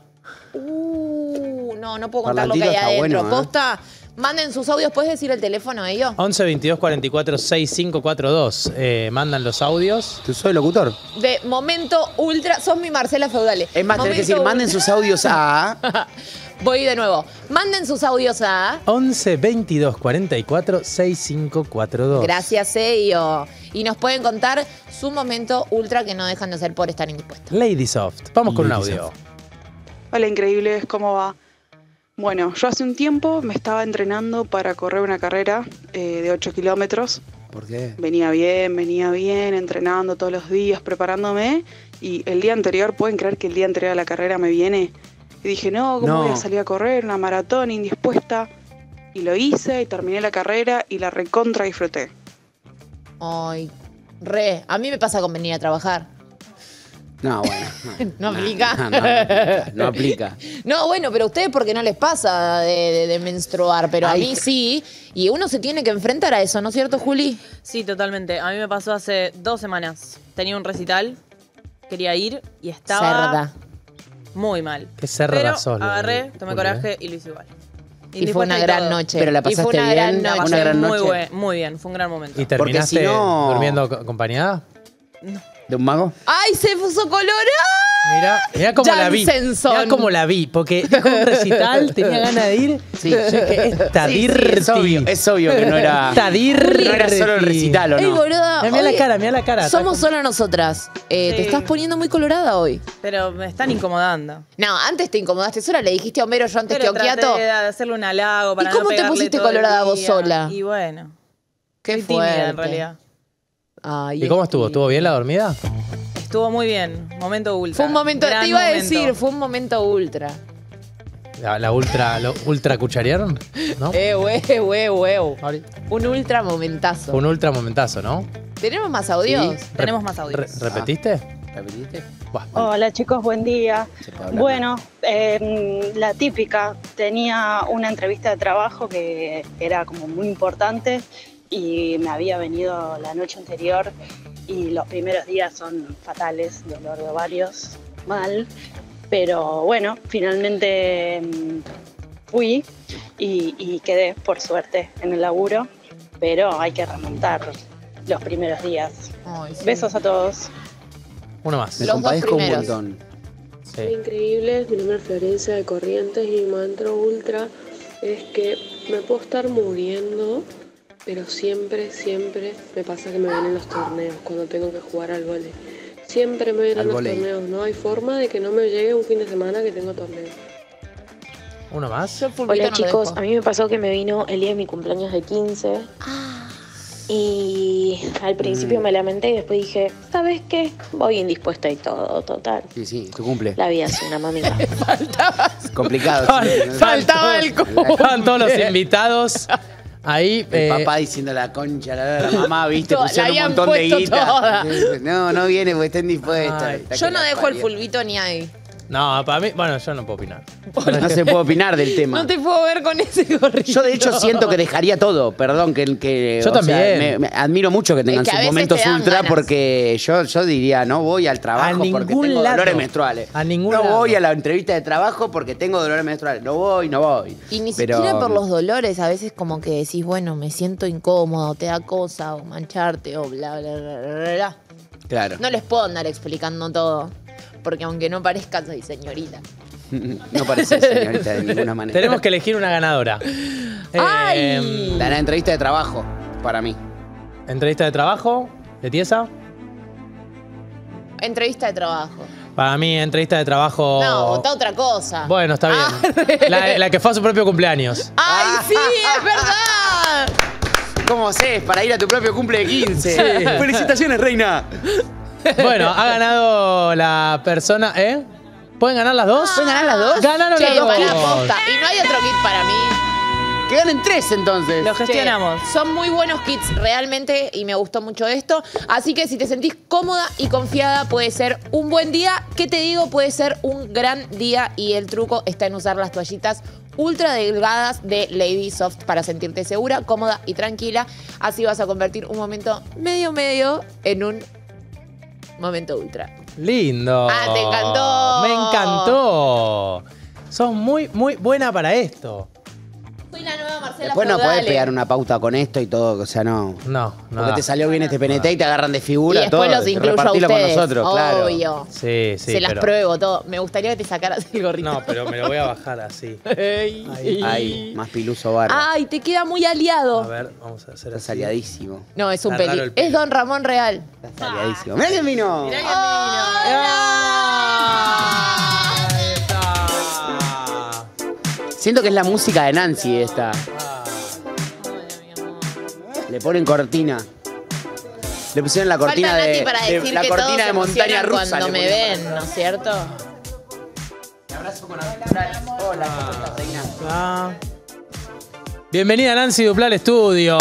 Uh, no, no puedo contar lo que Parlantito hay está adentro. bueno, ¿eh? Posta, manden sus audios. ¿Puedes decir el teléfono de ellos? once veintidós cuarenta y cuatro sesenta y cinco cuarenta y dos. Eh, mandan los audios. ¿Tú soy locutor? De Momento Ultra. Sos mi Marcela Feudale. Es más, tenés que Momento decir, manden Ultra. sus audios a... Voy de nuevo. Manden sus audios a. once veintidós cuarenta y cuatro sesenta y cinco cuarenta y dos. Gracias, Seyo. Y nos pueden contar su momento ultra que no dejan de hacer por estar indispuestos. Lady Soft. Vamos con un Lady audio. Hola, increíbles, ¿cómo va? Bueno, yo hace un tiempo me estaba entrenando para correr una carrera eh, de ocho kilómetros. ¿Por qué? Venía bien, venía bien, entrenando todos los días, preparándome. Y el día anterior, ¿pueden creer que el día anterior a la carrera me viene? Y dije, no, ¿cómo No. voy a salir a correr? Una maratón indispuesta. Y lo hice y terminé la carrera y la recontra disfruté. Ay, re. A mí me pasa con venir a trabajar. No, bueno. ¿No aplica? No, no aplica. No aplica. No, bueno, pero a ustedes porque no les pasa de, de- de menstruar, pero a Ay. mí sí. Y uno se tiene que enfrentar a eso, ¿no es cierto, Juli? Sí, totalmente. A mí me pasó hace dos semanas. Tenía un recital, quería ir y estaba Cerda. muy mal. Qué cerda Pero sos, Luli. agarré, tomé Juli, coraje y lo hice igual. Y fue una gran noche. Pero la Y fue pasaste una bien, gran una noche. Pasé gran muy, noche. buen- muy bien, fue un gran momento. ¿Y terminaste si no- durmiendo co- acompañada? ¿De un mago? ¡Ay, se puso colorada! Mira, mira cómo la vi. Jansenson. Mira cómo la vi. Porque dijo un recital, tenía ganas de ir. Sí. Yo dije, esta Sí, sí, dirty. es obvio, es obvio que no era, Esta dirty. no era solo el recital, ¿o Ey, no? boluda. Mira la hoy cara, mira la cara. Somos solo nosotras. Eh, Sí. Te estás poniendo muy colorada hoy. Pero me están incomodando. No, antes te incomodaste sola, le dijiste a Homero, yo antes Pero te oquiato. traté de hacerle un halago para ¿Y cómo no te pegarle pusiste todo el colorada vos día. sola? Y bueno, Qué soy tímida fuerte. en realidad. Ay, ¿Y cómo estuvo? ¿Estuvo bien la dormida? Estuvo muy bien, momento ultra. Fue un momento, Gran te iba a momento. decir, fue un momento ultra. La, la ultra, lo ultra cucharearon, ¿no? Eh, wey, wey, wey. Un ultra momentazo. Fue un ultra momentazo, ¿no? ¿Tenemos más audios? Sí. Tenemos más audios. Re- ¿Repetiste? ¿Repetiste? Buah. Hola chicos, buen día. Se puede hablar. Bueno, eh, la típica, tenía una entrevista de trabajo que era como muy importante y me había venido la noche anterior y los primeros días son fatales, dolor de ovarios, mal. Pero bueno, finalmente mm, fui y, y quedé, por suerte, en el laburo. Pero hay que remontar los primeros días. Ay, sí. Besos a todos. Uno más. Me Los dos compadezco un primeros. montón. Sí. Increíble, mi nombre es Florencia de Corrientes y mi mantra ultra es que me puedo estar muriendo, pero siempre, siempre me pasa que me vienen los torneos cuando tengo que jugar al vóley. Siempre me vienen Al los vóley. torneos, no hay forma de que no me llegue un fin de semana que tengo torneo. Uno más. Yo el fulbito Hola no lo chicos, dejo. a mí me pasó que me vino el día de mi cumpleaños de quince y al principio Mm. me lamenté y después dije, ¿sabes qué? Voy indispuesta y todo, total. Sí, sí, tu cumple. La vida es una mamita. Complicado. Fal- sí, ¿no? Faltaba el cumple. Estaban todos los invitados ahí. El eh, papá diciendo la concha, la, la mamá, viste, Toda- pusieron la un habían montón de puesto guita. toda. No, no viene porque está indispuesta. Ay. Está Yo que no la dejo el parió. fulbito ni ahí. No, para mí, bueno, yo no puedo opinar. No se puede opinar del tema. No te puedo ver con ese gorrito. Yo de hecho siento que dejaría todo, perdón, que, que Yo o sea, también. me- me admiro mucho que tengan Es que a sus veces momentos te dan ultra ganas. porque yo, yo diría, no voy al trabajo A porque ningún tengo lado. dolores menstruales. A ningún no lado. voy a la entrevista de trabajo porque tengo dolores menstruales. No voy, no voy. Y ni Pero, siquiera por los dolores, a veces como que decís, bueno, me siento incómodo, te da cosa, o mancharte, o bla, bla, bla, bla, bla. Claro. No les puedo andar explicando todo, porque aunque no parezca, soy señorita. No parece señorita de ninguna manera. Tenemos que elegir una ganadora. ¡Ay! Eh, La, la entrevista de trabajo, para mí. entrevista de trabajo, de Tiesa. Entrevista de trabajo. Para mí, entrevista de trabajo. No, votá otra cosa. Bueno, está bien. La, la que fue a su propio cumpleaños. ¡Ay, sí, es verdad! ¿Cómo haces para ir a tu propio cumple de quince? Sí. ¡Felicitaciones, reina! Bueno, ha ganado la persona, ¿eh? ¿Pueden ganar las dos? ¿Pueden ganar las dos? Ganaron Che, las dos. para posta. Y no hay otro kit para mí. Que ganen tres entonces. Lo gestionamos. Che, son muy buenos kits realmente y me gustó mucho esto. Así que si te sentís cómoda y confiada, puede ser un buen día. ¿Qué te digo? Puede ser un gran día y el truco está en usar las toallitas ultra delgadas de Lady Soft para sentirte segura, cómoda y tranquila. Así vas a convertir un momento medio medio en un momento ultra. Lindo. Ah, te encantó. Me encantó. Sos muy, muy buena para esto. Soy la nueva Marcela Después no podés Feudale. pegar una pauta con esto y todo, o sea, no. No, no. Porque te salió bien este P N T y te agarran de figura, Y después todo. los incluyo a repartilo con ustedes, nosotros, claro. obvio. Sí, sí. Se las pero- pruebo todo. Me gustaría que te sacaras el gorrito. No, pero me lo voy a bajar así. Ay. Ay, más piluso barba. Ay, te queda muy aliado. A ver, vamos a hacer Estás así. aliadísimo. No, es un Está raro peli. el pelo. Es Don Ramón Real. Estás aliadísimo. ¡Mirá quién vino! Mirá quién Ahí está. Siento que es la música de Nancy esta. Le ponen cortina. Le pusieron la cortina Falta Nati de, para de- decir la que cortina todos de se montaña emocionan rusa. cuando le me ponen. ven, ¿no es cierto? Abrazo con auriculares. Hola, ¿cómo estás, reina? Ah. Bienvenida Nancy Duplá al estudio.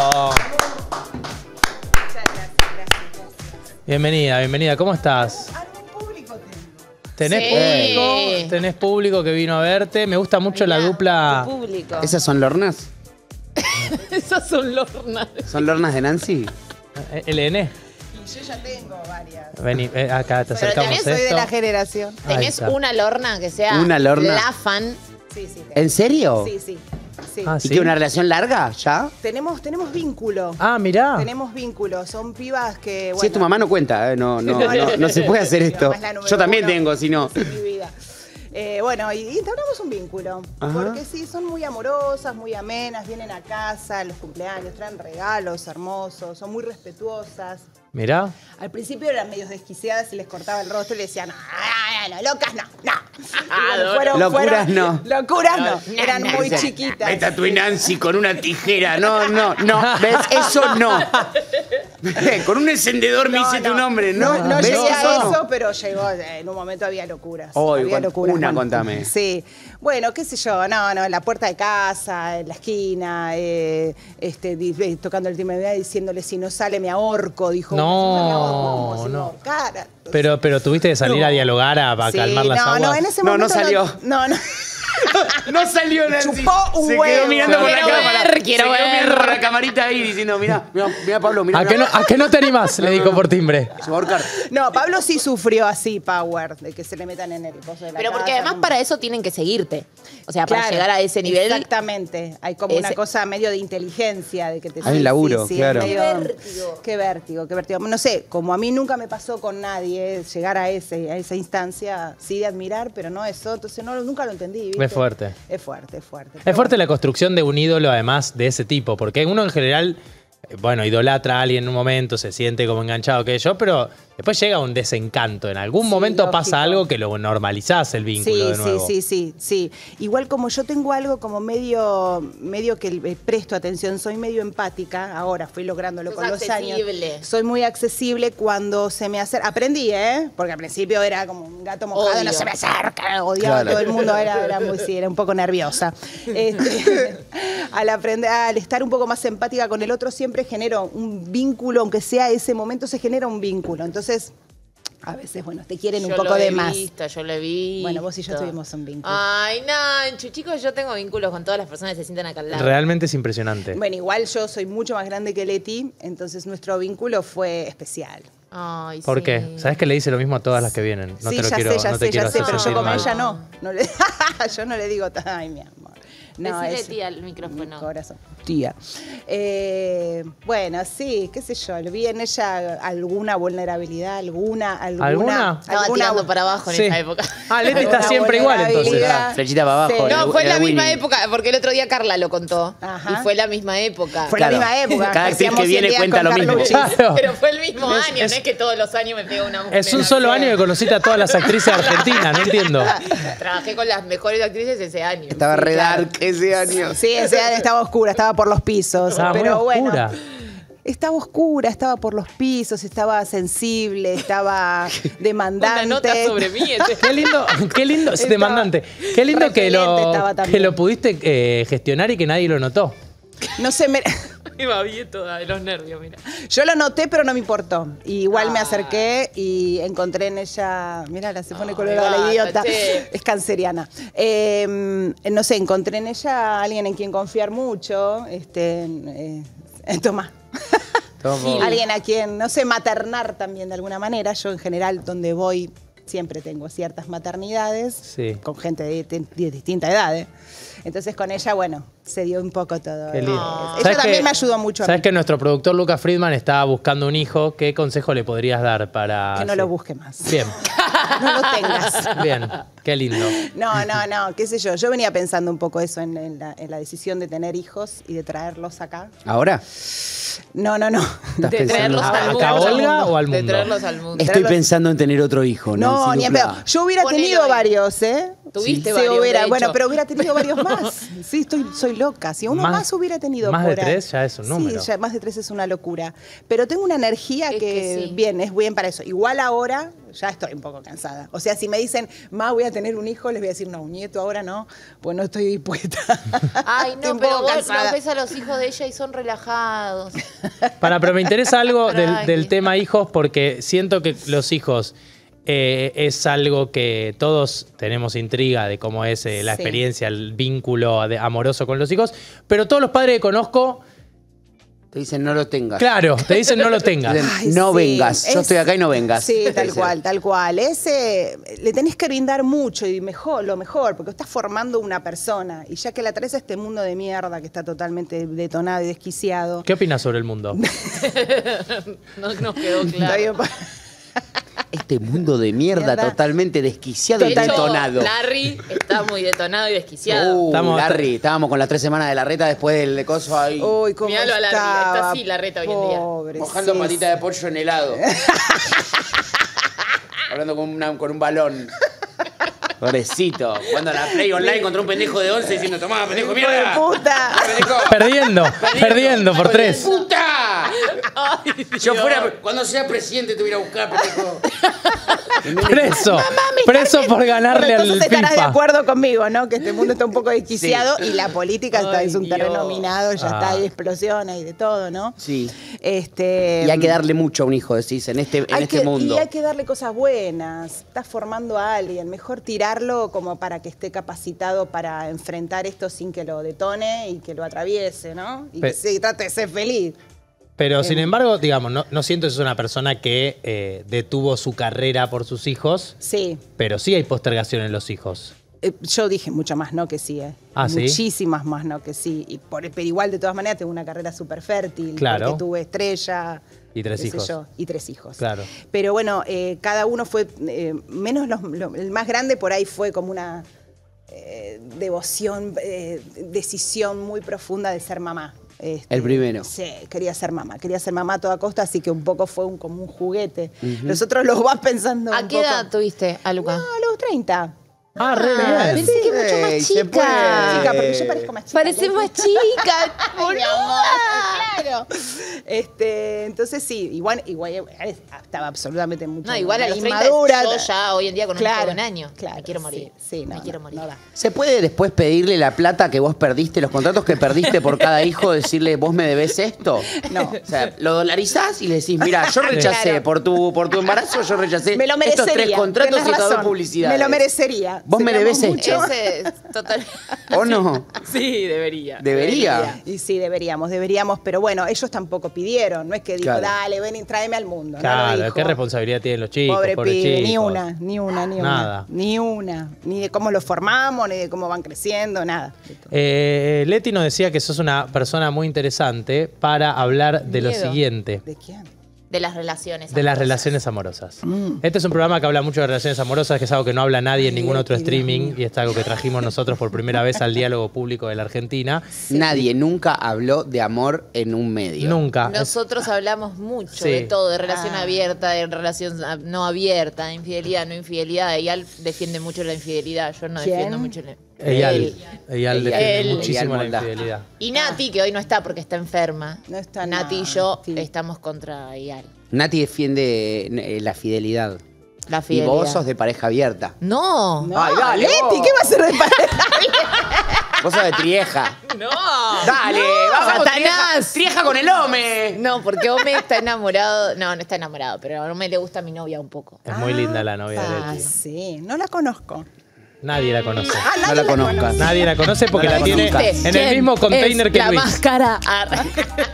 Bienvenida, bienvenida. ¿Cómo estás? ¿Tenés Sí. público? ¿Tenés público que vino a verte? Me gusta mucho la dupla. Público. ¿Esas son lornas? Esas son lornas. ¿Son lornas de Nancy? Eh, L N. Yo ya tengo varias. Vení, eh, acá te Pero acercamos tenés- Soy de esto. la generación. Ahí ¿Tenés está. una lorna que sea ¿Una lorna? la fan? Sí, sí. tengo. ¿En serio? Sí, sí. sí. Ah, ¿Y ¿sí? que una relación larga ya? Tenemos, tenemos vínculo. Ah, mirá. Tenemos vínculo. Son pibas que. Bueno, Si es tu mamá no cuenta, ¿eh? no, no, no, no se puede hacer Mi esto. mamá es la número Yo también uno. tengo, si no. en mi vida. Eh, bueno, y, y entablamos un vínculo. Ajá. Porque sí, son muy amorosas, muy amenas, vienen a casa a los cumpleaños, traen regalos hermosos, son muy respetuosas. Mirá. Al principio eran medios desquiciadas y les cortaba el rostro y le decían, no, no, no, locas no, no. Y bueno, Locuras no. Locuras no, No, eran no, muy no. chiquitas. Ahí está tu Nancy con una tijera. No, no, no. ¿Ves? Eso no. Con un encendedor me hice tu nombre. No, No, no ¿ves? llegué a no. eso, pero llegó, eh, en un momento había locuras. Oh, había igual, locuras. una, bueno. contame. Sí. Bueno, qué sé yo, no, no, en la puerta de casa, en la esquina, eh, este, di- eh, tocando el timbre diciéndole si no sale me ahorco, dijo. No, ¿Cómo? Si no. ahorcara. Pero, pero tuviste que salir No. a dialogar a, a Sí, calmar las no, aguas. no, en ese No, no momento salió. No, no. No salió Nancy. Chupó un Se huevo. quedó mirando por la Quiero cámara. ver, quiero Se quedó ver. mirando por la camarita ahí diciendo, mirá, mirá, mirá Pablo, mirá. ¿A qué, no, ¿A qué no te animás? Le dijo por timbre. Se va a ahorcar. No, Pablo sí sufrió así, Power, de que se le metan en el coso de la Pero porque casa, además como- para eso tienen que seguirte. O sea, para Claro, llegar a ese nivel. Exactamente. Hay como una ese- cosa medio de inteligencia, de que te Hay un laburo, claro. es medio- Qué vértigo. Qué vértigo, qué vértigo. No sé, como a mí nunca me pasó con nadie llegar a ese, a esa instancia, sí de admirar, pero no eso. Entonces no, nunca lo entendí. ¿viste? Es fuerte. Es fuerte, es fuerte. Es fuerte la construcción de un ídolo, además, de ese tipo, porque uno en general, eh, bueno, idolatra a alguien en un momento, se siente como enganchado que yo, pero después llega un desencanto. En algún Sí, momento lógico. pasa algo que lo normalizás el vínculo Sí, de nuevo. sí, sí, sí, sí. Igual como yo tengo algo como medio, medio que le presto atención, soy medio empática, ahora fui lográndolo Sos con los años. accesible. Soy muy accesible cuando se me acerca. Aprendí, ¿eh? Porque al principio era como un gato mojado, Odio. no se me acerca, odiaba Claro. a todo el mundo, era, era muy, sí, era un poco nerviosa. Este, al aprender, al estar un poco más empática con el otro, siempre genero un vínculo, aunque sea ese momento, se genera un vínculo. Entonces, a veces, bueno, te quieren un Yo poco lo de he más. visto, yo lo he visto. Bueno, vos y yo tuvimos un vínculo. Ay, Nanchu, chicos, yo tengo vínculos con todas las personas que se sientan acá al lado. Realmente es impresionante. Bueno, igual yo soy mucho más grande que Leti, entonces nuestro vínculo fue especial. Ay, ¿Por sí. qué? ¿Sabes que le dice lo mismo a todas las que vienen? No sí, te lo ya quiero, sé, ya no te sé, quiero ya sé, hacer pero yo sentir como mal. ella no. no le, yo no le digo, ay, mi amor. No, Decile es tía al micrófono. corazón. Tía. Eh, bueno, sí, qué sé yo, vi en ella alguna vulnerabilidad, alguna, alguna. ¿Alguna? Estaba tirando para abajo en Sí. esa época. Ah, Leti está Alguna siempre igual entonces. vulnerabilidad. Flechita para abajo. Sí. era- No, fue en era la misma Winnie. época, porque el otro día Carla lo contó. Ajá. Y fue la misma época. Fue Claro. la misma época. Cada actriz hacíamos que viene cien días cuenta con lo mismo. Carlucci. Claro. Pero fue el mismo Es- año, es- no es que todos los años me pega una mujer. Es un solo año que conociste a todas las actrices argentinas, no entiendo. Trabajé con las mejores actrices ese año. Estaba Sí, re claro. dark ese año. Sí, ese año estaba oscura, estaba por los pisos. Estaba muy pero bueno. oscura. Estaba oscura, estaba por los pisos, estaba sensible, estaba demandante. Una nota sobre mí. este- Qué lindo, qué lindo, es Estaba demandante. Qué lindo que lo, repelente estaba también. que lo pudiste eh, gestionar y que nadie lo notó. No sé, me- Me babié toda de los nervios, mira. yo lo noté, pero no me importó. Y igual me Ah. acerqué y encontré en ella. Mira, se pone Ay, colorada la basta, idiota. che. Es canceriana. Eh, no sé, encontré en ella a alguien en quien confiar mucho. Este, eh, eh, toma. Toma. Alguien a quien, no sé, maternar también de alguna manera. Yo en general, donde voy, siempre tengo ciertas maternidades Sí. con gente de, de- de distinta edad. ¿eh? Entonces con ella, bueno, se dio un poco todo. Qué Eh, lindo. Ella ¿Sabes también que- me ayudó mucho a ¿Sabes mí. que nuestro productor Lucas Friedman estaba buscando un hijo? ¿Qué consejo le podrías dar para...? Que no sí. lo busque más. Bien, No lo tengas. bien. Qué lindo. No, no, no, qué sé yo. Yo venía pensando un poco eso en, en la, en la decisión de tener hijos y de traerlos acá. ¿Ahora? No, no, no. ¿Estás De pensando? traerlos al mundo. ¿Acá a Olga o al De mundo? traerlos al mundo. Estoy pensando en tener otro hijo. No, Nancy ni en Dupla. pedo. Yo hubiera Ponelo tenido ahí. varios, ¿eh? Tuviste Sí, varios, hubiera- de bueno, hecho. pero hubiera tenido varios más. Sí, estoy, soy loca. Si uno Más- más, hubiera tenido más por de ahí. tres ya es un número. Sí, ya más de tres es una locura. Pero tengo una energía Es que, que sí. bien, es bien para eso. Igual ahora ya estoy un poco cansada. O sea, si me dicen, ma, voy a tener un hijo, les voy a decir, no, un nieto ahora no, pues no estoy dispuesta. Ay, Estoy no, un pero poco vos cansada. no ves a los hijos de ella y son relajados. Para, pero me interesa algo del, Tranqui. del tema hijos porque siento que los hijos eh, es algo que todos tenemos intriga de cómo es eh, la Sí. experiencia, el vínculo de- amoroso con los hijos, pero todos los padres que conozco, Te dicen no lo tengas. claro, te dicen no lo tengas. Dicen, Ay, no sí, vengas. Yo es- estoy acá y no vengas. Sí, Te tal dicen. cual, tal cual. Ese le tenés que brindar mucho y mejor, lo mejor, porque estás formando una persona. Y ya que la traes a este mundo de mierda que está totalmente detonado y desquiciado. ¿Qué opinas sobre el mundo? No nos quedó Está claro. bien, pa- Este mundo de mierda, Mierda. totalmente desquiciado y De hecho, detonado. Larry está muy detonado y desquiciado. Uh, Estamos- Larry, estábamos con las tres semanas de la reta después del coso ahí. Uy, cómo Míralo a Larry, estaba. está así la reta hoy en día. Pobre, mojando sí, patita de pollo en helado. Hablando con, una- con un balón. Pobrecito. Jugando a la Play Online contra un pendejo de once diciendo, tomá, pendejo, ¡Hijo de mierda. puta! Pendejo. Perdiendo, perdiendo por tres. ¡Puta! Ay, Yo Dios. fuera, cuando sea presidente te voy a ir a buscar, pendejo. Preso. Preso por ganarle Pero al entonces estarás de FIFA. acuerdo conmigo, ¿no? Que este mundo está un poco desquiciado Sí. y la política está, Ay, es un terreno Dios. minado, ya Ah. está, hay explosiones y de todo, ¿no? Sí. Este, Y hay que darle mucho a un hijo, decís, en este, en hay este que- mundo. Y hay que darle cosas buenas. Estás formando a alguien. Mejor tirarlo como para que esté capacitado para enfrentar esto sin que lo detone y que lo atraviese, ¿no? Y Pe- que se trate de ser feliz. Pero sin embargo, digamos, no, no siento que es una persona que eh, detuvo su carrera por sus hijos, Sí. pero sí hay postergación en los hijos. Eh, Yo dije mucho más no que sí, ¿eh? Ah, ¿sí? Muchísimas más no que sí. Y por, pero igual, de todas maneras, tengo una carrera súper fértil. Claro. Porque tuve estrella. Y tres qué sé hijos. yo, y tres hijos. Claro. Pero bueno, eh, cada uno fue, eh, menos los, lo- el más grande por ahí fue como una eh, devoción, eh, decisión muy profunda de ser mamá. Este, El primero. Sí, quería ser mamá, quería ser mamá a toda costa, así que un poco fue un, como un juguete. Ujú. Los otros los vas pensando ¿A un qué poco. edad tuviste a Luca? No, a los treinta. Ah, re Ah, bien. pensé que mucho más Ey, se chica. puede. Chica, porque yo parezco más chica. Parece ¿no? más chica, boluda. Claro. Este, entonces sí, igual, igual eh, estaba absolutamente mucho No, igual a los treinta inmadura. yo ya hoy en día con un hijo Claro, de un año. claro, Me quiero morir. Sí, sí, no, Me quiero no, morir. no da. ¿Se puede después pedirle la plata que vos perdiste, los contratos que perdiste por cada hijo, decirle, vos me debés esto? No. O sea, lo dolarizás y le decís, mira, yo rechacé Claro. por tu por tu embarazo, yo rechacé Me lo estos merecería. tres contratos tenés y estas dos razón. publicidades. Me lo merecería. Vos me Seríamos debés mucho. Ese es total. ¿O no? Sí, debería. Debería. Y sí, deberíamos, deberíamos, pero bueno, ellos tampoco pidieron, no es que dijo, Claro. dale, ven y tráeme al mundo. no lo Claro, dijo. ¿qué responsabilidad tienen los chicos? Pobre pobres pibe, chicos? ni una, ni una, ni Nada. una. Ni una. Ni de cómo los formamos, ni de cómo van creciendo, nada. Eh, Leti nos decía que sos una persona muy interesante para hablar de lo Miedo. siguiente. ¿De quién? De las relaciones. De las amorosas. relaciones amorosas. Mm. Este es un programa que habla mucho de relaciones amorosas, que es algo que no habla nadie en ningún otro Leti, Dios streaming mío. y es algo que trajimos nosotros por primera vez al diálogo público de la Argentina. Nadie nunca habló de amor en un medio. Nunca. Es- Nosotros hablamos mucho Sí. de todo, de relación Ah. abierta, de relación a- no abierta, de infidelidad, no infidelidad. Eyal defiende mucho la infidelidad, yo no ¿Quién? defiendo mucho la Eyal, Él. Eyal defiende Él. muchísimo Eyal la Moldá. infidelidad. Y Nati, que hoy no está porque está enferma. No está Nati y nada, yo sí. estamos contra Eyal. Nati defiende eh, la fidelidad. La Y fidelidad. vos sos de pareja abierta. No. No, Ay, dale, Leti, vos. ¿qué va a ser de pareja? Vos sos de Trieja. No. Dale, vamos con Trieja, Satanás. Trieja con el Ome. No, porque Ome está enamorado. No, no está enamorado, pero a Ome le gusta a mi novia un poco. Es muy linda la novia de Ah, Leti. sí, no la conozco. Nadie la conoce. Ah, No nadie la conozcas. Nadie la conoce porque No la la tiene conozcas. en el mismo container es que la Luis. máscara. Ah.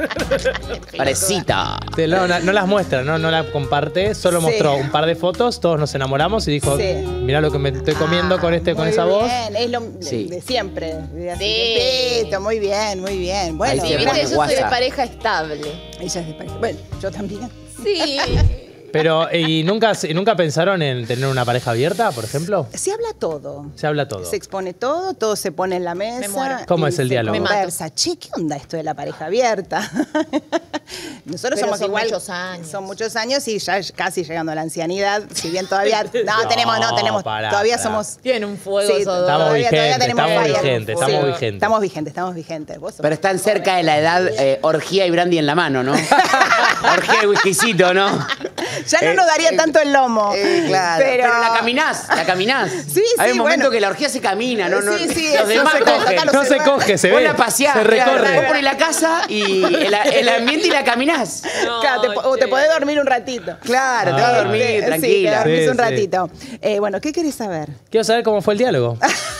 Parecita. Te- No, no, no las muestra, no, no la comparte, solo Sí. mostró un par de fotos, todos nos enamoramos y dijo, Sí. mirá lo que me estoy comiendo con este, con Muy esa voz. bien, es lo de, Sí. de siempre. de hace Sí. tiempito, muy bien, muy bien. Bueno, Ahí Sí, se viste, pone yo soy de guasa. pareja estable. ella es de pareja. Bueno, yo también. Sí. Pero, ¿y nunca, y nunca pensaron en tener una pareja abierta, por ejemplo? Se habla todo. Se habla todo. Se expone todo, todo se pone en la mesa. Me muero. ¿Cómo y es el se diálogo? Me mato. conversa. Che, ¿qué onda esto de la pareja abierta? Nosotros Pero somos son igual. muchos años. Son muchos años y ya casi llegando a la ancianidad. Si bien todavía. No, No, tenemos, no, tenemos. pará, todavía pará. somos. Tiene un fuego Sí, esos dos. Estamos todavía- todavía vigentes, tenemos estamos fire. vigentes, Sí. estamos vigentes. Estamos vigentes, estamos vigentes. Vos sos- Pero están cerca de la edad eh, orgía y brandy en la mano, ¿no? Orgía y whiskycito, ¿no? Ya no Eh, nos daría eh, tanto el lomo. Eh, claro. Pero... Pero, la caminás, la caminás. Sí, Hay sí, un momento bueno. que la orgía se camina, ¿no? no Sí, sí, los eso demás se cogen. toca los No se demás. coge, se Vos ve. la paseás, se claro, recorre. vos ponés la casa y el, el ambiente y la caminás. Claro, te, o te podés dormir un ratito. Claro, te vas a Ah. dormir, Sí, tranquila. te dormís Sí, un sí. ratito. Eh, bueno, ¿qué querés saber? Quiero saber cómo fue el diálogo.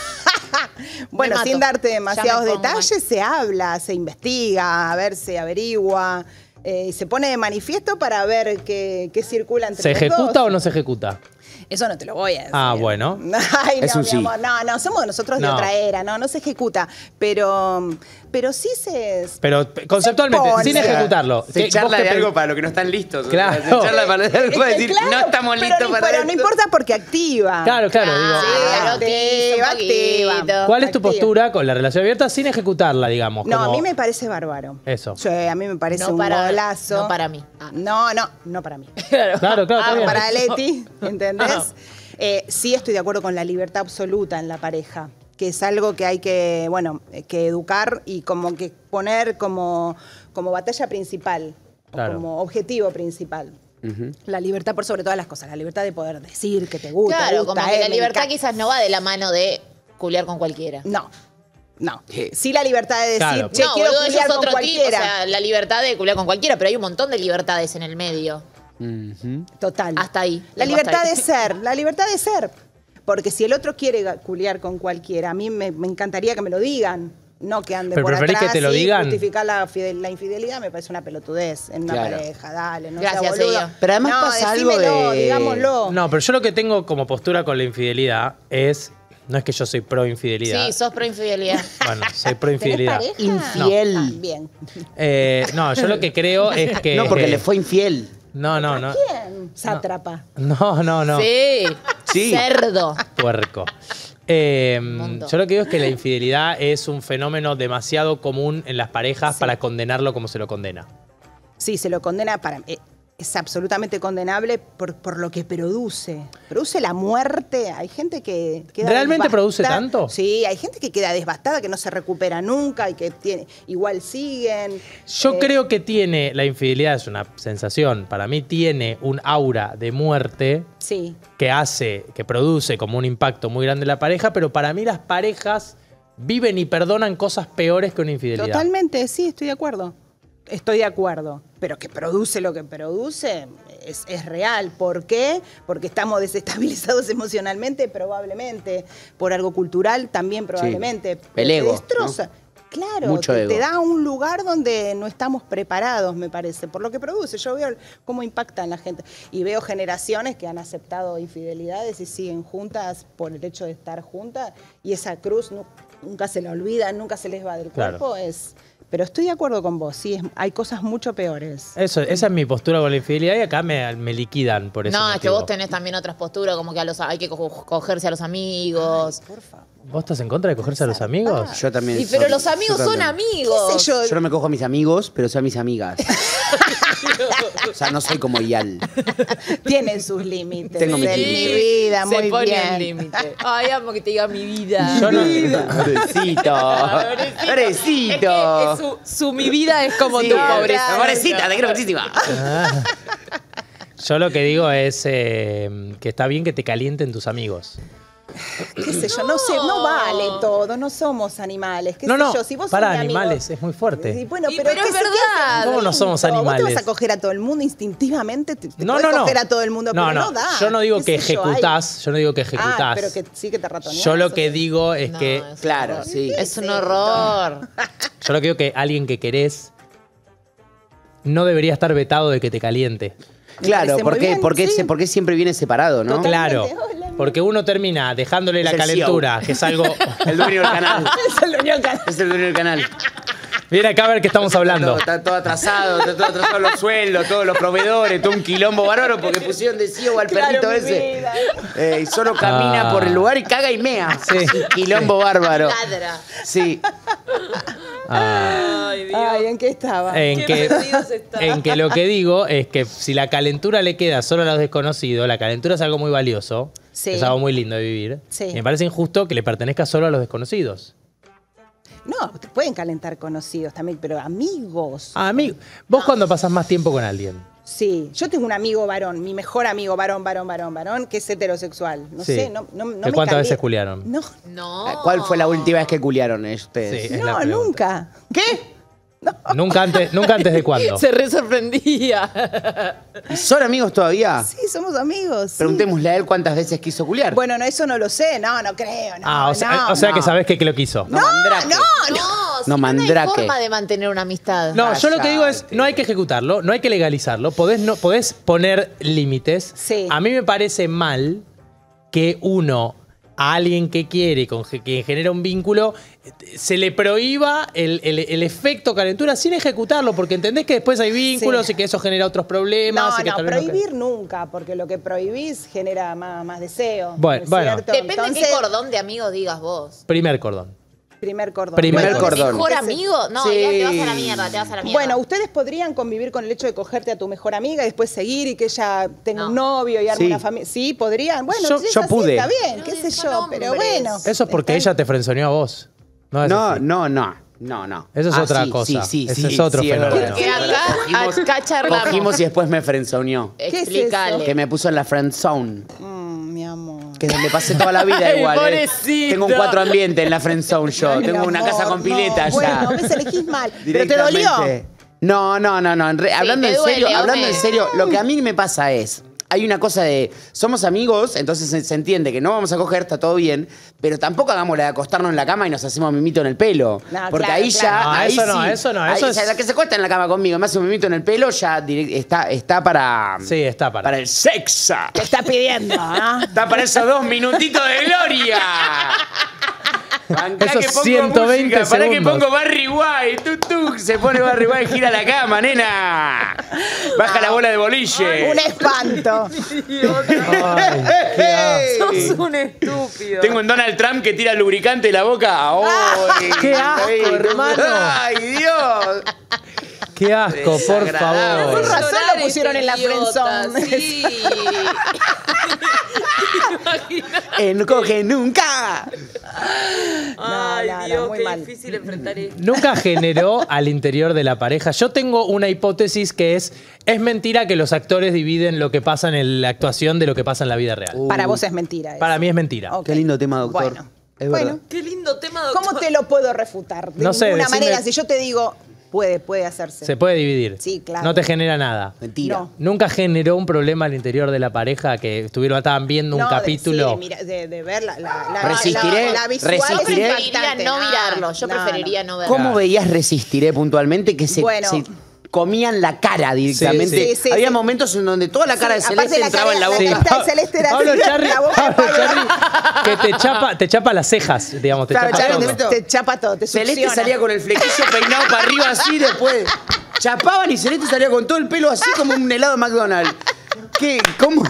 Bueno, mato. sin darte Ya demasiados me pongo detalles, se habla, se investiga, a ver, se averigua, eh, se pone de manifiesto para ver qué, qué circula entre ¿Se los ejecuta dos. o no se ejecuta? Eso no te lo voy a decir. Ah, bueno. Ay, Es no, un mi sí. amor, no, no, somos nosotros de No. otra era, no, no se ejecuta, pero, pero sí se... Pero conceptualmente, pone. sin ejecutarlo. Se ¿qué- vos charla qué de pen- algo para lo que no están listos. Claro. Se charla para algo para Eh, decir, claro, no estamos pero listos no- para Pero esto. no importa porque activa. Claro, claro, digo. Sí, activa, activa. ¿Cuál es tu Activa. postura con la relación abierta sin ejecutarla, digamos? No, como- a mí me parece bárbaro. Eso. Sí, a mí me parece No un para- golazo. no para mí. Ah. No, no, no para mí. Claro, claro, está Ah, bien. para Leti, ¿entendés? Eh, sí estoy de acuerdo con la libertad absoluta en la pareja, que es algo que hay que, bueno, eh, que educar y como que poner como, como batalla principal, o Claro. como objetivo principal. Ujú. La libertad por sobre todas las cosas, la libertad de poder decir que te gusta. Claro, te gusta, como que eh, la me libertad encanta. quizás no va de la mano de culiar con cualquiera. No, no. Sí la libertad de decir, Claro. che, no, quiero boludo, eso culiar es con otro tipo, o cualquiera. sea, la libertad de culiar con cualquiera, pero hay un montón de libertades en el medio. Ujú. Total. Hasta ahí. La Digo, libertad hasta ahí. de ser, la libertad de ser. Porque si el otro quiere ga- culiar con cualquiera, a mí me, me encantaría que me lo digan. No que ande ¿Pero por preferís atrás que te lo y digan? justificar la, fidel- la infidelidad me parece una pelotudez en una Claro. pareja. Dale, no Gracias, sea boludo. Eyo. Pero además no, pasa algo decímelo, de- digámoslo. No, pero yo lo que tengo como postura con la infidelidad es. No es que yo soy pro infidelidad. Sí, sos pro infidelidad. Bueno, soy pro ¿Tenés infidelidad. pareja? Infiel. También. Eh, no, yo lo que creo es que. No, porque le fue infiel. No, no, no. ¿Quién? Sátrapa. No, no, no. Sí. Sí. Cerdo. Puerco. Eh, Mundo. yo lo que digo es que la infidelidad es un fenómeno demasiado común en las parejas Sí. para condenarlo como se lo condena. Sí, se lo condena para. eh, es absolutamente condenable por, por lo que produce. Produce la muerte. Hay gente que queda ¿Realmente devastada. produce tanto? Sí, hay gente que queda devastada, que no se recupera nunca y que tiene, igual siguen. Yo Eh, creo que tiene, la infidelidad es una sensación, para mí tiene un aura de muerte Sí. que hace, que produce como un impacto muy grande en la pareja, pero para mí las parejas viven y perdonan cosas peores que una infidelidad. Totalmente, sí, estoy de acuerdo. Estoy de acuerdo. Pero que produce lo que produce es, es real. ¿Por qué? Porque estamos desestabilizados emocionalmente, probablemente. Por algo cultural, también probablemente. Pero El te ego, destroza. Claro, Mucho te, ego. te da un lugar donde no estamos preparados, me parece, por lo que produce. Yo veo cómo impacta en la gente. Y veo generaciones que han aceptado infidelidades y siguen juntas por el hecho de estar juntas. Y esa cruz nu- nunca se la olvida, nunca se les va del Claro. cuerpo. Es, pero estoy de acuerdo con vos, sí, es- hay cosas mucho peores. Eso, esa es mi postura con la infidelidad y acá me, me liquidan por eso. No, es que vos tenés también otras posturas, como que a los, hay que co- cogerse a los amigos. Por favor. ¿Vos estás en contra de cogerse a los amigos? Yo también. Y, pero soy- los amigos yo son también. amigos. ¿Qué sé yo? Yo no me cojo a mis amigos, pero soy a mis amigas. O sea, no soy como Ial. Tienen sus límites. Tengo mis en mi límites. vida, Se muy pone bien. el límite. Ay, amo que te diga mi vida. Yo no- Pobrecito. Pobrecito. Es que su, su mi vida es como Sí, tu pobreza. Pobrecita, te quiero muchísimo. Ah. Yo lo que digo es eh, que está bien que te calienten tus amigos. Qué sé yo, no sé, no vale todo, no somos animales. ¿Qué No, sé no, yo? Si vos sos para mi amigo- animales, es muy fuerte. Y bueno, Y pero, pero ¿qué es se- qué verdad. hace? ¿Cómo no somos Vos te animales? vas a coger a todo el mundo instintivamente, te, te No, podés no, no. coger a todo el mundo, No, pero no, no, da. yo no digo ¿Qué que sé yo? Ay. ejecutás, yo no digo que ejecutás. Ah, pero que sí que te ratoneás. Yo lo que digo es No, que, es un Claro, horror. sí. Es un horror. yo lo que digo que alguien que querés no debería estar vetado de que te caliente. Me Claro, parece muy porque, bien, porque, sí. se- porque siempre viene separado, ¿no? Claro, Hola, porque uno termina dejándole la Es el calentura, que es algo... El dueño del canal. Es el dueño del canal. Es el dueño del canal. Mira acá a ver qué estamos hablando. Todo- Está todo atrasado, está todo atrasado los sueldos, todos los proveedores, todo un quilombo bárbaro porque pusieron de ciego al Claro, perrito mi ese. vida. Eh, y solo camina Ah. por el lugar y caga y mea. Sí. Quilombo bárbaro. Ladra. Sí. Ah, Ay, Dios. Ay, ¿en qué estaba? en, Qué que, perdidos está. en que lo que digo es que si la calentura le queda solo a los desconocidos, la calentura es algo muy valioso, Sí. es algo muy lindo de vivir. Sí. Y me parece injusto que le pertenezca solo a los desconocidos. No, te pueden calentar conocidos también, pero amigos. Ah, amigo, vos cuando pasás más tiempo con alguien. Sí, yo tengo un amigo varón, mi mejor amigo varón, varón, varón, varón, que es heterosexual. No Sí. sé, no, no, no ¿De me cuántas calienta. veces culiaron? No, No. ¿Cuál fue la última vez que culiaron ustedes? Sí, es la no, pregunta. nunca. ¿Qué? Nunca antes, nunca antes de cuándo. Se re sorprendía. ¿Y son amigos todavía? Sí, somos amigos. sí. Preguntémosle a él cuántas veces quiso culiar. Bueno, no, eso no lo sé, no, no creo. No, Ah, o sea, no, o sea que no. sabés que, que lo quiso. No, mandrake. no, no. No, si No, no, no hay mandrake. forma de mantener una amistad. No, yo lo que digo es, Cállate. no hay que ejecutarlo, no hay que legalizarlo, podés, no, podés poner límites. Sí. A mí me parece mal que uno, a alguien que quiere, con ge- que genera un vínculo, se le prohíba el, el- el efecto calentura sin ejecutarlo, porque entendés que después hay vínculos Sí. y que eso genera otros problemas. No, y que no, tal vez no- prohibir nunca, porque lo que prohibís genera más, más deseo. Bueno, ¿no es bueno. cierto? Depende Entonces, qué cordón de amigos digas vos. Primer cordón. Primer cordón. Primer Bueno, cordón. ¿Mejor amigo? No, Sí. ya te vas a la mierda, te vas a la mierda. Bueno, ustedes podrían convivir con el hecho de cogerte a tu mejor amiga y después seguir y que ella tenga un novio y arme Sí. una familia. Sí, podrían. Bueno, Yo- si es yo así, pude. está bien, No, qué sé son yo, pero hombres. bueno. Eso es porque Está- ella te frenzoneó a vos. No, es No, así. no, no. No, no. Eso es Ah, otra sí, cosa. Sí, sí, Ese sí, es otro sí, fenómeno. verdad. Porque acá, acá charlamos. Cogimos y después me friendzoneó. ¿Qué es Explicale. eso? Que me puso en la friend zone. Mm, mi amor. Que es donde pasé toda la vida Ay, igual. ¿eh? pobrecito. Tengo un cuatro ambiente en la friend zone yo. Ay, Tengo mi una amor, casa con no. pileta ya. Bueno, ves, elegís mal. ¿Pero te dolió? Directamente. No, no, no, no. En re- Sí, hablando te en duele, serio, hablando en Ome. serio, lo que a mí me pasa es. Hay una cosa de. Somos amigos, entonces se, se entiende que no vamos a coger, está todo bien, pero tampoco hagamos la de acostarnos en la cama y nos hacemos mimito en el pelo. No, porque claro, ahí claro. ya. No, ahí eso no, sí. eso no, Ahí, eso o sea, es- la que se acuesta en la cama conmigo me hace un mimito en el pelo, ya direct- está, está para. Sí, está para. Para el sexo. Te está pidiendo, ¿ah? Está para esos dos minutitos de gloria. Bancá Esos que pongo ciento veinte música, pará que segundos. pongo Barry White, tú, tú, se pone Barry White, gira la cama, nena. Baja la bola de boliche. Un espanto. Ay, qué asco. Sos un estúpido. Tengo un Donald Trump que tira lubricante en la boca. ¡Ay! ¡Qué asco, Ay, hermano! ¡Ay, Dios! Qué asco, por Desagradable. Con favor. razón Llorar lo pusieron este en la idiota, friendzone. Sí. ¡En coge nunca! Ay, no, no, Dios, muy qué mal. difícil enfrentar esto. Nunca generó al interior de la pareja. Yo tengo una hipótesis que es, es mentira que los actores dividen lo que pasa en la actuación de lo que pasa en la vida real. Para vos es mentira eso. Para mí es mentira. Ok. Qué lindo tema, doctor. Bueno. Es Bueno. verdad. Qué lindo tema, doctor. ¿Cómo te lo puedo refutar? De No sé, ninguna decime- manera. Si yo te digo, puede, puede hacerse. Se puede dividir. Sí, claro. No te genera nada. Mentira. No. Nunca generó un problema al interior de la pareja que estuvieron estaban viendo un No, de- capítulo. sí, de, mira- de- de ver la, la, la, Resistiré, la, la visual es resistiré. impactante. Preferiría no mirarlo. Yo no, preferiría no verlo. ¿Cómo veías Resistiré puntualmente que se, Bueno. se comían la cara directamente? Sí, sí, Había sí. momentos en donde toda la cara de Sí, aparte Celeste la entraba cara- en la la boca. carita de Celeste era Pablo así, Charri, la boca de Pablo Pablo. Charri, que te chapa, te chapa las cejas, digamos, te Claro, chapa Charri, todo. te, te chapa todo, te Celeste succiona. salía con el flequillo peinado para arriba así, después chapaban y Celeste salía con todo el pelo así como un helado de McDonald's. ¿Qué? ¿Cómo?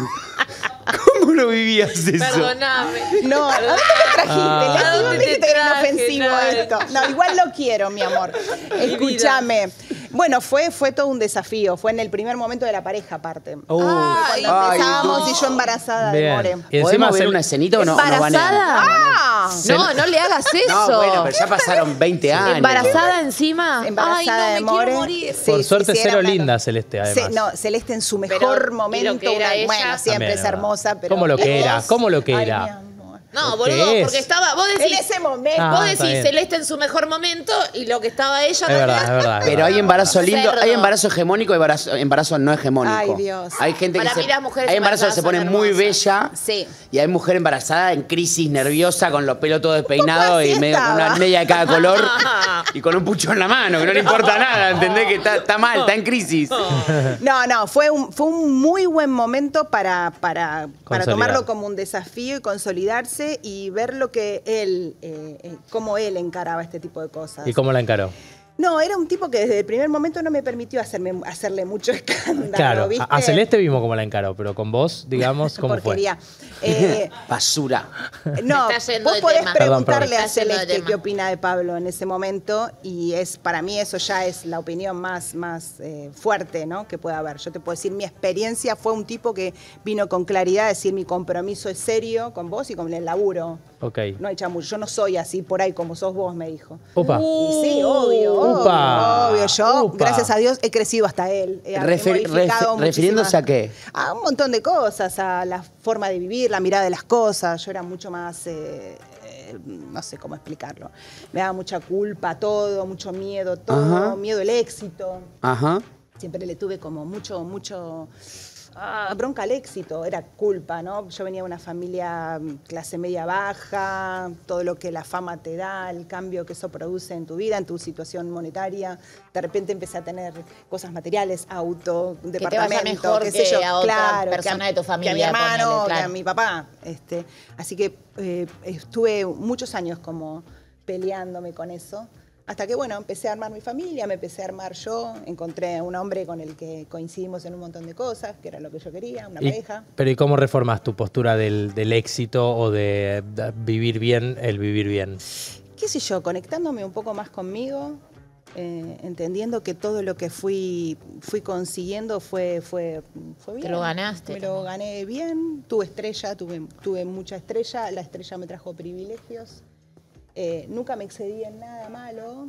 ¿Cómo lo vivías eso? Perdóname. No, ¿a dónde te trajiste? Ah. Le ¿A digo, dónde viste te que era traje, inofensivo Nal? esto. No, igual lo quiero, mi amor. Escúchame. Bueno, fue, fue todo un desafío. Fue en el primer momento de la pareja, aparte. Uh, Cuando Ay, empezamos no. y yo embarazada de bien. More. Y encima ¿Podemos ver se- una escenita o no? ¿Embarazada? ¡Ah! No, no le hagas eso. No, bueno, pero ya pasaron veinte años. ¿Embarazada encima? Embarazada Ay, de no, me More. quiero morir. Sí, Por sí, suerte sí, era cero una- linda Celeste, además. Sí, no, Celeste en su Pero, mejor ¿y lo momento. que era una- ella? bueno, siempre También, es ¿verdad? hermosa, pero. ¿Cómo lo que ¿Y era? vos? ¿Cómo lo que Ay, era? mi amor. No, ¿Qué boludo, es? porque estaba. Vos decís. En ese momento. Ah, vos está decís bien. Celeste en su mejor momento y lo que estaba ella Es también. verdad, es verdad. es Pero verdad. hay embarazo lindo, Cerdo. hay embarazo hegemónico y embarazo, embarazo no hegemónico. Ay, Dios. Hay gente Para que mí se, las mujeres hay embarazo que se pone embarazadas muy son bella Sí. y hay mujer embarazada en crisis nerviosa con los pelos todos despeinados así y medio con estaba. una media de cada color y con un pucho en la mano, que no le importa nada, ¿entendés? Que está, está mal, está en crisis. No, no, fue un, fue un muy buen momento para, para, para Consolidar. tomarlo como un desafío y consolidarse y ver lo que él, eh, eh, cómo él encaraba este tipo de cosas. ¿Y cómo la encaró? No, era un tipo que desde el primer momento no me permitió hacerme, hacerle mucho escándalo, Claro, ¿viste? a, a Celeste vimos cómo la encaró, pero con vos, digamos, ¿cómo Porquería. Eh, Basura. no, Me está yendo vos de podés tema. Perdón, preguntarle perdón. a Está yendo de Celeste tema. qué opina de Pablo en ese momento y es para mí eso ya es la opinión más, más eh, fuerte, ¿no? Que pueda haber. Yo te puedo decir, mi experiencia fue un tipo que vino con claridad a decir mi compromiso es serio con vos y con el laburo. Ok. No hay chamullo, yo no soy así por ahí como sos vos, me dijo. Upa. Y sí, obvio, Upa. obvio, obvio. Yo, Upa. gracias a Dios, he crecido hasta él. He, he Refer- modificado refer- refiriéndose muchísimas- a qué? A un montón de cosas, a la forma de vivir, la mirada de las cosas. Yo era mucho más, eh, eh, no sé cómo explicarlo. Me daba mucha culpa todo, mucho miedo todo, Ajá. miedo al éxito. Ajá. Siempre le tuve como mucho, mucho ah, bronca al éxito, era culpa, ¿no? Yo venía de una familia mm, clase media baja, todo lo que la fama te da, el cambio que eso produce en tu vida, en tu situación monetaria. De repente empecé a tener cosas materiales, auto, un Que te vaya departamento, mejor qué que sé yo, a otra claro, persona que a- de tu familia, que a mi hermano, ponele, que a claro. mi papá. Este, así que eh, estuve muchos años como peleándome con eso. Hasta que, bueno, empecé a armar mi familia, me empecé a armar yo, encontré un hombre con el que coincidimos en un montón de cosas, que era lo que yo quería, una Y- pareja. pero ¿y cómo reformas tu postura del, del éxito o de, de vivir bien, el vivir bien? Qué sé yo, conectándome un poco más conmigo, eh, entendiendo que todo lo que fui, fui consiguiendo fue, fue, fue bien. Te lo ganaste Me lo gané bien, tuve estrella, tuve, tuve mucha estrella, la estrella me trajo privilegios. Eh, nunca me excedí en nada malo,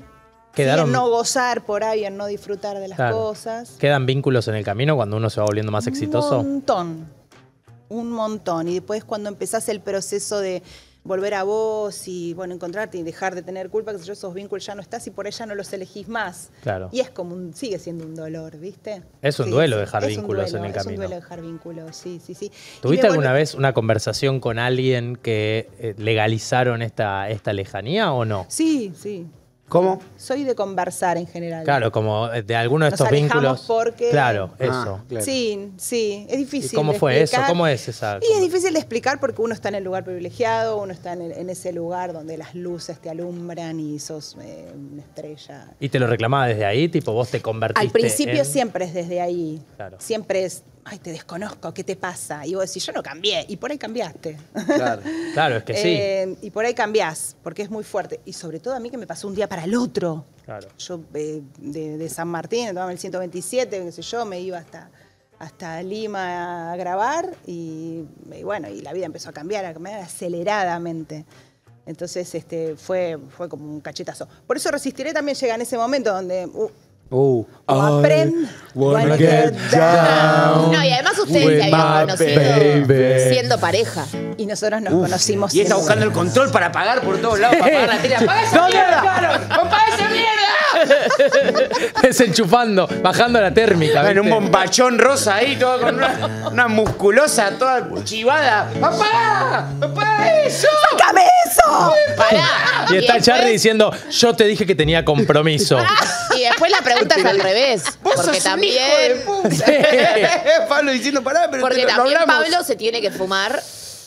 Quedaron, en no gozar por ahí, en no disfrutar de las Claro. cosas. ¿Quedan vínculos en el camino cuando uno se va volviendo más exitoso? Un montón, un montón. Y después cuando empezás el proceso de volver a vos y bueno, encontrarte y dejar de tener culpa, que yo, esos vínculos ya no estás y por ahí ya no los elegís más. Claro. Y es como un, sigue siendo un dolor, ¿viste? Es un Sí, duelo sí. dejar Es un vínculos duelo, en el Es un camino. duelo dejar vínculos, sí, sí, sí. Y ¿Tuviste me alguna vuelve- vez una conversación con alguien que eh, legalizaron esta, esta lejanía o no? Sí, sí. ¿Cómo? Soy de conversar en general. Claro, como de alguno de Nos estos alejamos vínculos. porque- Claro, Ah, eso. claro. Sí, sí, es difícil. ¿Y cómo de fue eso? explicar. ¿Cómo es esa? Y es difícil de explicar porque uno está en el lugar privilegiado, uno está en, el- en ese lugar donde las luces te alumbran y sos eh, una estrella. ¿Y te lo reclamaba desde ahí? Tipo, vos te convertiste Al principio en- siempre es desde ahí. Claro. Siempre es, ay, te desconozco, ¿qué te pasa? Y vos decís, yo no cambié. Y por ahí cambiaste. Claro, claro es que sí. Eh, y por ahí cambiás, porque es muy fuerte. Y sobre todo a mí que me pasó un día para el otro. Claro. Yo eh, de, de San Martín, tomaba el ciento veintisiete, qué sé yo, me iba hasta, hasta Lima a grabar y, y bueno, y la vida empezó a cambiar, a cambiar aceleradamente. Entonces este, fue, fue como un cachetazo. Por eso Resistiré también llega en ese momento donde... uh, Uh, o aprend, wanna get down No, y además ustedes with se habían my conocido baby. siendo pareja. y nosotros nos conocimos. Y está en- buscando el control para pagar por todos lados, para pagar la tele. ¡Apaga esa mierda! ¡Apaga esa mierda! Desenchufando, bajando la térmica. En un ¿viste? bombachón rosa ahí, todo con una, una musculosa toda chivada. ¡Apaga! ¡Apaga eso! ¡Sácame eso! Pará. Y está después- Charlie diciendo, yo te dije que tenía compromiso. Y después la pregunta es al revés. Vos Porque sos también. un hijo de puta. Pablo diciendo, pará, pero Porque te lo también hablamos. Pablo se tiene que fumar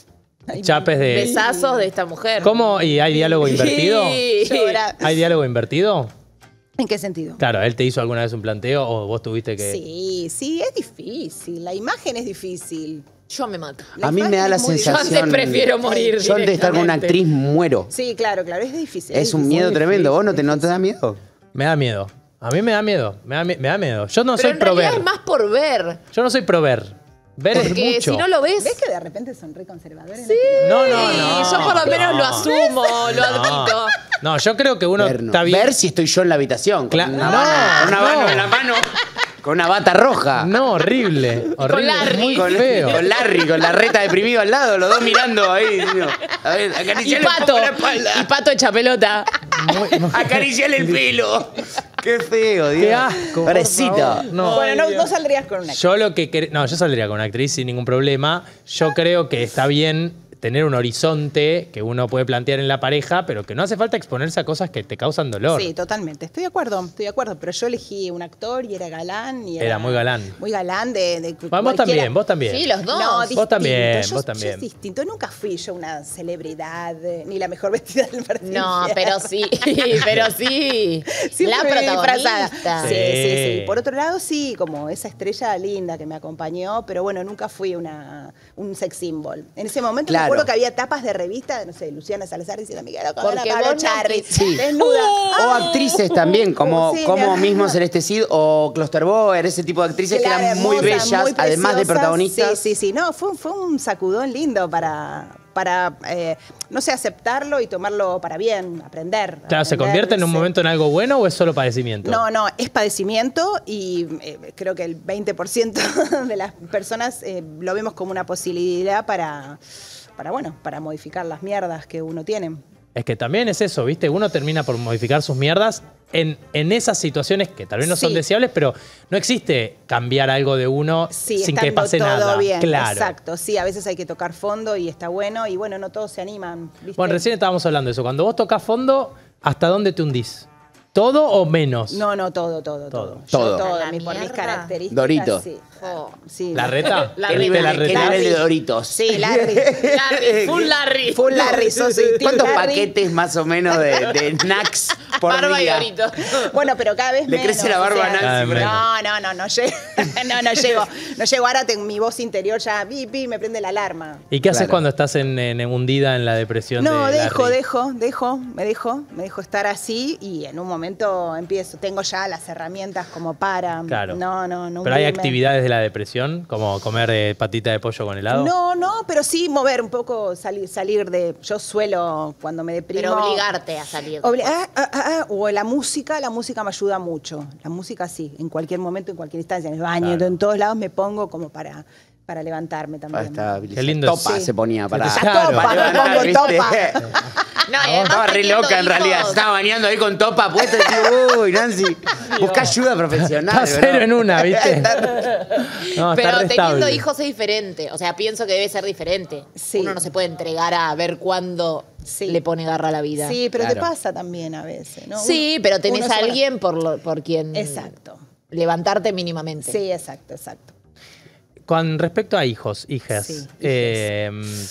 Chapes de... besazos de esta mujer. ¿Cómo? ¿Y hay diálogo invertido? Sí. Llora. ¿Hay diálogo invertido? ¿En qué sentido? Claro, ¿él te hizo alguna vez un planteo o vos tuviste que...? Sí, sí, es difícil. La imagen es difícil. Yo me mato. La A mí me imagen da la es muy sensación... Yo antes prefiero morir Yo antes de estar con una actriz muero. Sí, claro, claro, es difícil. Es un difícil. miedo tremendo. ¿Vos no te, no te da miedo? Me da miedo. A mí me da miedo. Me da, mi- me da miedo. Yo no Pero soy en pro realidad ver. es más por ver. Yo no soy pro ver. Ver es Porque mucho. si no lo ves. ¿Ves que de repente son re conservadores? Sí. No, no, no. Yo por lo menos No. lo asumo, lo admito. No, yo creo que uno Ver, no. está bien. Ver si estoy yo en la habitación. Con Cla- una, no, mano, con una no. mano en la mano. Con una bata roja. No, horrible. Horrible. Larry. Muy Con, feo. con Larry, con la reta deprimido al lado, los dos mirando ahí. diciendo, A ver, Y acariciale un Pato. poco la espalda. Y Pato echa pelota. Muy- muy- Acariciale el pelo. Qué feo, Dios. Qué asco. por Pobrecito. favor. No. Bueno, no, no saldrías con una. Yo lo que quer- no, yo saldría con una actriz sin ningún problema. Yo creo que está bien tener un horizonte que uno puede plantear en la pareja, pero que no hace falta exponerse a cosas que te causan dolor. Sí, totalmente. Estoy de acuerdo, estoy de acuerdo. Pero yo elegí un actor y era galán. Y era, Era muy galán. Muy galán de. de Vos cualquiera- también, vos también. Sí, los dos. No, Vos distinto. también, Yo- vos yo también. es distinto. Nunca fui yo una celebridad, eh, ni la mejor vestida del partido. No, pero sí, pero sí. Siempre La me vi disfrazada. protagonista. Sí, sí, Sí. sí. Por otro lado, sí, como esa estrella linda que me acompañó, pero bueno, nunca fui una, un sex symbol. En ese momento Claro. me acuerdo que había tapas de revista, no sé, Luciana Salazar diciendo, Miguel, con Porque la Pablo vos no Charri, te- Sí. desnuda. O actrices también, como, Sí, como mi mismo amor. Celeste Cid o Klosterboer, ese tipo de actrices que Claro, eran muy hermosas, bellas, muy además de preciosas. protagonistas. Sí, sí, sí. No, fue, fue un sacudón lindo para, para eh, no sé, aceptarlo y tomarlo para bien, aprender. Claro, ¿se aprender, convierte en un no sé. momento en algo bueno o es solo padecimiento? No, no, es padecimiento y eh, creo que el veinte por ciento de las personas eh, lo vemos como una posibilidad para, para, bueno, para modificar las mierdas que uno tiene. Es que también es eso, ¿viste? Uno termina por modificar sus mierdas en, en esas situaciones que tal vez no son Sí. deseables, pero no existe cambiar algo de uno Sí, sin que estando pase todo nada. bien, Claro. exacto. Sí, a veces hay que tocar fondo y está bueno y bueno, no todos se animan, ¿viste? Bueno, recién estábamos hablando de eso. Cuando vos tocas fondo, ¿hasta dónde te hundís? ¿Todo o menos? No, no, todo, todo, todo. Todo. Yo Todo. todo, La mi- por mis mierda. características. Dorito. Sí. Sí. ¿La reta? La ¿Te reta. viste la ¿Qué reta? nivel de Doritos? Sí, Larry. Larry, full Larry. Full Larry, sos sí, Team ¿Cuántos Larry. paquetes más o menos de, de snacks por Barba y día? Dorito. Bueno, pero cada vez Le menos. crece la barba o a sea, Nancy, por ahí. No, no, no, no llego. No, no llego. No llego. Ahora tengo mi voz interior ya, pi, pi, me prende la alarma. ¿Y qué haces Claro. cuando estás en, en- hundida en la depresión No, de dejo, Larry? dejo, dejo, me dejo, me dejo estar así y en un momento momento empiezo, tengo ya las herramientas como para... Claro. No, no, no. Pero hay hundirme. actividades de la depresión, como comer eh, patita de pollo con helado. No, no, pero sí mover un poco, salir, salir de... Yo suelo, cuando me deprimo... Pero obligarte a salir. Obli- ah, ah, ah, ah, o la música, la música me ayuda mucho. La música sí, en cualquier momento, en cualquier instancia, en el baño, Claro. en todos lados me pongo como para, para levantarme también. Está, Qué lindo. Topa Sí. se ponía para. Ya topa, para me pongo ¿viste? topa. No, y además Estaba re teniendo loca en hijos. realidad. Se estaba bañando ahí con topa puesta y decía, uy, Nancy, busca ayuda profesional. Está cero en una, ¿viste? No, Pero está teniendo restable. hijos es diferente. O sea, pienso que debe ser diferente. Sí. Uno no se puede entregar a ver cuándo Sí. le pone garra a la vida. Sí, pero te Claro. pasa también a veces, ¿no? Sí, Uno- pero tenés uno a se- alguien por, lo- por quien Exacto. levantarte mínimamente. Sí, exacto, exacto. Con respecto a hijos, hijas, Sí, eh,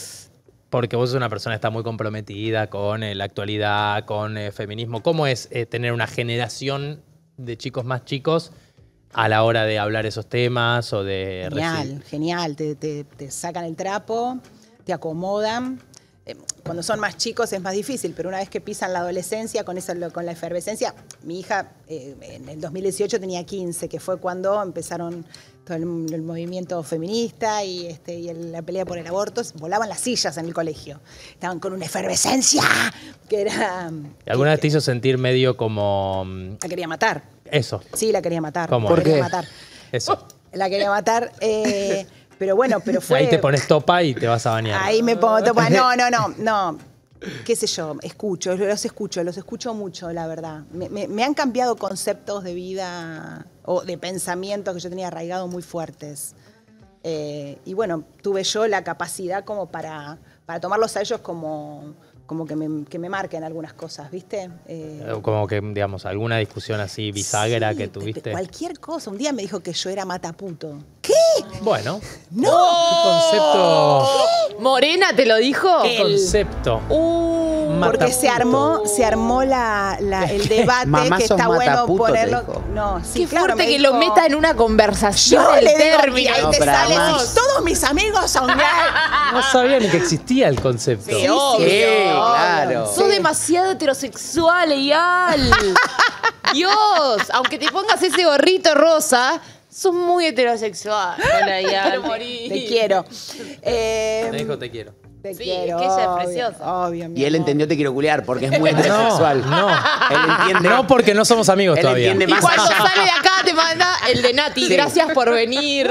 porque vos sos una persona que está muy comprometida con eh, la actualidad, con el feminismo. ¿Cómo es eh, tener una generación de chicos más chicos a la hora de hablar esos temas o de Genial, recibir? genial. Te, te- te sacan el trapo, te acomodan. Eh, Cuando son más chicos es más difícil, pero una vez que pisan la adolescencia, con, esa, con la efervescencia, mi hija eh, en el dos mil dieciocho tenía quince, que fue cuando empezaron todo el, el movimiento feminista y, este, y el- la pelea por el aborto, volaban las sillas en el colegio. Estaban con una efervescencia que era... ¿Y ¿Alguna vez te hizo sentir medio como mm, La quería matar. eso? Sí, la quería matar. ¿Cómo? La ¿Por quería qué? matar. Eso. La quería matar. eh, pero bueno, pero fue... Ahí te pones topa y te vas a bañar. Ahí me pongo topa. No, no, no, no. Qué sé yo, escucho, los escucho, los escucho mucho, la verdad. Me, me- me han cambiado conceptos de vida o de pensamiento que yo tenía arraigado muy fuertes. Eh, y bueno, tuve yo la capacidad como para, para tomarlos a ellos como, como que, me, que me marquen algunas cosas, ¿viste? Eh, Eh, Como que, digamos, alguna discusión así bisagra sí, que de- de tuviste. cualquier cosa. Un día me dijo que yo era mataputo. ¿Qué? Bueno, ¡No! ¿qué concepto? ¿Morena te lo dijo? ¿Qué concepto? Porque Mataputo. se armó, se armó la, la- el debate Mamá, que sos está bueno mataputo, te ponerlo. dijo. No, sí, Qué claro, fuerte me que dijo- lo meta en una conversación. Yo el le digo, término. y ahí No, te pero sale, además- todos mis amigos son gays. No sabía ni que existía el concepto. Sí, obvio. Sí, claro. Sos demasiado heterosexual, Eyal. Dios, aunque te pongas ese gorrito rosa, sos muy heterosexual. Hola, Eyal. Quiero morir. Te quiero. Eh, Me dijo te quiero. te Sí, quiero. es que ella es obvio, preciosa. Obvio, mi Y él amor. entendió te quiero culiar porque es muy heterosexual. No, Él entiende. no porque no somos amigos Él todavía. entiende Y más cuando allá. sale de acá te manda el de Nati. Sí. Gracias por venir.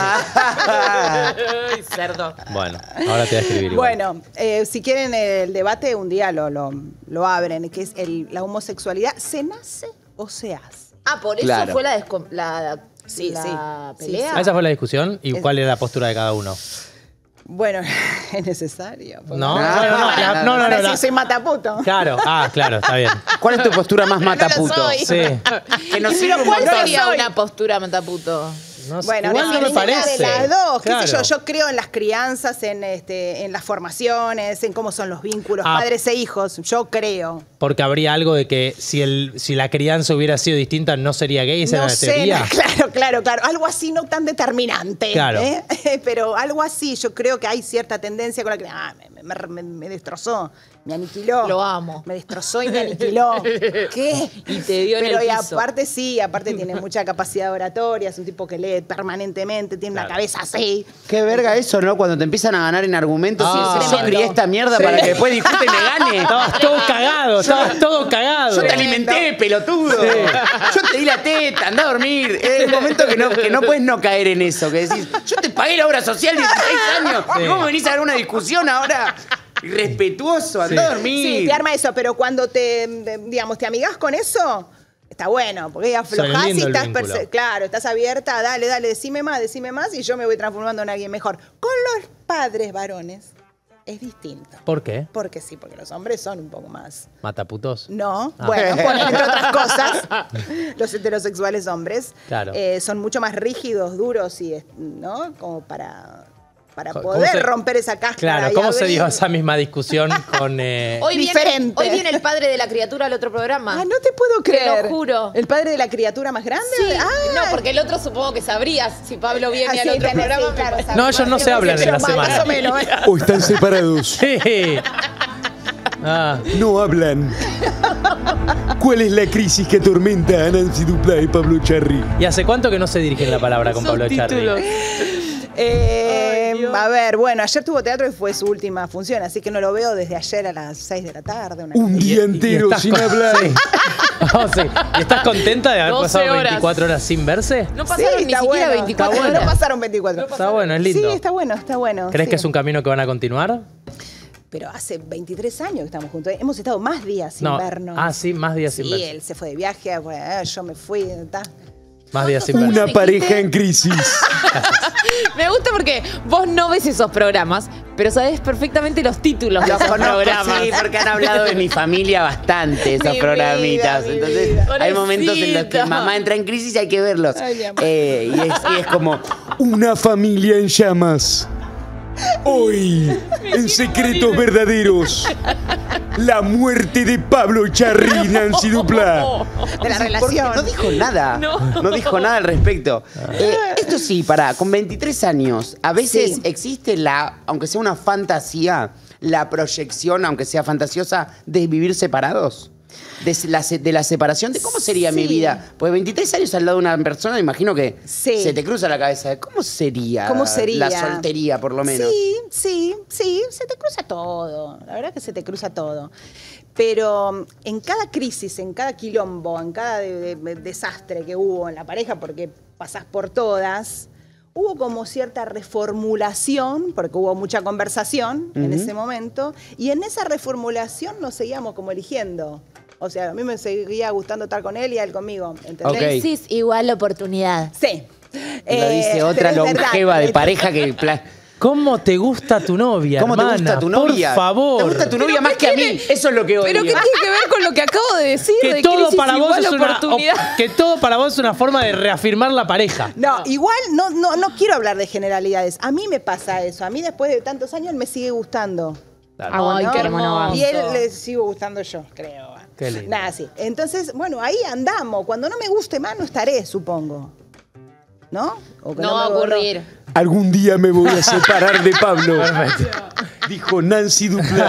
Ah. Ay, cerdo. Bueno, ahora te voy a escribir igual. Bueno, eh, si quieren el debate, un día lo, lo, lo abren, que es el, la homosexualidad, ¿se nace o se hace? Ah, por eso Claro. fue la, descom- la, Sí, la sí. pelea. Ah, esa fue la discusión. ¿Y Es- cuál era la postura de cada uno? Bueno, es necesario. porque- No, No, no, no, no, la- no, no, Ahora no, sí la- soy mataputo. Claro, ah, claro, está bien. ¿Cuál es tu postura más mataputo? soy. Sí. Que nos sirve Pero un ¿cuál montón. sería soy. una postura mataputo? No sé, Bueno, igual no me ninguna parece. de las dos, qué sé yo, Claro. yo creo en las crianzas, en este, en las formaciones, en cómo son los vínculos, Ah. padres e hijos, yo creo. Porque habría algo de que si, el, si la crianza hubiera sido distinta, no sería gay, esa No era la sé, teoría. claro, claro, claro, algo así no tan determinante, Claro. ¿eh? Pero algo así, yo creo que hay cierta tendencia con la que, ah, me, me- me- me destrozó, me aniquiló. Lo amo. Me destrozó y me aniquiló. ¿Qué? Y te dio en Pero el y piso. aparte sí, aparte tiene mucha capacidad oratoria, es un tipo que lee permanentemente, tiene una Claro. cabeza así. Qué verga eso, ¿no? Cuando te empiezan a ganar en argumentos Ah. y yo crié esta mierda Sí. para que después discute y me gane. Estabas todo cagado, estabas todo cagado. Yo te alimenté, pelotudo. Yo te di la teta, andá a dormir. Es el momento que no, que no puedes no caer en eso, que decís, yo te pagué la obra social dieciséis años. Sí. ¿Y cómo venís a dar una discusión ahora? Irrespetuoso, andá a dormir. Sí, te arma eso, pero cuando te, de- digamos, te amigás con eso, está bueno, porque ahí aflojás y lindo el estás, vínculo. perse- claro, estás abierta, dale, dale, decime más, decime más, y yo me voy transformando en alguien mejor. Con los padres varones es distinto. ¿Por qué? Porque sí, porque los hombres son un poco más. Mataputos. No, Ah. bueno, por- entre otras cosas, los heterosexuales hombres Claro. eh, son mucho más rígidos, duros y, ¿no? Como para, para ¿Cómo poder se- romper esa cáscara. Claro, y ¿cómo se abrir- dio esa misma discusión con... eh, Hoy viene, Diferente. hoy viene el padre de la criatura al otro programa. Ah, no te puedo Te creer. lo juro. ¿El padre de la criatura más grande? Sí, Ah, no, porque el otro supongo que sabrías si Pablo viene Ah, al sí, otro tenés, programa. sí, me claro, pasa- No, ellos no se hablan en la Más- semana. Más o menos. ¿eh? O están separados. Sí. Ah, No hablan. ¿Cuál es la crisis que atormenta a Nancy Duplá y Pablo Charri? ¿Y hace cuánto que no se dirigen la palabra con Pablo Charri? Eh, a ver, bueno, ayer tuvo teatro y fue su última función, así que no lo veo desde ayer a las seis de la tarde. Una Un día entero estás sin con- hablar. Sí. Oh, sí. ¿Y estás contenta de haber doce pasado horas. veinticuatro horas sin verse? No pasaron Sí, ni está siquiera bueno, veinticuatro está bueno. horas. No pasaron veinticuatro. Está bueno, es lindo. Sí, está bueno, está bueno. ¿Crees sí. que es un camino que van a continuar? Pero hace veintitrés años que estamos juntos. Hemos estado más días sin No. vernos. Ah, sí, más días sin Sí, verse. él se fue de viaje, bueno, yo me fui. Ta. Más días sin verse. Una pareja en crisis. Me gusta porque vos no ves esos programas, pero sabés perfectamente los títulos de Los esos conozco, programas. sí, porque han hablado de mi familia bastante, esos Mi programitas. vida, mi Entonces, vida. hay momentos en los que Pobrecito. mamá entra en crisis y hay que verlos. Ay, mi amor. Eh, y, es, y es como, Una familia en llamas. Hoy, en Secretos Verdaderos, la muerte de Pablo Charri y Nancy Duplá. De la porque relación. no dijo nada. No, dijo nada al respecto. Eh, esto sí, pará, con veintitrés años, a veces Sí. existe la, aunque sea una fantasía, la proyección, aunque sea fantasiosa, de vivir separados. De la, se- de la separación, de cómo sería mi Sí. vida. Pues veintitrés años al lado de una persona, imagino que Sí. se te cruza la cabeza de cómo sería, ¿Cómo sería? la soltería, por lo menos. Sí, sí, sí, se te cruza todo. La verdad que se te cruza todo. Pero en cada crisis, en cada quilombo, en cada de- de- desastre que hubo en la pareja, porque pasás por todas, hubo como cierta reformulación, porque hubo mucha conversación en Ujú. ese momento, y en esa reformulación nos seguíamos como eligiendo. O sea, a mí me seguía gustando estar con él y a él conmigo. ¿Entendés? Ok. Crisis igual oportunidad. Sí. Lo Eh, dice otra pero es verdad. longeva de pareja que... pla- ¿Cómo te gusta tu novia, ¿Cómo te hermana? gusta tu novia? Por favor. Te gusta tu novia más que a mí. Eso es lo que odio. ¿Pero qué tiene que ver con lo que acabo de decir? Que de todo crisis para vos igual es una oportunidad. o- que todo para vos es una forma de reafirmar la pareja. No, igual no, no, no quiero hablar de generalidades. A mí me pasa eso. A mí después de tantos años él me sigue gustando. Claro. Ay, ¿no? qué hermoso. Y él le sigo gustando yo, creo. Qué lindo. Nada, sí. Entonces, bueno, ahí andamos. Cuando no me guste más, no estaré, supongo. ¿No? O que No va a me- ocurrir. Algún día me voy a separar de Pablo. Dijo Nancy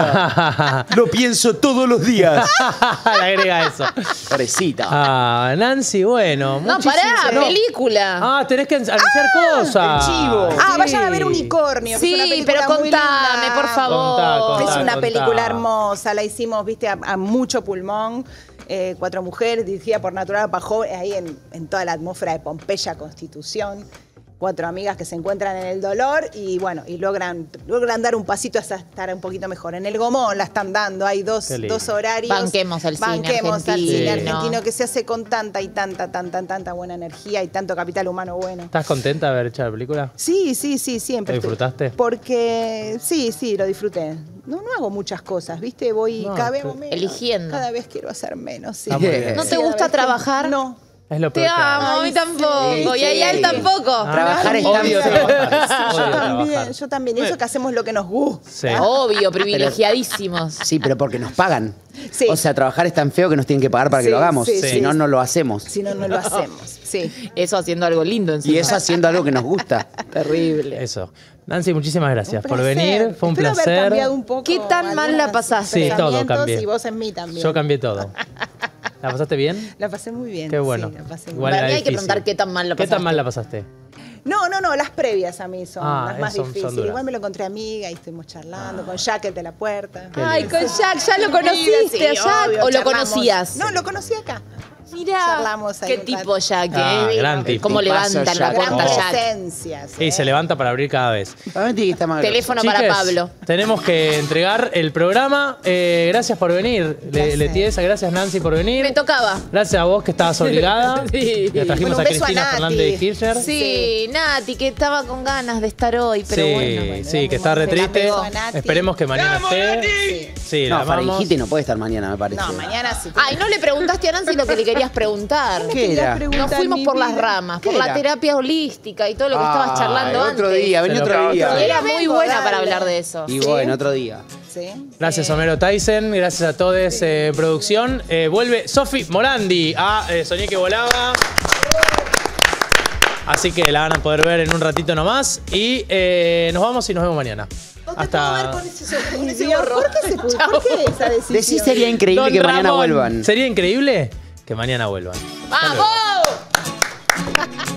Duplá. Lo pienso todos los días. Le agrega eso. Pobrecita. Ah, Nancy, bueno. No, muchísimas- pará, no. película. Ah, tenés que anunciar cosas. el chivo. Ah, Sí. vayan a ver Unicornio. que es una Sí, película pero muy contame, linda. por favor. Contá, contá. Es una contá. película hermosa, la hicimos, viste, a, a mucho pulmón, eh, cuatro mujeres, dirigida por Natural Pajó, ahí en, en toda la atmósfera de Pompeya, Constitución. Cuatro amigas que se encuentran en el dolor y bueno, y logran, logran dar un pasito hasta estar un poquito mejor. En el Gomón la están dando, hay dos, Qué lindo. dos horarios. Banquemos al cine Banquemos al cine argentino. argentino que se hace con tanta y tanta, tanta, tanta buena energía y tanto capital humano bueno. ¿Estás contenta de haber hecho la película? Sí, sí, sí, siempre. ¿Lo disfrutaste? Porque sí, sí, lo disfruté. No, no hago muchas cosas, ¿viste? Voy No, cada vez tú- hago menos. Eligiendo. Cada vez quiero hacer menos, sí. Está muy bien. ¿No te Sí, cada gusta vez que- trabajar? No. Es lo Te peor que hay. amo, a mí Ay, tampoco. sí. Y a él Sí. tampoco. Ah, Trabajar es tan odio feo. trabajar. Yo Odio también, trabajar. yo también. Y eso que hacemos lo que nos gusta. Sí. Obvio, privilegiadísimos. Sí, pero porque nos pagan. Sí. O sea, trabajar es tan feo que nos tienen que pagar para que Sí, lo hagamos. sí, Si sí. no, no lo hacemos. Si no, no lo hacemos. Sí. Eso haciendo algo lindo encima. Y eso haciendo algo que nos gusta. Terrible. Eso. Nancy, muchísimas gracias Un por placer. venir. Fue un Espero haber placer. cambiado un poco ¿Qué tan mal la algunos pasaste? Sí, todo pensamientos cambié. Y vos en mí también. Yo cambié todo. ¿La pasaste bien? La pasé muy bien. Qué bueno. Sí, la pasé muy Igual bien. Para mí era hay que difícil. preguntar qué tan mal la ¿Qué pasaste. tan mal la pasaste? No, no, no, las previas a mí son Ah, las más son- son difíciles. duras. Igual me lo encontré amiga y estuvimos charlando con Jack, el de la puerta. Ay, con Jack, ¿ya lo conociste Sí, a Jack obvio, o lo charlamos. conocías? No, lo conocí acá. Mirá, Charlamos ahí qué un tipo rato. Jack, Ah, ¿eh? gran tipo. Cómo Tipazo, levantan la Jack. puerta Gran Oh. Jack. presencia. Y se levanta para abrir cada vez. Para mí tiene que estar más Teléfono Chiques, para Pablo. tenemos que entregar el programa. Eh, gracias por venir. Le, Placer. Letiesa, gracias Nancy por venir. Me tocaba. Gracias a vos que estabas obligada. Sí. Le trajimos Bueno, un a beso a Cristina Nati. Fernández de Kirchner. Sí, Nati, que estaba con ganas de estar hoy, pero sí, bueno. sí, que está re Se la triste. pegó a Nati. Esperemos que mañana esté. Sí, la No, amamos. Faringiti no puede estar mañana, me parece. No, mañana sí. Ay, no le preguntaste a Nancy lo que le querías preguntar. ¿Qué era? Nos fuimos por las ramas, por ¿Qué la era? terapia holística y todo lo que Ah, estabas charlando otro antes. día, vení Se lo otro acabo de día. hacer. Era muy Vengo, buena dale. para hablar de eso. Y bueno, otro día. Sí. Gracias, Homero Tyson. Gracias a todos en producción. Eh, vuelve Sofi Morandi a eh, Soñé que volaba. Así que la van a poder ver en un ratito nomás. Y eh, nos vamos y nos vemos mañana. Hasta. ¿Por qué, se, ¿Por qué esa decisión? Decís sería increíble Don que mañana Ramón, vuelvan. ¿Sería increíble? Que mañana vuelvan. ¡Vamos!